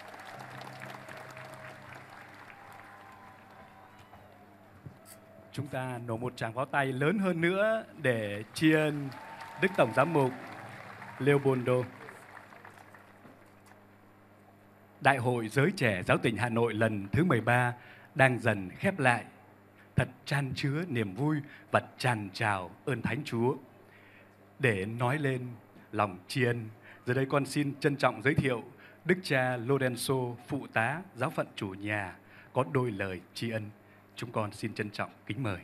Chúng ta nổ một tràng pháo tay lớn hơn nữa để tri ân Đức Tổng Giám mục Leopoldo. Đại hội Giới Trẻ Giáo tỉnh Hà Nội lần thứ mười ba đang dần khép lại, thật chan chứa niềm vui và tràn trào ơn Thánh Chúa. Để nói lên lòng tri ân, giờ đây con xin trân trọng giới thiệu Đức cha Lorenzo, phụ tá giáo phận chủ nhà, có đôi lời tri ân. Chúng con xin trân trọng kính mời.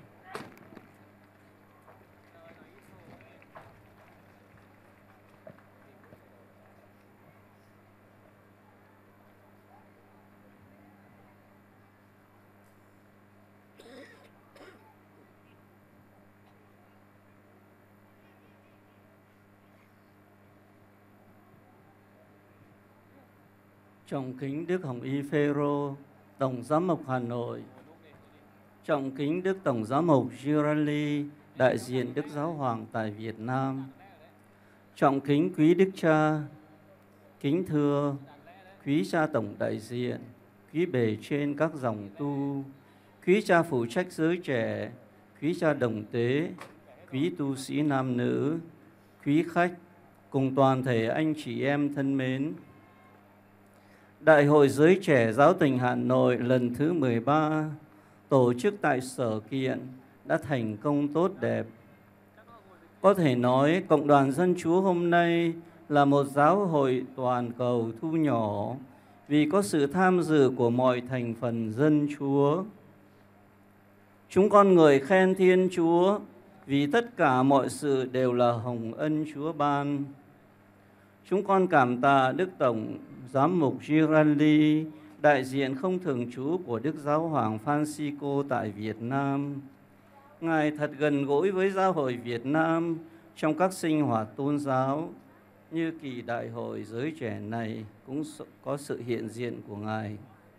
Trọng kính Đức Hồng Y Phêrô, Tổng Giám mục Hà Nội. Trọng kính Đức Tổng Giám mục Girelli, đại diện Đức Giáo Hoàng tại Việt Nam. Trọng kính quý Đức Cha, kính thưa quý cha Tổng đại diện, quý bề trên các dòng tu, quý cha phụ trách giới trẻ, quý cha đồng tế, quý tu sĩ nam nữ, quý khách, cùng toàn thể anh chị em thân mến. Đại hội Giới Trẻ Giáo tỉnh Hà Nội lần thứ mười ba tổ chức tại Sở Kiện đã thành công tốt đẹp. Có thể nói Cộng đoàn Dân Chúa hôm nay là một giáo hội toàn cầu thu nhỏ vì có sự tham dự của mọi thành phần dân Chúa. Chúng con ngợi khen Thiên Chúa vì tất cả mọi sự đều là hồng ân Chúa ban. Chúng con cảm tạ Đức Tổng Giám mục Girelli, đại diện không thường trú của Đức Giáo hoàng Francisco tại Việt Nam. Ngài thật gần gũi với giáo hội Việt Nam trong các sinh hoạt tôn giáo, như kỳ đại hội giới trẻ này cũng có sự hiện diện của Ngài.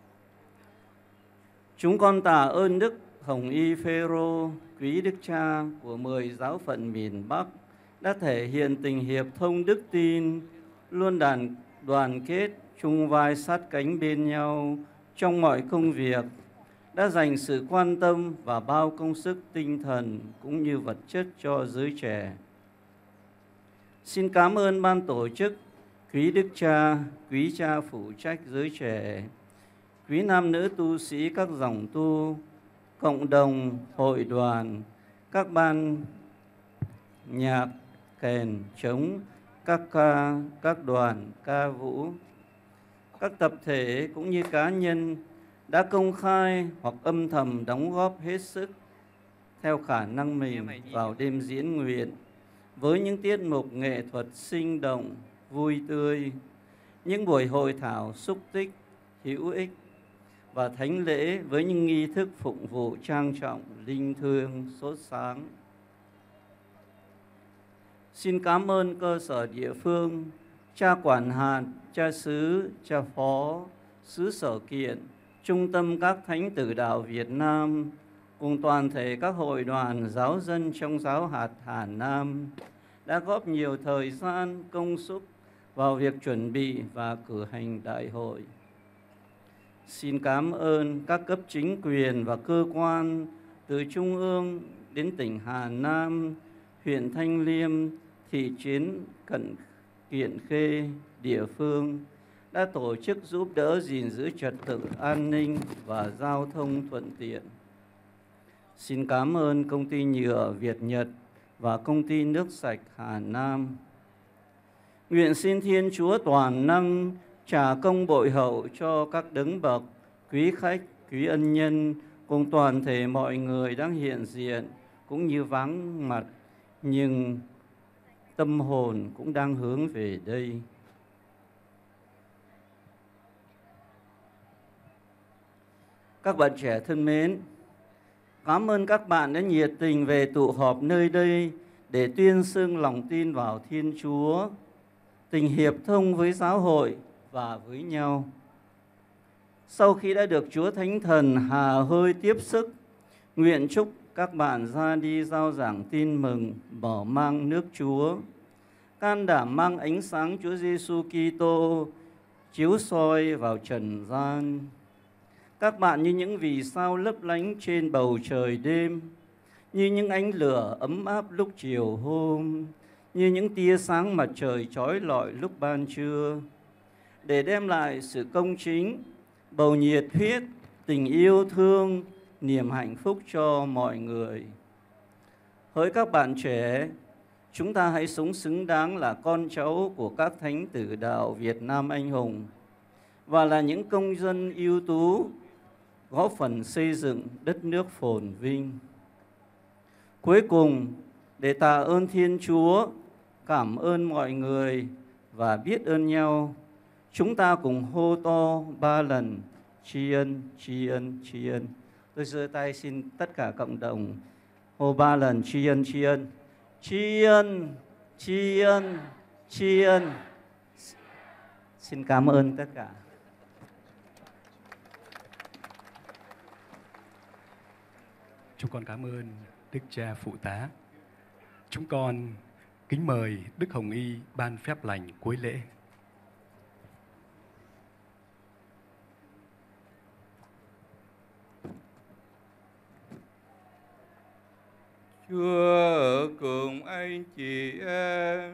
Chúng con tạ ơn Đức Hồng Y Phêrô, quý Đức Cha của mười giáo phận miền Bắc đã thể hiện tình hiệp thông đức tin, luôn đoàn, đoàn kết, chung vai sát cánh bên nhau trong mọi công việc, đã dành sự quan tâm và bao công sức tinh thần cũng như vật chất cho giới trẻ. Xin cảm ơn ban tổ chức, quý Đức Cha, quý cha phụ trách giới trẻ, quý nam nữ tu sĩ các dòng tu, cộng đồng, hội đoàn, các ban nhạc, kèn, trống, các ca, các đoàn, ca vũ, các tập thể cũng như cá nhân đã công khai hoặc âm thầm đóng góp hết sức theo khả năng mình vào đêm diễn nguyện với những tiết mục nghệ thuật sinh động, vui tươi, những buổi hội thảo xúc tích, hữu ích và thánh lễ với những nghi thức phụng vụ trang trọng, linh thiêng, sốt sáng. Xin cảm ơn cơ sở địa phương, cha quản hạt, cha xứ, cha phó, xứ Sở Kiện, trung tâm các thánh tử đạo Việt Nam, cùng toàn thể các hội đoàn giáo dân trong giáo hạt Hà Nam đã góp nhiều thời gian, công sức vào việc chuẩn bị và cử hành đại hội. Xin cảm ơn các cấp chính quyền và cơ quan từ Trung ương đến tỉnh Hà Nam, huyện Thanh Liêm, thị trấn Cận Kiện Khê, địa phương đã tổ chức giúp đỡ gìn giữ trật tự an ninh và giao thông thuận tiện. Xin cảm ơn công ty nhựa Việt Nhật và công ty nước sạch Hà Nam. Nguyện xin Thiên Chúa toàn năng trả công bội hậu cho các đấng bậc, quý khách, quý ân nhân cùng toàn thể mọi người đang hiện diện cũng như vắng mặt, nhưng tâm hồn cũng đang hướng về đây. Các bạn trẻ thân mến, cảm ơn các bạn đã nhiệt tình về tụ họp nơi đây để tuyên xưng lòng tin vào Thiên Chúa, tình hiệp thông với giáo hội và với nhau. Sau khi đã được Chúa Thánh Thần hà hơi tiếp sức, nguyện chúc các bạn ra đi rao giảng tin mừng, mở mang nước Chúa, can đảm mang ánh sáng Chúa Giêsu Kitô chiếu soi vào trần gian. Các bạn như những vì sao lấp lánh trên bầu trời đêm, như những ánh lửa ấm áp lúc chiều hôm, như những tia sáng mặt trời chói lọi lúc ban trưa, để đem lại sự công chính, bầu nhiệt huyết, tình yêu thương, niềm hạnh phúc cho mọi người. Hỡi các bạn trẻ, chúng ta hãy sống xứng đáng là con cháu của các thánh tử đạo Việt Nam anh hùng và là những công dân ưu tú góp phần xây dựng đất nước phồn vinh. Cuối cùng, để tạ ơn Thiên Chúa, cảm ơn mọi người và biết ơn nhau, chúng ta cùng hô to ba lần tri ân, tri ân, tri ân. Tôi giơ tay xin tất cả cộng đồng hô ba lần tri ân, tri ân, tri ân, tri ân, tri ân. Xin cảm ơn tất cả. Chúng con cảm ơn Đức Cha Phụ Tá. Chúng con kính mời Đức Hồng Y ban phép lành cuối lễ. Chúa cùng anh chị em.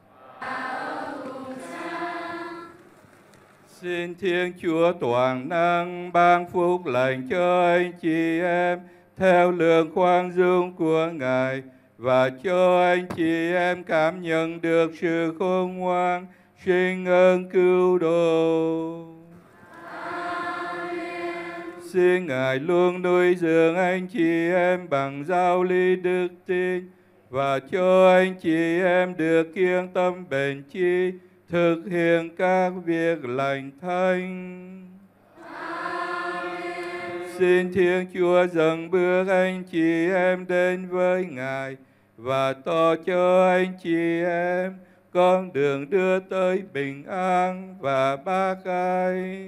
Xin Thiên Chúa toàn năng ban phúc lành cho anh chị em theo lượng khoan dung của Ngài, và cho anh chị em cảm nhận được sự khôn ngoan sinh ơn cứu độ. Xin Ngài luôn nuôi dưỡng anh chị em bằng giáo lý đức tin, và cho anh chị em được kiêng tâm bền chi thực hiện các việc lành thánh. Xin Thiên Chúa dâng bước anh chị em đến với Ngài và tỏ cho anh chị em con đường đưa tới bình an và bác ái.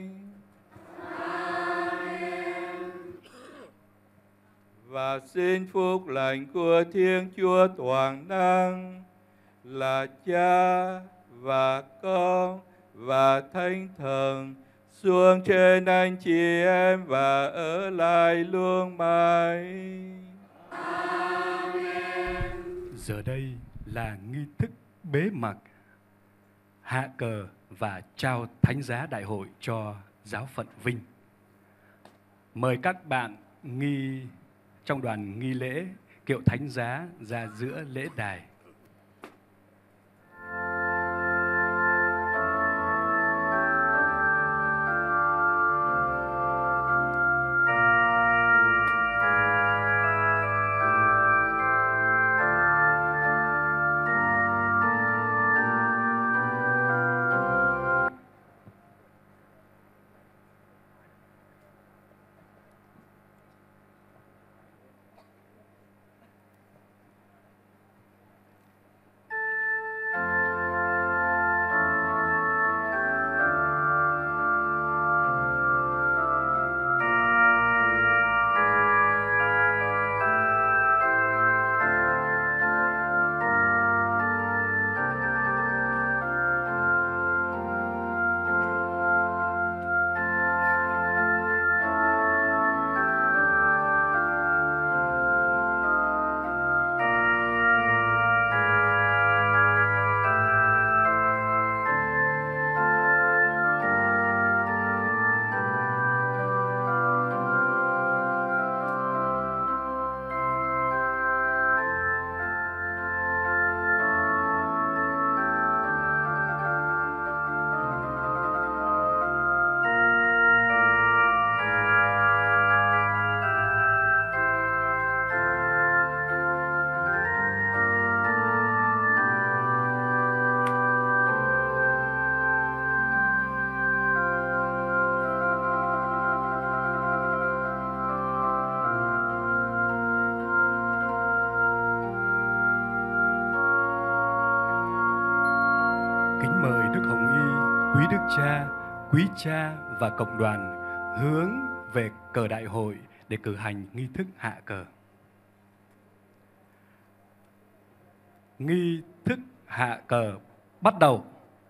Và xin phúc lành của Thiên Chúa toàn năng là Cha và Con và Thánh Thần xuống trên anh chị em và ở lại luôn mãi. Giờ đây là nghi thức bế mạc, hạ cờ và trao thánh giá đại hội cho giáo phận Vinh. Mời các bạn nghi trong đoàn nghi lễ kiệu thánh giá ra giữa lễ đài. quý Đức Cha, quý cha và cộng đoàn hướng về cờ đại hội để cử hành nghi thức hạ cờ. Nghi thức hạ cờ bắt đầu.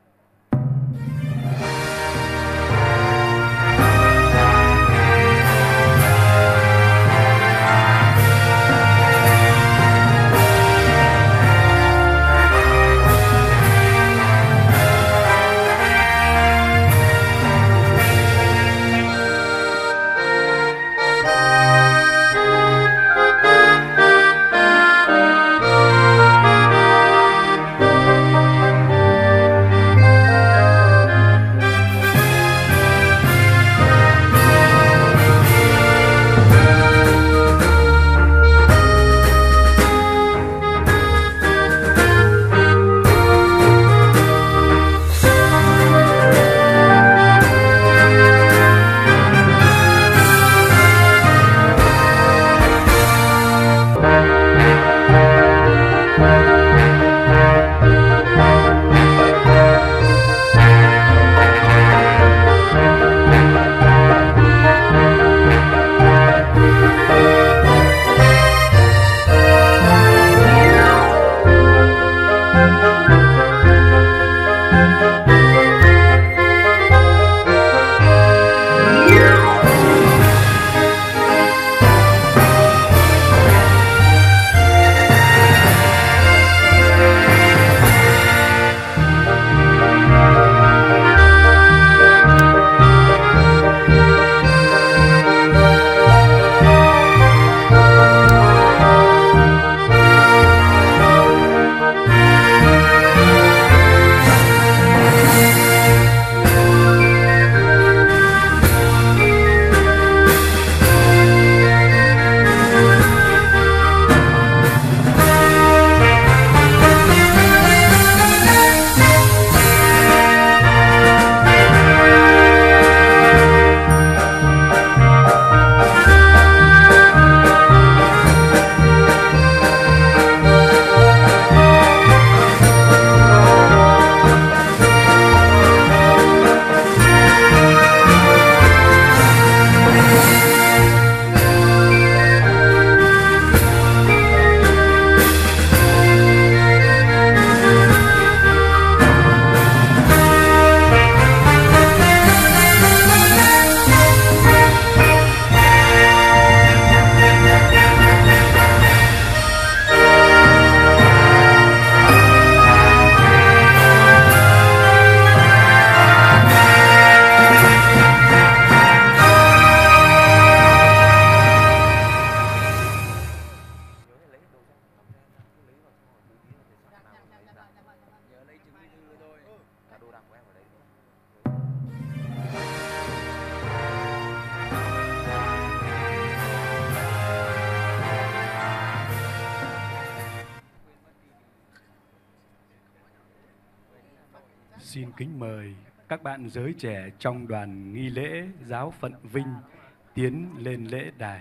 Xin kính mời các bạn giới trẻ trong đoàn nghi lễ giáo phận Vinh tiến lên lễ đài.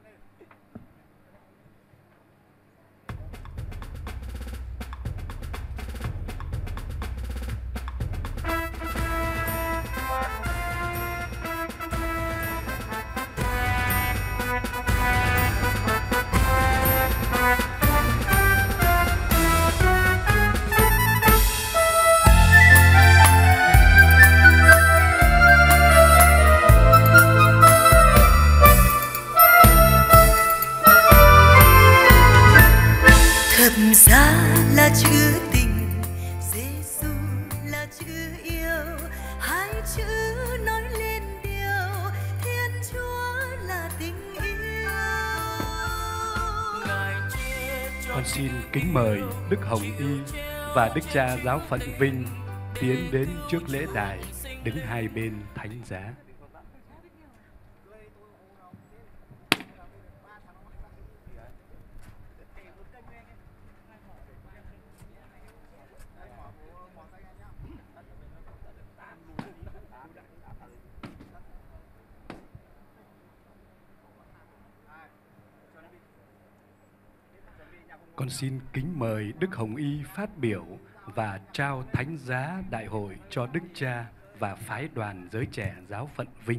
Chữ tình, Giêsu là chữ yêu, hai chữ nói lên điều Thiên Chúa là tình yêu. Con xin kính mời Đức Hồng Y và Đức Cha Giáo phận Vinh tiến đến trước lễ đài, đứng hai bên thánh giá. Con xin kính mời Đức Hồng Y phát biểu và trao thánh giá đại hội cho Đức Cha và phái đoàn giới trẻ giáo phận Vinh.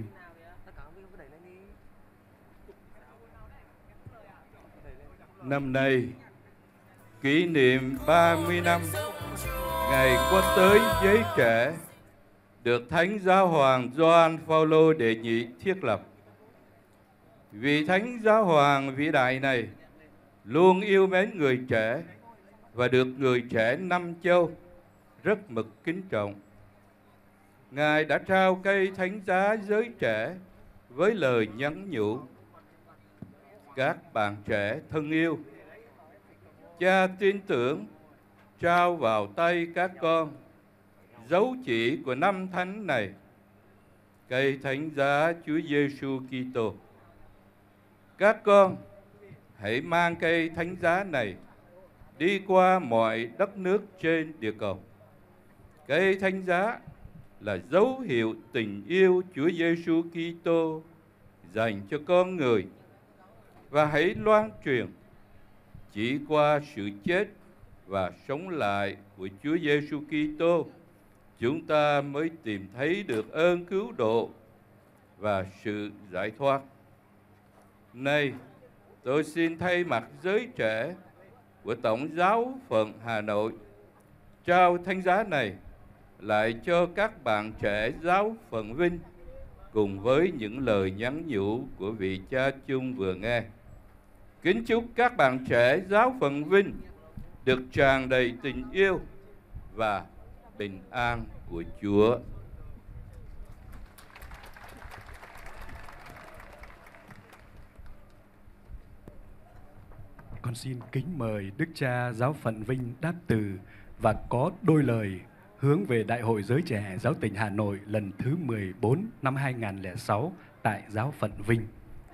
Năm nay kỷ niệm ba mươi năm ngày có tới giới trẻ được Thánh Giáo Hoàng Gioan Phaolô đệ nhị thiết lập. Vị Thánh Giáo Hoàng vĩ đại này luôn yêu mến người trẻ và được người trẻ năm châu rất mực kính trọng. Ngài đã trao cây thánh giá giới trẻ với lời nhắn nhủ: các bạn trẻ thân yêu, Cha tin tưởng trao vào tay các con dấu chỉ của năm thánh này, cây thánh giá Chúa Giêsu Kitô. Các con hãy mang cây thánh giá này đi qua mọi đất nước trên địa cầu. Cây thánh giá là dấu hiệu tình yêu Chúa Giêsu Kitô dành cho con người, và hãy loan truyền chỉ qua sự chết và sống lại của Chúa Giêsu Kitô, chúng ta mới tìm thấy được ơn cứu độ và sự giải thoát. Nay, tôi xin thay mặt giới trẻ của Tổng giáo phận Hà Nội trao thánh giá này lại cho các bạn trẻ giáo phận Vinh, cùng với những lời nhắn nhủ của vị cha chung vừa nghe. Kính chúc các bạn trẻ giáo phận Vinh được tràn đầy tình yêu và bình an của Chúa. Con xin kính mời Đức cha giáo phận Vinh đáp từ và có đôi lời hướng về Đại hội Giới Trẻ Giáo tỉnh Hà Nội lần thứ mười bốn năm hai nghìn không trăm lẻ sáu tại giáo phận Vinh.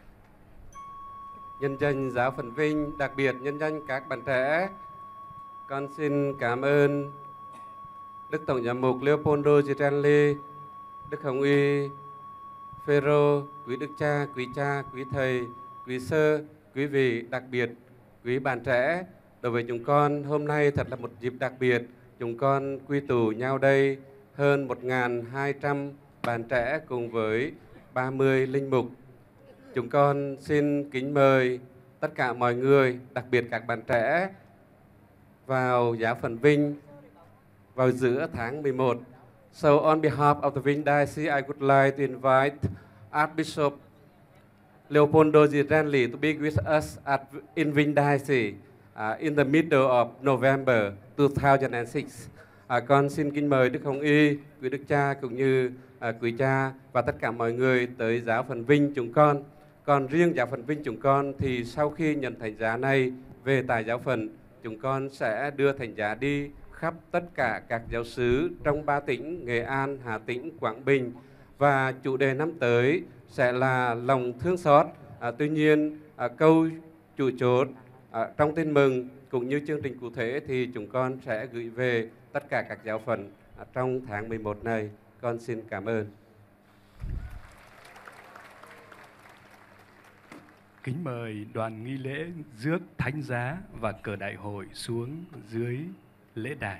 Nhân danh giáo phận Vinh, đặc biệt nhân danh các bạn trẻ, con xin cảm ơn Đức Tổng giám mục Leopoldo Girelli, Đức Hồng Y Phêrô, quý đức cha, quý cha, quý thầy, quý sơ, quý vị, đặc biệt quý bạn trẻ. Đối với chúng con, hôm nay thật là một dịp đặc biệt. Chúng con quy tụ nhau đây hơn một nghìn hai trăm bạn trẻ cùng với ba mươi linh mục. Chúng con xin kính mời tất cả mọi người, đặc biệt các bạn trẻ, vào giáo phận Vinh vào giữa tháng mười một. So on behalf of the Vinh Diocese, I would like to invite Archbishop Leopoldo Girelli to be with us at in Vinh Diocese uh, in the middle of November two thousand six. Uh, con xin kính mời Đức Hồng Y, quý đức cha cũng như uh, quý cha và tất cả mọi người tới giáo phận Vinh chúng con. Còn riêng giáo phận Vinh chúng con thì sau khi nhận thánh giá này về tại giáo phận, chúng con sẽ đưa thánh giá đi khắp tất cả các giáo xứ trong ba tỉnh Nghệ An, Hà Tĩnh, Quảng Bình, và chủ đề năm tới sẽ là lòng thương xót. À, tuy nhiên à, câu chủ chốt à, trong tin mừng cũng như chương trình cụ thể thì chúng con sẽ gửi về tất cả các giáo phận à, trong tháng mười một này. Con xin cảm ơn. Kính mời đoàn nghi lễ rước thánh giá và cờ đại hội xuống dưới lễ đài.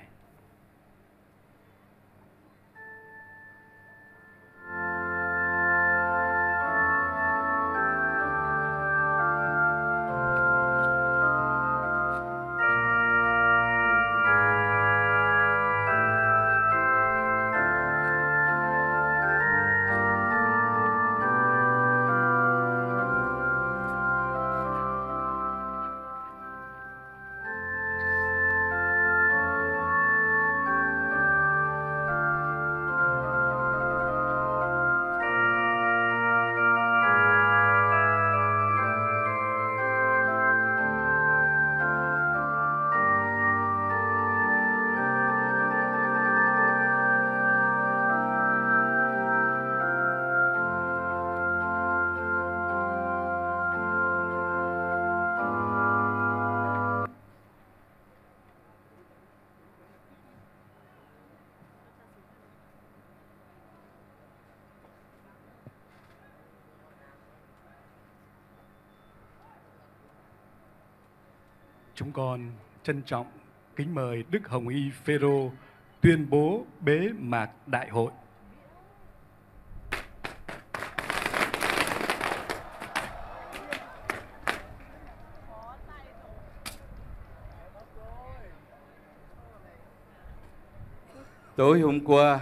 Chúng con trân trọng kính mời Đức Hồng Y Phêrô tuyên bố bế mạc đại hội. Tối hôm qua,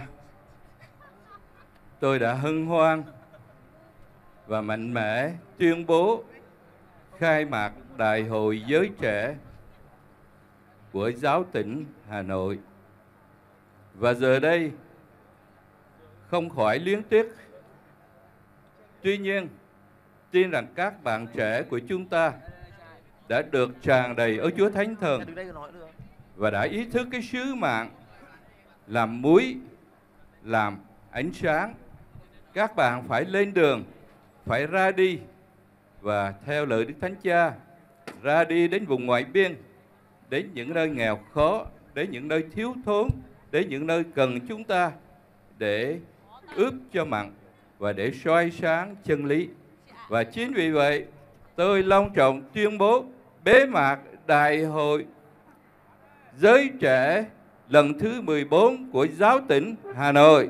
tôi đã hân hoan và mạnh mẽ tuyên bố khai mạc Đại hội Giới Trẻ của Giáo tỉnh Hà Nội. Và giờ đây, không khỏi luyến tiếc. Tuy nhiên, tin rằng các bạn trẻ của chúng ta đã được tràn đầy ở Chúa Thánh Thần và đã ý thức cái sứ mạng làm muối, làm ánh sáng. Các bạn phải lên đường, phải ra đi và theo lời Đức Thánh Cha, ra đi đến vùng ngoại biên, đến những nơi nghèo khó, đến những nơi thiếu thốn, đến những nơi cần chúng ta để ướp cho mặn và để soi sáng chân lý. Và chính vì vậy, tôi long trọng tuyên bố bế mạc Đại hội Giới Trẻ lần thứ mười bốn của Giáo tỉnh Hà Nội.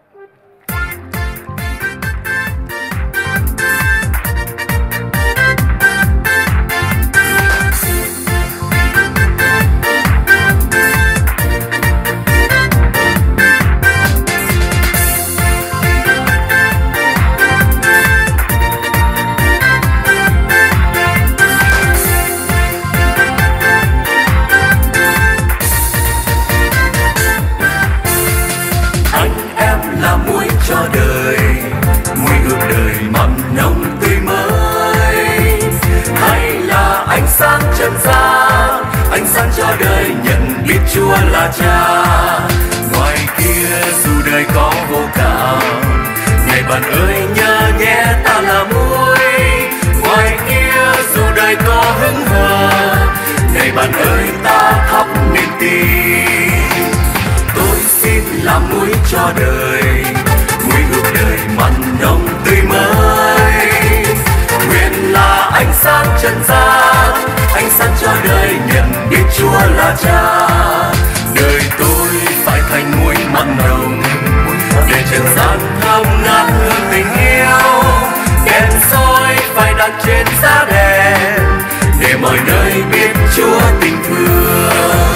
Cho đời mùi ước đời mặn nồng tươi mới, hay là ánh sáng chân gian, ánh sáng cho đời nhận biết Chúa là Cha. Ngoài kia dù đời có vô cảm, này bạn ơi nhớ nhé ta là muối. Ngoài kia dù đời có hững hờ, này bạn ơi ta thắp niềm tin. Tôi xin làm muối cho đời, ước đời mặn nồng tươi mới, nguyện là ánh sáng chân gian, ánh sáng cho đời nhận biết Chúa là Cha. Đời tôi phải thành muối mặn nồng, để trần gian thơm ngát hương tình yêu. Đèn soi phải đặt trên giá đèn, để mọi nơi biết Chúa tình thương.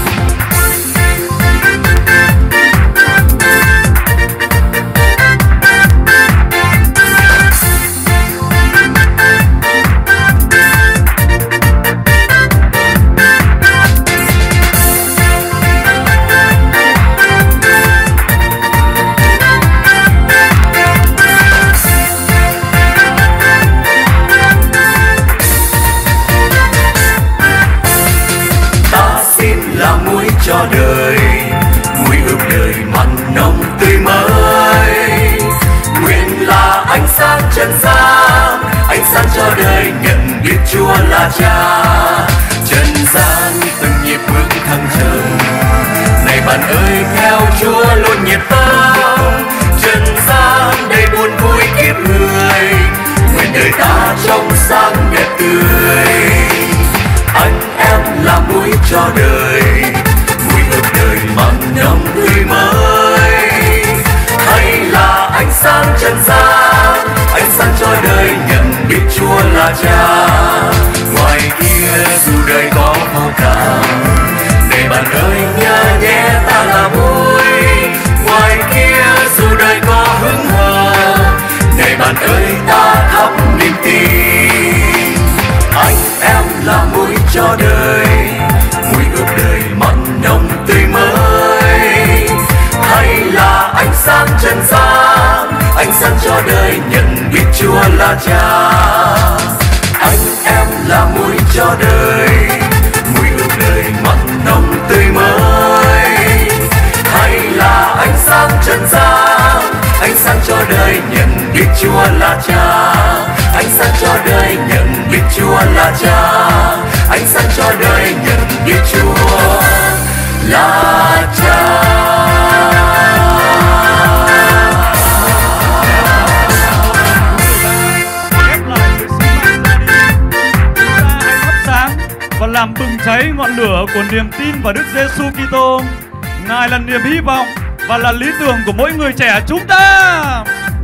Cho đời mùi ước đời mặn nồng tươi mới, nguyện là ánh sáng chân gian, ánh sáng cho đời nhận biết Chúa là Cha. Trần gian từng nhịp bước thăng trầm, này bạn ơi theo Chúa luôn nhiệt tâm. Trần gian đầy buồn vui kiếp người, nguyện đời ta trong sáng đẹp tươi. Anh em là muối cho đời, đời mặn nồng tươi mới, hay là ánh sáng chân gian, ánh sáng cho đời nhận biết Chúa là Cha. Ngoài kia dù đời có vô cảm, để bạn ơi nhớ nhé ta là muối. Ngoài kia dù đời có hững hờ, để bạn ơi ta thắp niềm tin. Anh em là muối cho đời, mùi ước đời mặn nồng tươi mới, hay là ánh sáng chân gian, ánh sáng cho đời nhận biết Chúa là Cha. Anh em là muối cho đời, mùi ước đời mặn nồng tươi mới, hay là ánh sáng chân gian, ánh sáng cho đời nhận biết Chúa là Cha. Ánh sáng cho đời nhận biết Chúa là Cha, ánh sáng cho đời nhận biết Chúa là Cha. Và làm bừng cháy ngọn lửa của niềm tin vào Đức Giêsu Kitô. Ngài là niềm hy vọng và là lý tưởng của mỗi người trẻ chúng ta.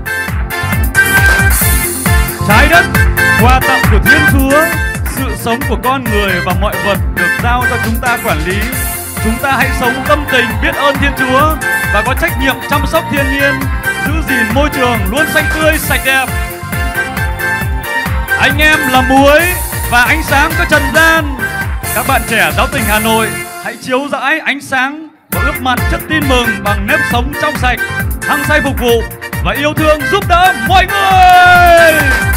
Trái đất, quà tặng của Thiên Chúa, sự sống của con người và mọi vật được giao cho chúng ta quản lý. Chúng ta hãy sống tâm tình biết ơn Thiên Chúa và có trách nhiệm chăm sóc thiên nhiên, giữ gìn môi trường luôn xanh tươi, sạch đẹp. Anh em là muối và ánh sáng cho trần gian. Các bạn trẻ giáo tình Hà Nội hãy chiếu rãi ánh sáng và ướp mặn chất tin mừng bằng nếp sống trong sạch, hăng say phục vụ và yêu thương giúp đỡ mọi người.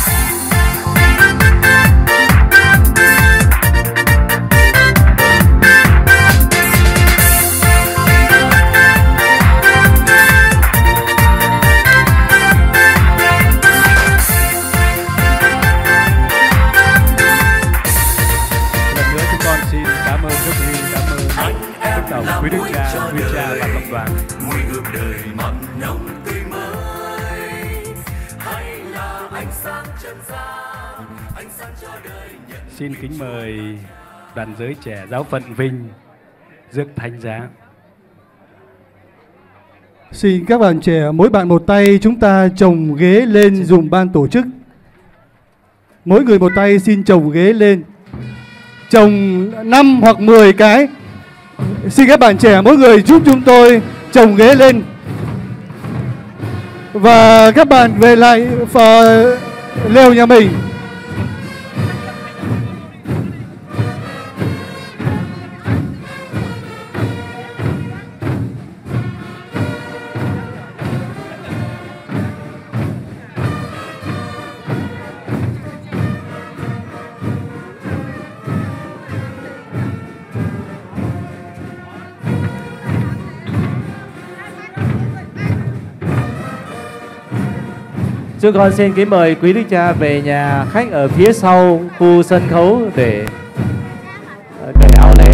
Quý đức cha, quý cha và cộng đoàn. Mùi ướp đời mặn nồng tươi mới, hay là ánh sáng trần gian, ánh sáng cho đời nhận. Xin kính mời đoàn giới trẻ giáo phận Vinh rước thánh giá. Xin các bạn trẻ, mỗi bạn một tay, chúng ta chồng ghế lên dùng ban tổ chức. Mỗi người một tay xin chồng ghế lên. Chồng năm hoặc mười cái. Xin các bạn trẻ mỗi người giúp chúng tôi chồng ghế lên. Và các bạn về lại uh, lều nhà mình. Chúng con xin kính mời quý đức cha về nhà khách ở phía sau khu sân khấu để cởi áo lễ.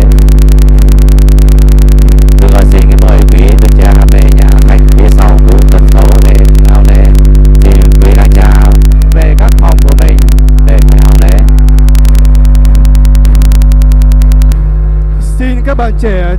Chúng con xin kính mời quý đức cha về nhà khách phía sau khu sân khấu để cởi áo lễ. Xin quý đức cha về các phòng của mình để cởi áo lễ. Xin các bạn trẻ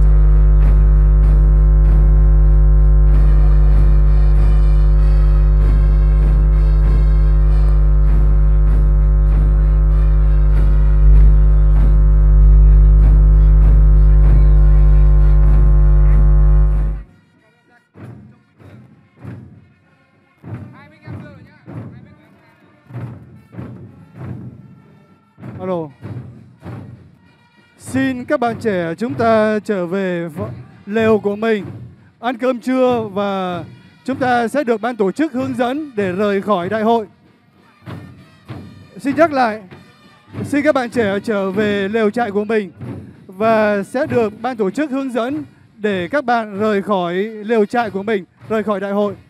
Alo. Xin các bạn trẻ chúng ta trở về lều của mình, ăn cơm trưa và chúng ta sẽ được ban tổ chức hướng dẫn để rời khỏi đại hội. Xin nhắc lại, xin các bạn trẻ trở về lều trại của mình và sẽ được ban tổ chức hướng dẫn để các bạn rời khỏi lều trại của mình, rời khỏi đại hội.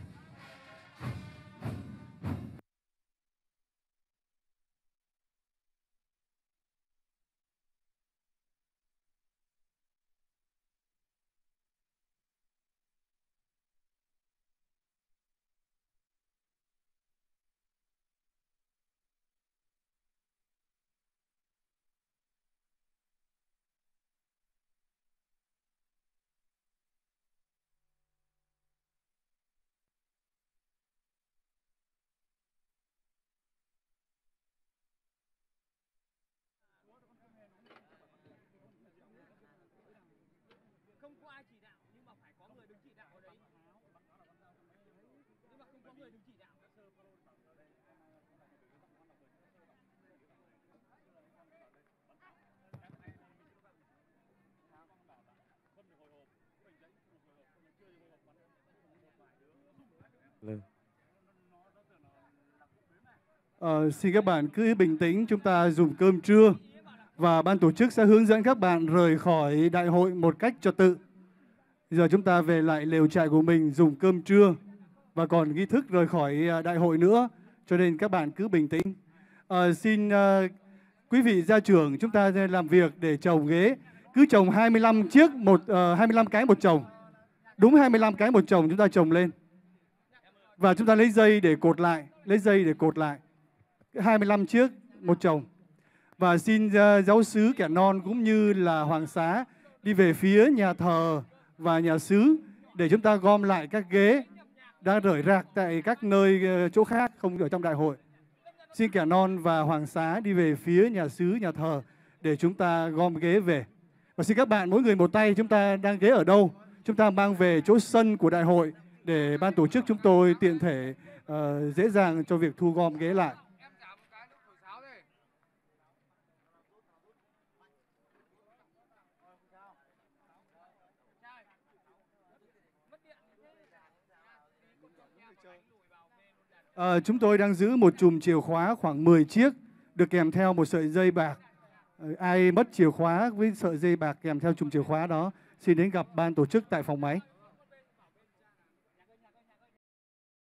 Ờ, xin các bạn cứ bình tĩnh, chúng ta dùng cơm trưa và ban tổ chức sẽ hướng dẫn các bạn rời khỏi đại hội một cách trật tự. Giờ chúng ta về lại lều trại của mình dùng cơm trưa và còn nghi thức rời khỏi đại hội nữa, cho nên các bạn cứ bình tĩnh. Ờ, xin uh, quý vị gia trưởng chúng ta làm việc để chồng ghế, cứ chồng hai mươi lăm chiếc một uh, hai mươi lăm cái một chồng, đúng hai mươi lăm cái một chồng chúng ta chồng lên và chúng ta lấy dây để cột lại, lấy dây để cột lại. hai mươi lăm chiếc một chồng. Và xin uh, giáo xứ Kẻ Non cũng như là Hoàng xá đi về phía nhà thờ và nhà xứ để chúng ta gom lại các ghế đã rời rạc tại các nơi uh, chỗ khác không ở trong đại hội. Xin Kẻ Non và Hoàng xá đi về phía nhà xứ, nhà thờ để chúng ta gom ghế về. Và xin các bạn mỗi người một tay, chúng ta đang ghế ở đâu chúng ta mang về chỗ sân của đại hội để ban tổ chức chúng tôi tiện thể uh, dễ dàng cho việc thu gom ghế lại. À, chúng tôi đang giữ một chùm chìa khóa khoảng mười chiếc được kèm theo một sợi dây bạc. À, ai mất chìa khóa với sợi dây bạc kèm theo chùm chìa khóa đó xin đến gặp ban tổ chức tại phòng máy.